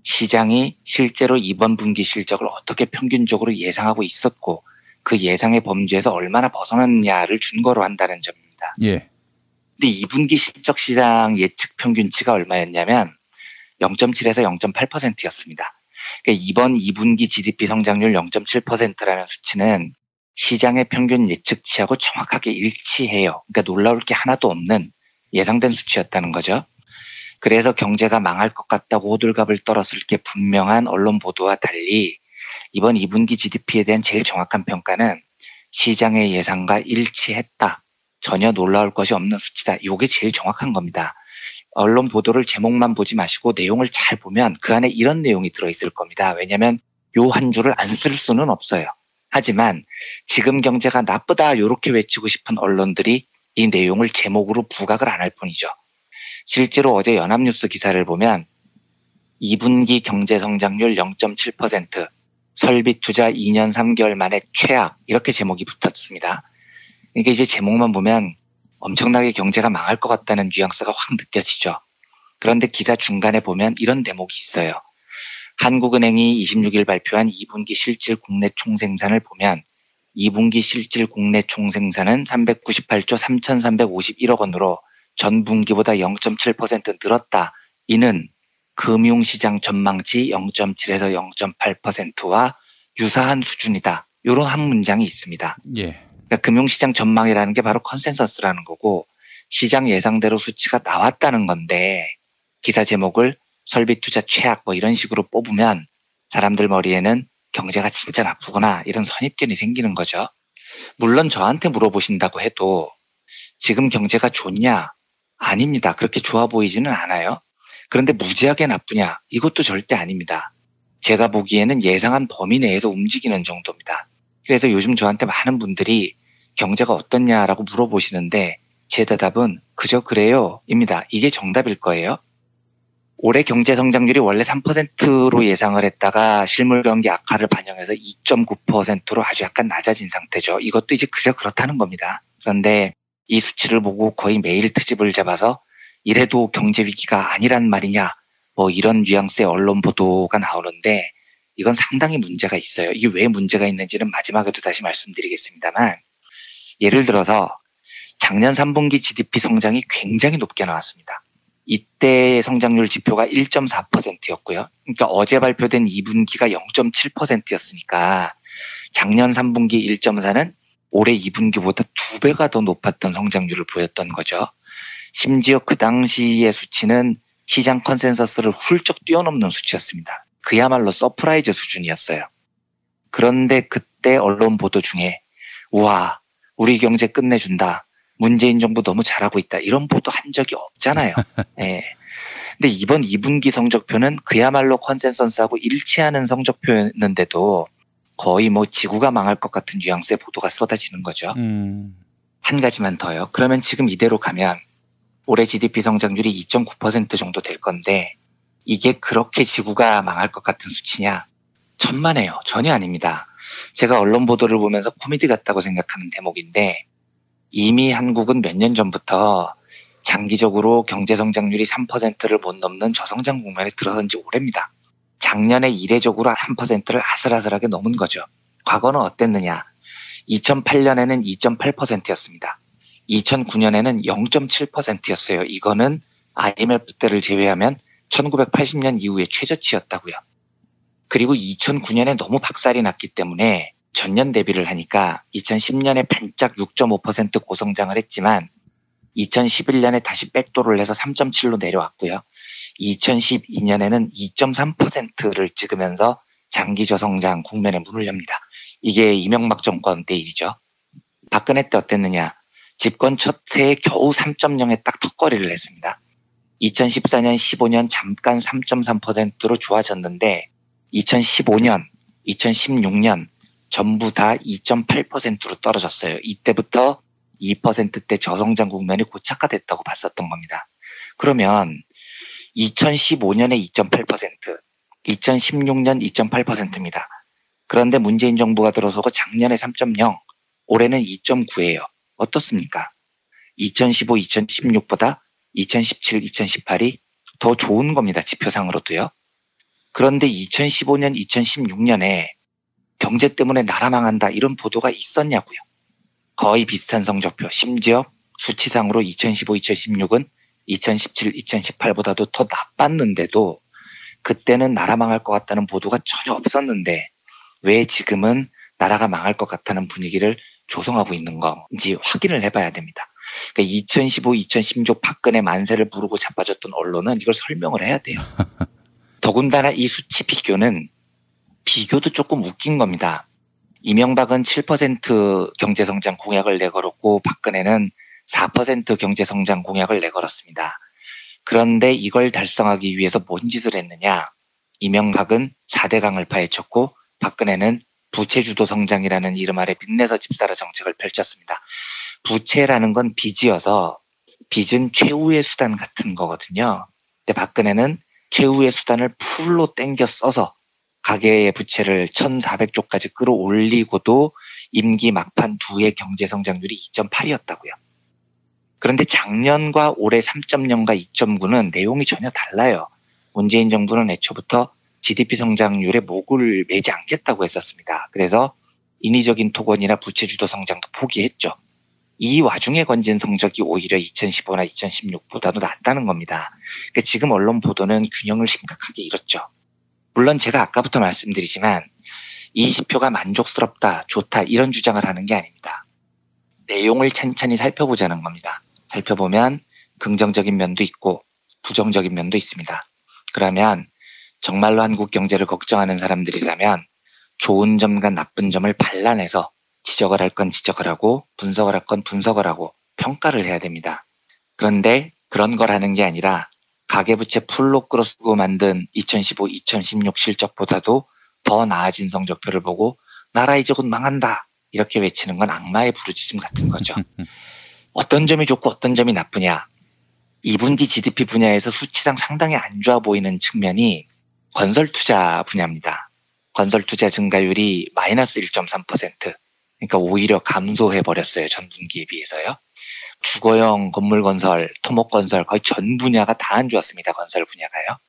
시장이 실제로 이번 분기 실적을 어떻게 평균적으로 예상하고 있었고 그 예상의 범주에서 얼마나 벗어났냐를 준거로 한다는 점입니다. 예. 근데 이 분기 실적 시장 예측 평균치가 얼마였냐면 영 점 칠에서 영 점 팔 퍼센트였습니다. 그러니까 이번 이 분기 지디피 성장률 영 점 칠 퍼센트라는 수치는 시장의 평균 예측치하고 정확하게 일치해요. 그러니까 놀라울 게 하나도 없는 예상된 수치였다는 거죠. 그래서 경제가 망할 것 같다고 호들갑을 떨었을 게 분명한 언론 보도와 달리 이번 이 분기 지디피에 대한 제일 정확한 평가는 시장의 예상과 일치했다. 전혀 놀라울 것이 없는 수치다. 이게 제일 정확한 겁니다. 언론 보도를 제목만 보지 마시고 내용을 잘 보면 그 안에 이런 내용이 들어있을 겁니다. 왜냐하면 요 한 줄을 안 쓸 수는 없어요. 하지만 지금 경제가 나쁘다 이렇게 외치고 싶은 언론들이 이 내용을 제목으로 부각을 안 할 뿐이죠. 실제로 어제 연합뉴스 기사를 보면 이 분기 경제 성장률 영 점 칠 퍼센트, 설비 투자 이 년 삼 개월 만에 최악 이렇게 제목이 붙었습니다. 그러니까 이제 제목만 보면 엄청나게 경제가 망할 것 같다는 뉘앙스가 확 느껴지죠. 그런데 기사 중간에 보면 이런 대목이 있어요. 한국은행이 이십육 일 발표한 이 분기 실질 국내 총생산을 보면 이 분기 실질 국내 총생산은 삼백구십팔 조 삼천삼백오십일억 원으로 전 분기보다 영 점 칠 퍼센트 늘었다. 이는 금융시장 전망치 영 점 칠에서 영 점 팔 퍼센트와 유사한 수준이다. 이런 한 문장이 있습니다. 예. 그러니까 금융시장 전망이라는 게 바로 컨센서스라는 거고 시장 예상대로 수치가 나왔다는 건데 기사 제목을 설비 투자 최악 뭐 이런 식으로 뽑으면 사람들 머리에는 경제가 진짜 나쁘구나 이런 선입견이 생기는 거죠. 물론 저한테 물어보신다고 해도 지금 경제가 좋냐? 아닙니다. 그렇게 좋아 보이지는 않아요. 그런데 무지하게 나쁘냐? 이것도 절대 아닙니다. 제가 보기에는 예상한 범위 내에서 움직이는 정도입니다. 그래서 요즘 저한테 많은 분들이 경제가 어떻냐라고 물어보시는데 제 대답은 그저 그래요 입니다. 이게 정답일 거예요. 올해 경제 성장률이 원래 삼 퍼센트로 예상을 했다가 실물 경기 악화를 반영해서 이 점 구 퍼센트로 아주 약간 낮아진 상태죠. 이것도 이제 그저 그렇다는 겁니다. 그런데 이 수치를 보고 거의 매일 트집을 잡아서 이래도 경제 위기가 아니란 말이냐 뭐 이런 뉘앙스의 언론 보도가 나오는데 이건 상당히 문제가 있어요. 이게 왜 문제가 있는지는 마지막에도 다시 말씀드리겠습니다만 예를 들어서 작년 삼 분기 지디피 성장이 굉장히 높게 나왔습니다. 이때의 성장률 지표가 일 점 사 퍼센트였고요. 그러니까 어제 발표된 이 분기가 영 점 칠 퍼센트였으니까 작년 삼 분기 일 점 사는 올해 이 분기보다 두 배가 더 높았던 성장률을 보였던 거죠. 심지어 그 당시의 수치는 시장 컨센서스를 훌쩍 뛰어넘는 수치였습니다. 그야말로 서프라이즈 수준이었어요. 그런데 그때 언론 보도 중에 우와 우리 경제 끝내준다. 문재인 정부 너무 잘하고 있다. 이런 보도 한 적이 없잖아요. 예. 근데 이번 이 분기 성적표는 그야말로 컨센서스하고 일치하는 성적표였는데도 거의 뭐 지구가 망할 것 같은 뉘앙스의 보도가 쏟아지는 거죠. 음. 한 가지만 더요. 그러면 지금 이대로 가면 올해 지디피 성장률이 이 점 구 퍼센트 정도 될 건데 이게 그렇게 지구가 망할 것 같은 수치냐? 천만에요. 전혀 아닙니다. 제가 언론 보도를 보면서 코미디 같다고 생각하는 대목인데 이미 한국은 몇 년 전부터 장기적으로 경제 성장률이 삼 퍼센트를 못 넘는 저성장 국면에 들어선 지 오래입니다. 작년에 이례적으로 삼 퍼센트를 아슬아슬하게 넘은 거죠. 과거는 어땠느냐? 이천팔 년에는 이 점 팔 퍼센트였습니다. 이천구 년에는 영 점 칠 퍼센트였어요. 이거는 아이엠에프 때를 제외하면 천구백팔십 년 이후의 최저치였다고요. 그리고 이천구 년에 너무 박살이 났기 때문에 전년 대비를 하니까 이천십 년에 반짝 육 점 오 퍼센트 고성장을 했지만 이천십일 년에 다시 백도를 해서 삼 점 칠로 내려왔고요. 이천십이 년에는 이 점 삼 퍼센트를 찍으면서 장기 저성장 국면에 문을 엽니다. 이게 이명박 정권 때 일이죠. 박근혜 때 어땠느냐. 집권 첫 해에 겨우 삼 점 영에 딱 턱걸이를 했습니다. 이천십사 년, 십오 년 잠깐 삼 점 삼 퍼센트로 좋아졌는데 이천십오 년, 이천십육 년 전부 다 이 점 팔 퍼센트로 떨어졌어요. 이때부터 이 퍼센트대 저성장 국면이 고착화됐다고 봤었던 겁니다. 그러면 이천십오 년에 이 점 팔 퍼센트, 이천십육 년 이 점 팔 퍼센트입니다. 그런데 문재인 정부가 들어서고 작년에 삼 점 영, 올해는 이 점 구예요. 어떻습니까? 이천십오, 이천십육보다 이천십칠, 이천십팔이 더 좋은 겁니다. 지표상으로도요. 그런데 이천십오 년, 이천십육 년에 경제 때문에 나라 망한다 이런 보도가 있었냐고요. 거의 비슷한 성적표. 심지어 수치상으로 이천십오, 이천십육은 이천십칠, 이천십팔보다도 더 나빴는데도 그때는 나라 망할 것 같다는 보도가 전혀 없었는데 왜 지금은 나라가 망할 것 같다는 분위기를 조성하고 있는 건지 확인을 해봐야 됩니다. 그러니까 이천십오, 이천십육 박근혜 만세를 부르고 자빠졌던 언론은 이걸 설명을 해야 돼요. 더군다나 이 수치 비교는 비교도 조금 웃긴 겁니다. 이명박은 칠 퍼센트 경제성장 공약을 내걸었고 박근혜는 사 퍼센트 경제성장 공약을 내걸었습니다. 그런데 이걸 달성하기 위해서 뭔 짓을 했느냐. 이명박은 사 대강을 파헤쳤고 박근혜는 부채주도 성장이라는 이름 아래 빚내서 집사라 정책을 펼쳤습니다. 부채라는 건 빚이어서 빚은 최후의 수단 같은 거거든요. 근데 박근혜는 최후의 수단을 풀로 땡겨 써서 가계의 부채를 천사백조까지 끌어올리고도 임기 막판 두 해 경제성장률이 이 점 팔이었다고요. 그런데 작년과 올해 삼 점 영과 이 점 구는 내용이 전혀 달라요. 문재인 정부는 애초부터 지디피 성장률에 목을 매지 않겠다고 했었습니다. 그래서 인위적인 토건이나 부채주도 성장도 포기했죠. 이 와중에 건진 성적이 오히려 이천십오나 이천십육보다도 낫다는 겁니다. 그러니까 지금 언론 보도는 균형을 심각하게 잃었죠. 물론 제가 아까부터 말씀드리지만 이 지표가 만족스럽다, 좋다 이런 주장을 하는 게 아닙니다. 내용을 찬찬히 살펴보자는 겁니다. 살펴보면 긍정적인 면도 있고 부정적인 면도 있습니다. 그러면 정말로 한국 경제를 걱정하는 사람들이라면 좋은 점과 나쁜 점을 발라내서 지적을 할 건 지적을 하고 분석을 할 건 분석을 하고 평가를 해야 됩니다. 그런데 그런 걸 하는 게 아니라 가계부채 풀로 끌어쓰고 만든 이천십오, 이천십육 실적보다도 더 나아진 성적표를 보고 나라 이제 곧 망한다 이렇게 외치는 건 악마의 부르짖음 같은 거죠. 어떤 점이 좋고 어떤 점이 나쁘냐. 이 분기 지디피 분야에서 수치상 상당히 안 좋아 보이는 측면이 건설투자 분야입니다. 건설투자 증가율이 마이너스 일 점 삼 퍼센트. 그러니까 오히려 감소해버렸어요. 전 분기에 비해서요. 주거용 건물 건설, 토목 건설 거의 전 분야가 다 안 좋았습니다. 건설 분야가요.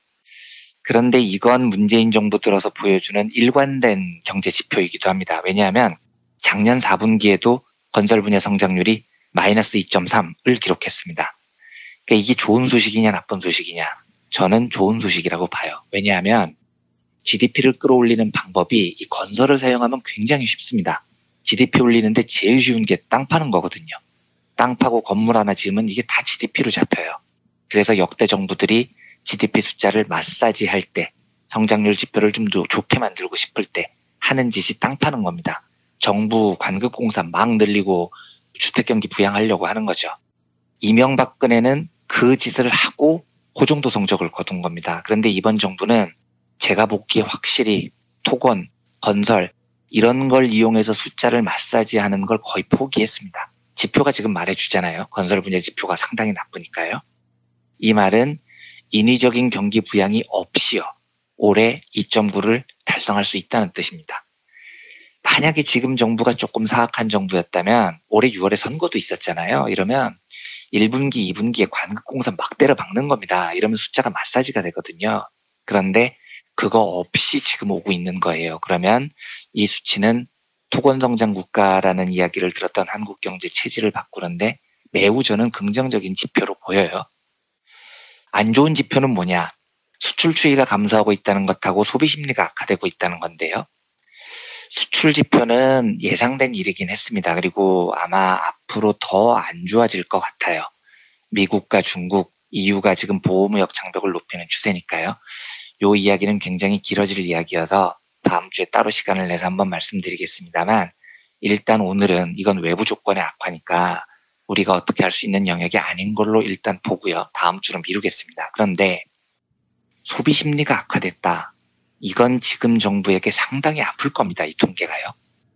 그런데 이건 문재인 정부 들어서 보여주는 일관된 경제 지표이기도 합니다. 왜냐하면 작년 사 분기에도 건설 분야 성장률이 마이너스 이 점 삼을 기록했습니다. 그러니까 이게 좋은 소식이냐 나쁜 소식이냐. 저는 좋은 소식이라고 봐요. 왜냐하면 지디피를 끌어올리는 방법이 이 건설을 사용하면 굉장히 쉽습니다. 지디피 올리는데 제일 쉬운 게 땅 파는 거거든요. 땅 파고 건물 하나 지으면 이게 다 지디피로 잡혀요. 그래서 역대 정부들이 지디피 숫자를 마사지할 때, 성장률 지표를 좀 더 좋게 만들고 싶을 때 하는 짓이 땅 파는 겁니다. 정부 관급공사 막 늘리고 주택경기 부양하려고 하는 거죠. 이명박근혜는 그 짓을 하고 그 정도 성적을 거둔 겁니다. 그런데 이번 정부는 제가 보기에 확실히 토건, 건설 이런 걸 이용해서 숫자를 마사지하는 걸 거의 포기했습니다. 지표가 지금 말해주잖아요. 건설 분야 지표가 상당히 나쁘니까요. 이 말은 인위적인 경기 부양이 없이요. 올해 이 점 구를 달성할 수 있다는 뜻입니다. 만약에 지금 정부가 조금 사악한 정부였다면 올해 유월에 선거도 있었잖아요. 이러면 일 분기, 이 분기에 관급공사 막 때려 박는 겁니다. 이러면 숫자가 마사지가 되거든요. 그런데 그거 없이 지금 오고 있는 거예요. 그러면 이 수치는 토건성장 국가라는 이야기를 들었던 한국 경제 체질을 바꾸는데 매우 저는 긍정적인 지표로 보여요. 안 좋은 지표는 뭐냐? 수출 추이가 감소하고 있다는 것하고 소비 심리가 악화되고 있다는 건데요. 수출 지표는 예상된 일이긴 했습니다. 그리고 아마 앞으로 더 안 좋아질 것 같아요. 미국과 중국, 이유가 지금 보호무역 장벽을 높이는 추세니까요. 요 이야기는 굉장히 길어질 이야기여서 다음 주에 따로 시간을 내서 한번 말씀드리겠습니다만, 일단 오늘은 이건 외부 조건의 악화니까 우리가 어떻게 할 수 있는 영역이 아닌 걸로 일단 보고요. 다음 주로 미루겠습니다. 그런데 소비 심리가 악화됐다. 이건 지금 정부에게 상당히 아플 겁니다. 이 통계가요.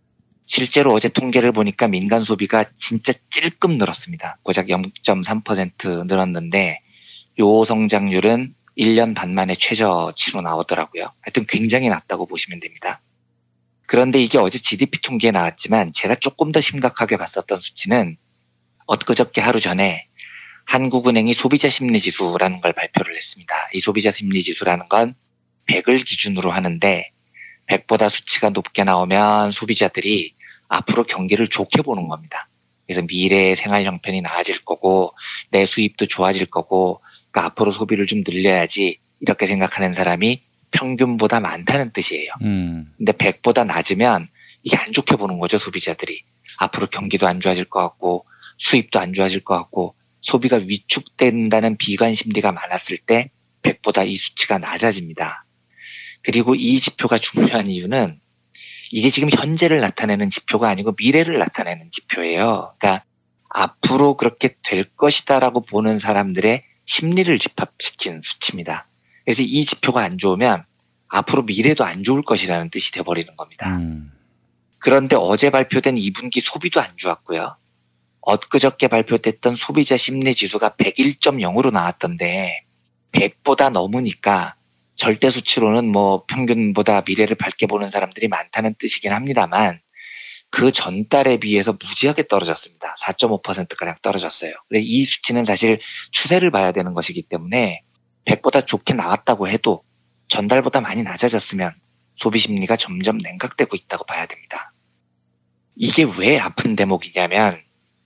실제로 어제 통계를 보니까 민간 소비가 진짜 찔끔 늘었습니다. 고작 영 점 삼 퍼센트 늘었는데 요 성장률은 일 년 반 만에 최저치로 나오더라고요. 하여튼 굉장히 낮다고 보시면 됩니다. 그런데 이게 어제 지디피 통계에 나왔지만 제가 조금 더 심각하게 봤었던 수치는 엊그저께 하루 전에 한국은행이 소비자 심리지수라는 걸 발표를 했습니다. 이 소비자 심리지수라는 건 백을 기준으로 하는데 백보다 수치가 높게 나오면 소비자들이 앞으로 경기를 좋게 보는 겁니다. 그래서 미래의 생활 형편이 나아질 거고 내 수입도 좋아질 거고 그러니까 앞으로 소비를 좀 늘려야지 이렇게 생각하는 사람이 평균보다 많다는 뜻이에요. 음. 근데 백보다 낮으면 이게 안 좋게 보는 거죠, 소비자들이. 앞으로 경기도 안 좋아질 것 같고 수입도 안 좋아질 것 같고 소비가 위축된다는 비관 심리가 많았을 때 백보다 이 수치가 낮아집니다. 그리고 이 지표가 중요한 이유는 이게 지금 현재를 나타내는 지표가 아니고 미래를 나타내는 지표예요. 그러니까 앞으로 그렇게 될 것이다라고 보는 사람들의 심리를 집합시킨 수치입니다. 그래서 이 지표가 안 좋으면 앞으로 미래도 안 좋을 것이라는 뜻이 돼버리는 겁니다. 음. 그런데 어제 발표된 이 분기 소비도 안 좋았고요. 엊그저께 발표됐던 소비자 심리지수가 백일 점 영으로 나왔던데 백보다 넘으니까 절대 수치로는 뭐 평균보다 미래를 밝게 보는 사람들이 많다는 뜻이긴 합니다만 그 전달에 비해서 무지하게 떨어졌습니다. 사 점 오 퍼센트가량 떨어졌어요. 그래서 이 수치는 사실 추세를 봐야 되는 것이기 때문에 백보다 좋게 나왔다고 해도 전달보다 많이 낮아졌으면 소비 심리가 점점 냉각되고 있다고 봐야 됩니다. 이게 왜 아픈 대목이냐면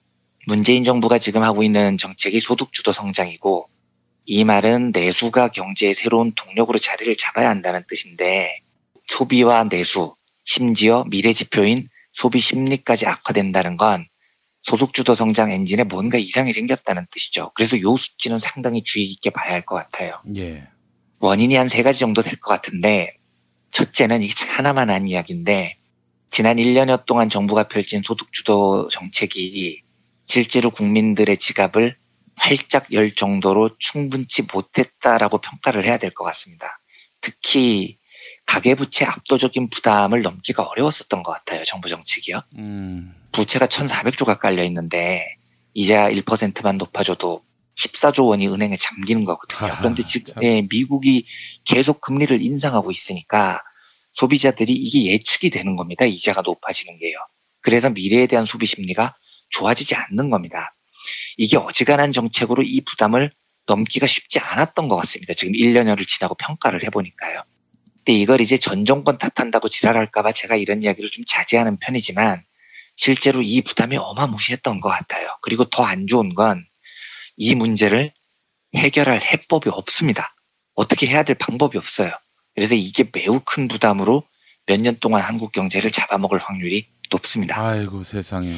문재인 정부가 지금 하고 있는 정책이 소득주도 성장이고 이 말은 내수가 경제의 새로운 동력으로 자리를 잡아야 한다는 뜻인데 소비와 내수, 심지어 미래 지표인 소비 심리까지 악화된다는 건 소득주도 성장 엔진에 뭔가 이상이 생겼다는 뜻이죠. 그래서 이 수치는 상당히 주의 깊게 봐야 할 것 같아요. 예. 원인이 한 세 가지 정도 될 것 같은데 첫째는 이게 하나만 한 이야기인데 지난 일 년여 동안 정부가 펼친 소득주도 정책이 실제로 국민들의 지갑을 활짝 열 정도로 충분치 못했다라고 평가를 해야 될 것 같습니다. 특히 가계부채 압도적인 부담을 넘기가 어려웠었던 것 같아요. 정부 정책이요. 음. 부채가 천사백조가 깔려 있는데 이자 일 퍼센트만 높아져도 십사조 원이 은행에 잠기는 거거든요. 그런데 지금 예, 미국이 계속 금리를 인상하고 있으니까 소비자들이 이게 예측이 되는 겁니다. 이자가 높아지는 게요. 그래서 미래에 대한 소비 심리가 좋아지지 않는 겁니다. 이게 어지간한 정책으로 이 부담을 넘기가 쉽지 않았던 것 같습니다. 지금 일 년여를 지나고 평가를 해보니까요. 근데 이걸 이제 전 정권 탓한다고 지랄할까봐 제가 이런 이야기를 좀 자제하는 편이지만 실제로 이 부담이 어마무시했던 것 같아요. 그리고 더 안 좋은 건 이 문제를 해결할 해법이 없습니다. 어떻게 해야 될 방법이 없어요. 그래서 이게 매우 큰 부담으로 몇 년 동안 한국 경제를 잡아먹을 확률이 높습니다. 아이고 세상에.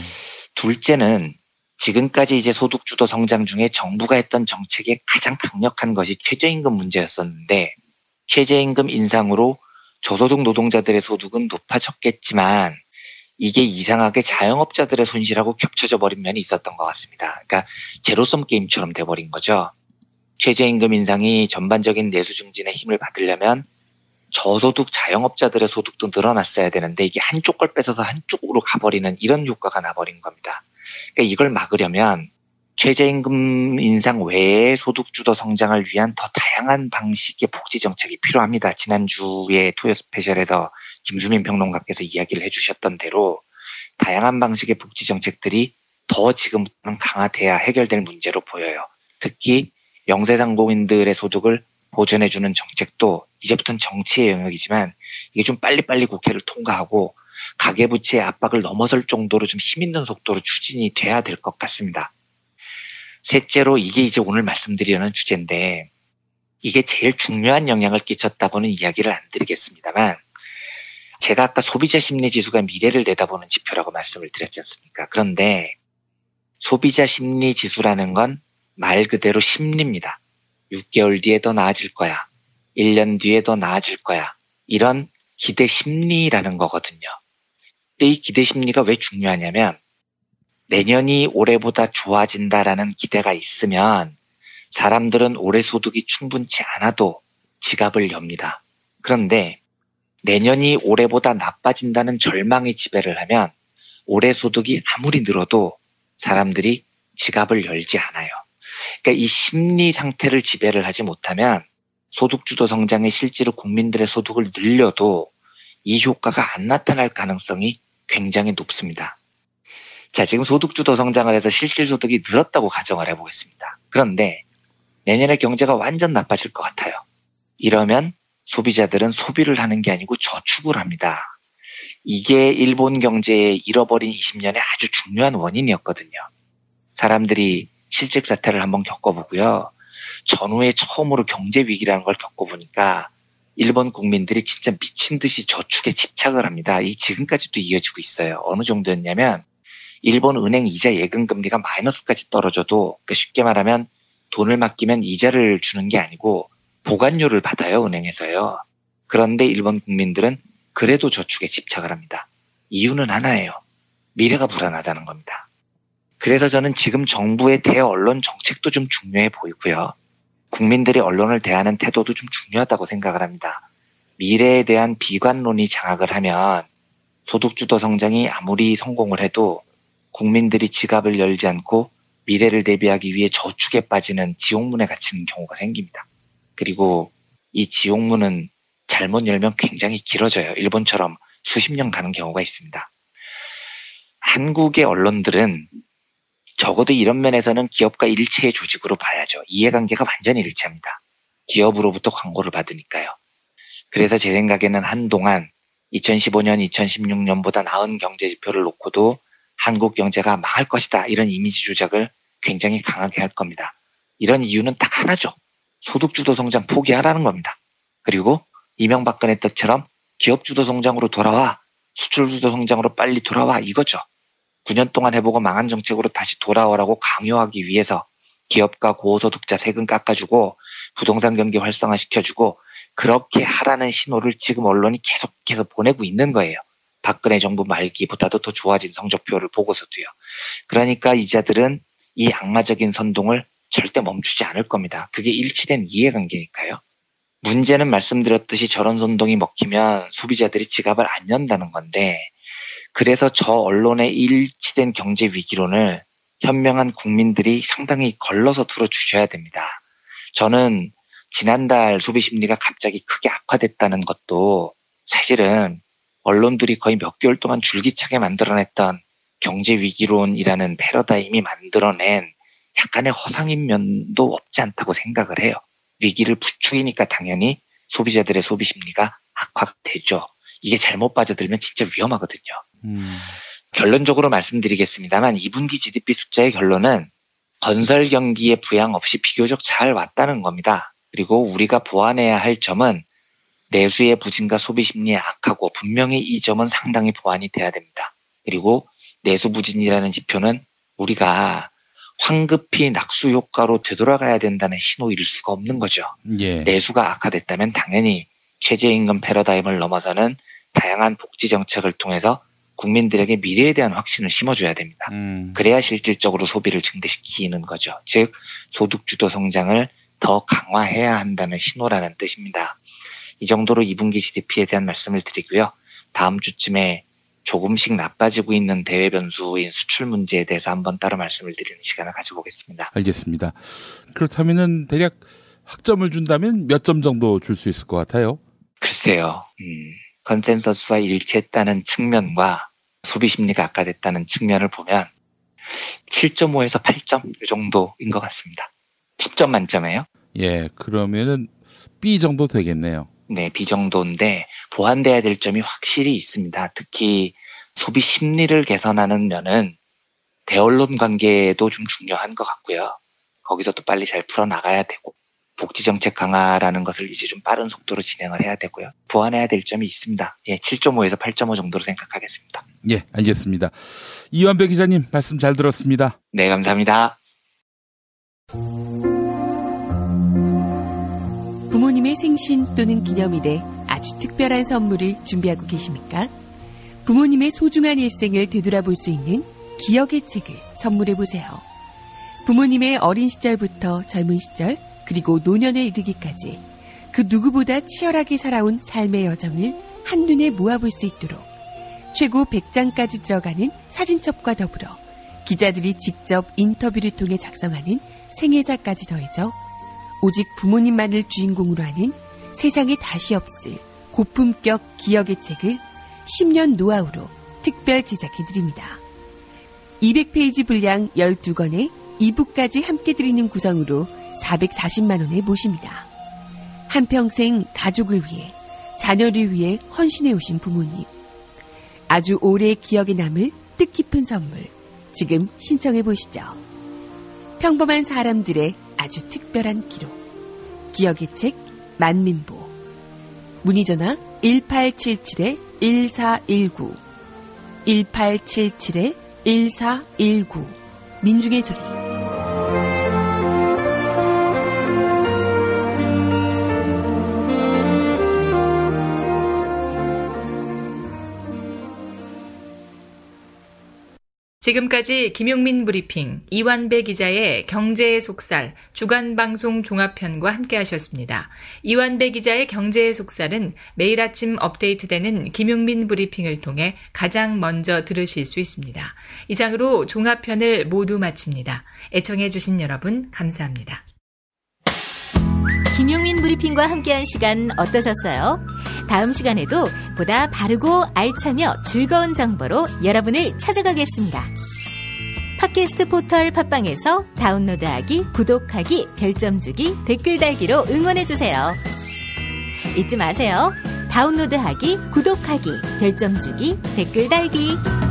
둘째는 지금까지 이제 소득주도 성장 중에 정부가 했던 정책의 가장 강력한 것이 최저임금 문제였었는데 최저임금 인상으로 저소득 노동자들의 소득은 높아졌겠지만 이게 이상하게 자영업자들의 손실하고 겹쳐져 버린 면이 있었던 것 같습니다. 그러니까 제로섬 게임처럼 돼버린 거죠. 최저임금 인상이 전반적인 내수 증진에 힘을 받으려면 저소득 자영업자들의 소득도 늘어났어야 되는데 이게 한쪽 걸 뺏어서 한쪽으로 가버리는 이런 효과가 나버린 겁니다. 그러니까 이걸 막으려면 최저임금 인상 외에 소득주도 성장을 위한 더 다양한 방식의 복지 정책이 필요합니다. 지난주에 토요 스페셜에서 김수민 평론가께서 이야기를 해주셨던 대로 다양한 방식의 복지 정책들이 더 지금부터는 강화돼야 해결될 문제로 보여요. 특히 영세상공인들의 소득을 보전해주는 정책도 이제부터는 정치의 영역이지만 이게 좀 빨리빨리 국회를 통과하고 가계부채의 압박을 넘어설 정도로 좀 힘있는 속도로 추진이 돼야 될 것 같습니다. 셋째로 이게 이제 오늘 말씀드리려는 주제인데 이게 제일 중요한 영향을 끼쳤다고는 이야기를 안 드리겠습니다만 제가 아까 소비자 심리 지수가 미래를 내다보는 지표라고 말씀을 드렸지 않습니까? 그런데 소비자 심리 지수라는 건 말 그대로 심리입니다. 육 개월 뒤에 더 나아질 거야. 일 년 뒤에 더 나아질 거야. 이런 기대 심리라는 거거든요. 근데 이 기대 심리가 왜 중요하냐면 내년이 올해보다 좋아진다라는 기대가 있으면 사람들은 올해 소득이 충분치 않아도 지갑을 엽니다. 그런데 내년이 올해보다 나빠진다는 절망이 지배를 하면 올해 소득이 아무리 늘어도 사람들이 지갑을 열지 않아요. 그러니까 이 심리 상태를 지배를 하지 못하면 소득주도 성장에 실제로 국민들의 소득을 늘려도 이 효과가 안 나타날 가능성이 굉장히 높습니다. 자, 지금 소득주도 성장을 해서 실질 소득이 늘었다고 가정을 해보겠습니다. 그런데 내년에 경제가 완전 나빠질 것 같아요. 이러면 소비자들은 소비를 하는 게 아니고 저축을 합니다. 이게 일본 경제의 잃어버린 이십 년의 아주 중요한 원인이었거든요. 사람들이 실직 사태를 한번 겪어보고요. 전후에 처음으로 경제 위기라는 걸 겪어보니까 일본 국민들이 진짜 미친 듯이 저축에 집착을 합니다. 이 지금까지도 이어지고 있어요. 어느 정도였냐면 일본 은행 이자 예금 금리가 마이너스까지 떨어져도 그러니까 쉽게 말하면 돈을 맡기면 이자를 주는 게 아니고 보관료를 받아요. 은행에서요. 그런데 일본 국민들은 그래도 저축에 집착을 합니다. 이유는 하나예요. 미래가 불안하다는 겁니다. 그래서 저는 지금 정부의 대언론 정책도 좀 중요해 보이고요. 국민들이 언론을 대하는 태도도 좀 중요하다고 생각을 합니다. 미래에 대한 비관론이 장악을 하면 소득주도 성장이 아무리 성공을 해도 국민들이 지갑을 열지 않고 미래를 대비하기 위해 저축에 빠지는 지옥문에 갇히는 경우가 생깁니다. 그리고 이 지옥문은 잘못 열면 굉장히 길어져요. 일본처럼 수십 년 가는 경우가 있습니다. 한국의 언론들은 적어도 이런 면에서는 기업과 일체의 조직으로 봐야죠. 이해관계가 완전히 일치합니다. 기업으로부터 광고를 받으니까요. 그래서 제 생각에는 한동안 이천십오 년, 이천십육 년보다 나은 경제지표를 놓고도 한국 경제가 망할 것이다. 이런 이미지 조작을 굉장히 강하게 할 겁니다. 이런 이유는 딱 하나죠. 소득주도 성장 포기하라는 겁니다. 그리고 이명박근혜 때처럼 기업주도 성장으로 돌아와, 수출주도 성장으로 빨리 돌아와 이거죠. 구 년 동안 해보고 망한 정책으로 다시 돌아오라고 강요하기 위해서 기업과 고소득자 세금 깎아주고 부동산 경기 활성화시켜주고 그렇게 하라는 신호를 지금 언론이 계속해서 보내고 있는 거예요. 박근혜 정부 말기보다도 더 좋아진 성적표를 보고서도요. 그러니까 이자들은 이 악마적인 선동을 절대 멈추지 않을 겁니다. 그게 일치된 이해관계니까요. 문제는 말씀드렸듯이 저런 선동이 먹히면 소비자들이 지갑을 안 연다는 건데 그래서 저 언론의 일치된 경제 위기론을 현명한 국민들이 상당히 걸러서 들어주셔야 됩니다. 저는 지난달 소비 심리가 갑자기 크게 악화됐다는 것도 사실은 언론들이 거의 몇 개월 동안 줄기차게 만들어냈던 경제 위기론이라는 패러다임이 만들어낸 약간의 허상인 면도 없지 않다고 생각을 해요. 위기를 부추기니까 당연히 소비자들의 소비 심리가 악화되죠. 이게 잘못 빠져들면 진짜 위험하거든요. 음. 결론적으로 말씀드리겠습니다만 이 분기 지디피 숫자의 결론은 건설 경기에 부양 없이 비교적 잘 왔다는 겁니다. 그리고 우리가 보완해야 할 점은 내수의 부진과 소비 심리의 악하고 분명히 이 점은 상당히 보완이 돼야 됩니다. 그리고 내수 부진이라는 지표는 우리가 황급히 낙수 효과로 되돌아가야 된다는 신호일 수가 없는 거죠. 예. 내수가 악화됐다면 당연히 최저임금 패러다임을 넘어서는 다양한 복지 정책을 통해서 국민들에게 미래에 대한 확신을 심어줘야 됩니다. 음. 그래야 실질적으로 소비를 증대시키는 거죠. 즉 소득주도 성장을 더 강화해야 한다는 신호라는 뜻입니다. 이 정도로 이 분기 지디피에 대한 말씀을 드리고요. 다음 주쯤에 조금씩 나빠지고 있는 대외 변수인 수출 문제에 대해서 한번 따로 말씀을 드리는 시간을 가져보겠습니다. 알겠습니다. 그렇다면은 대략 학점을 준다면 몇 점 정도 줄 수 있을 것 같아요? 글쎄요. 음, 컨센서스와 일치했다는 측면과 소비 심리가 악화됐다는 측면을 보면 칠 점 오에서 팔 점 이 정도인 것 같습니다. 십 점 만점이에요? 예, 그러면은 B 정도 되겠네요. 네, B 정도인데 보완돼야 될 점이 확실히 있습니다. 특히 소비 심리를 개선하는 면은 대언론 관계도 좀 중요한 것 같고요. 거기서 또 빨리 잘 풀어나가야 되고 복지정책 강화라는 것을 이제 좀 빠른 속도로 진행을 해야 되고요. 보완해야 될 점이 있습니다. 예, 칠 점 오에서 팔 점 오 정도로 생각하겠습니다. 예, 알겠습니다. 이완배 기자님 말씀 잘 들었습니다. 네, 감사합니다. 부모님의 생신 또는 기념일에 아주 특별한 선물을 준비하고 계십니까? 부모님의 소중한 일생을 되돌아볼 수 있는 기억의 책을 선물해보세요. 부모님의 어린 시절부터 젊은 시절 그리고 노년에 이르기까지 그 누구보다 치열하게 살아온 삶의 여정을 한눈에 모아볼 수 있도록 최고 백 장까지 들어가는 사진첩과 더불어 기자들이 직접 인터뷰를 통해 작성하는 생애사까지 더해져 오직 부모님만을 주인공으로 하는 세상에 다시 없을 고품격 기억의 책을 십 년 노하우로 특별 제작해드립니다. 이백 페이지 분량 열두 권에 이북까지 함께 드리는 구성으로 사백사십만 원에 모십니다. 한평생 가족을 위해 자녀를 위해 헌신해 오신 부모님. 아주 오래 기억에 남을 뜻깊은 선물 지금 신청해 보시죠. 평범한 사람들의 아주 특별한 기록. 기억의 책 만민보. 문의전화 일팔칠칠 일사일구 일팔칠칠 일사일구 민중의 소리. 지금까지 김용민 브리핑, 이완배 기자의 경제의 속살, 주간방송 종합편과 함께 하셨습니다. 이완배 기자의 경제의 속살은 매일 아침 업데이트되는 김용민 브리핑을 통해 가장 먼저 들으실 수 있습니다. 이상으로 종합편을 모두 마칩니다. 애청해주신 여러분 감사합니다. 김용민 브리핑과 함께한 시간 어떠셨어요? 다음 시간에도 보다 바르고 알차며 즐거운 정보로 여러분을 찾아가겠습니다. 팟캐스트 포털 팟빵에서 다운로드하기, 구독하기, 별점 주기, 댓글 달기로 응원해주세요. 잊지 마세요. 다운로드하기, 구독하기, 별점 주기, 댓글 달기.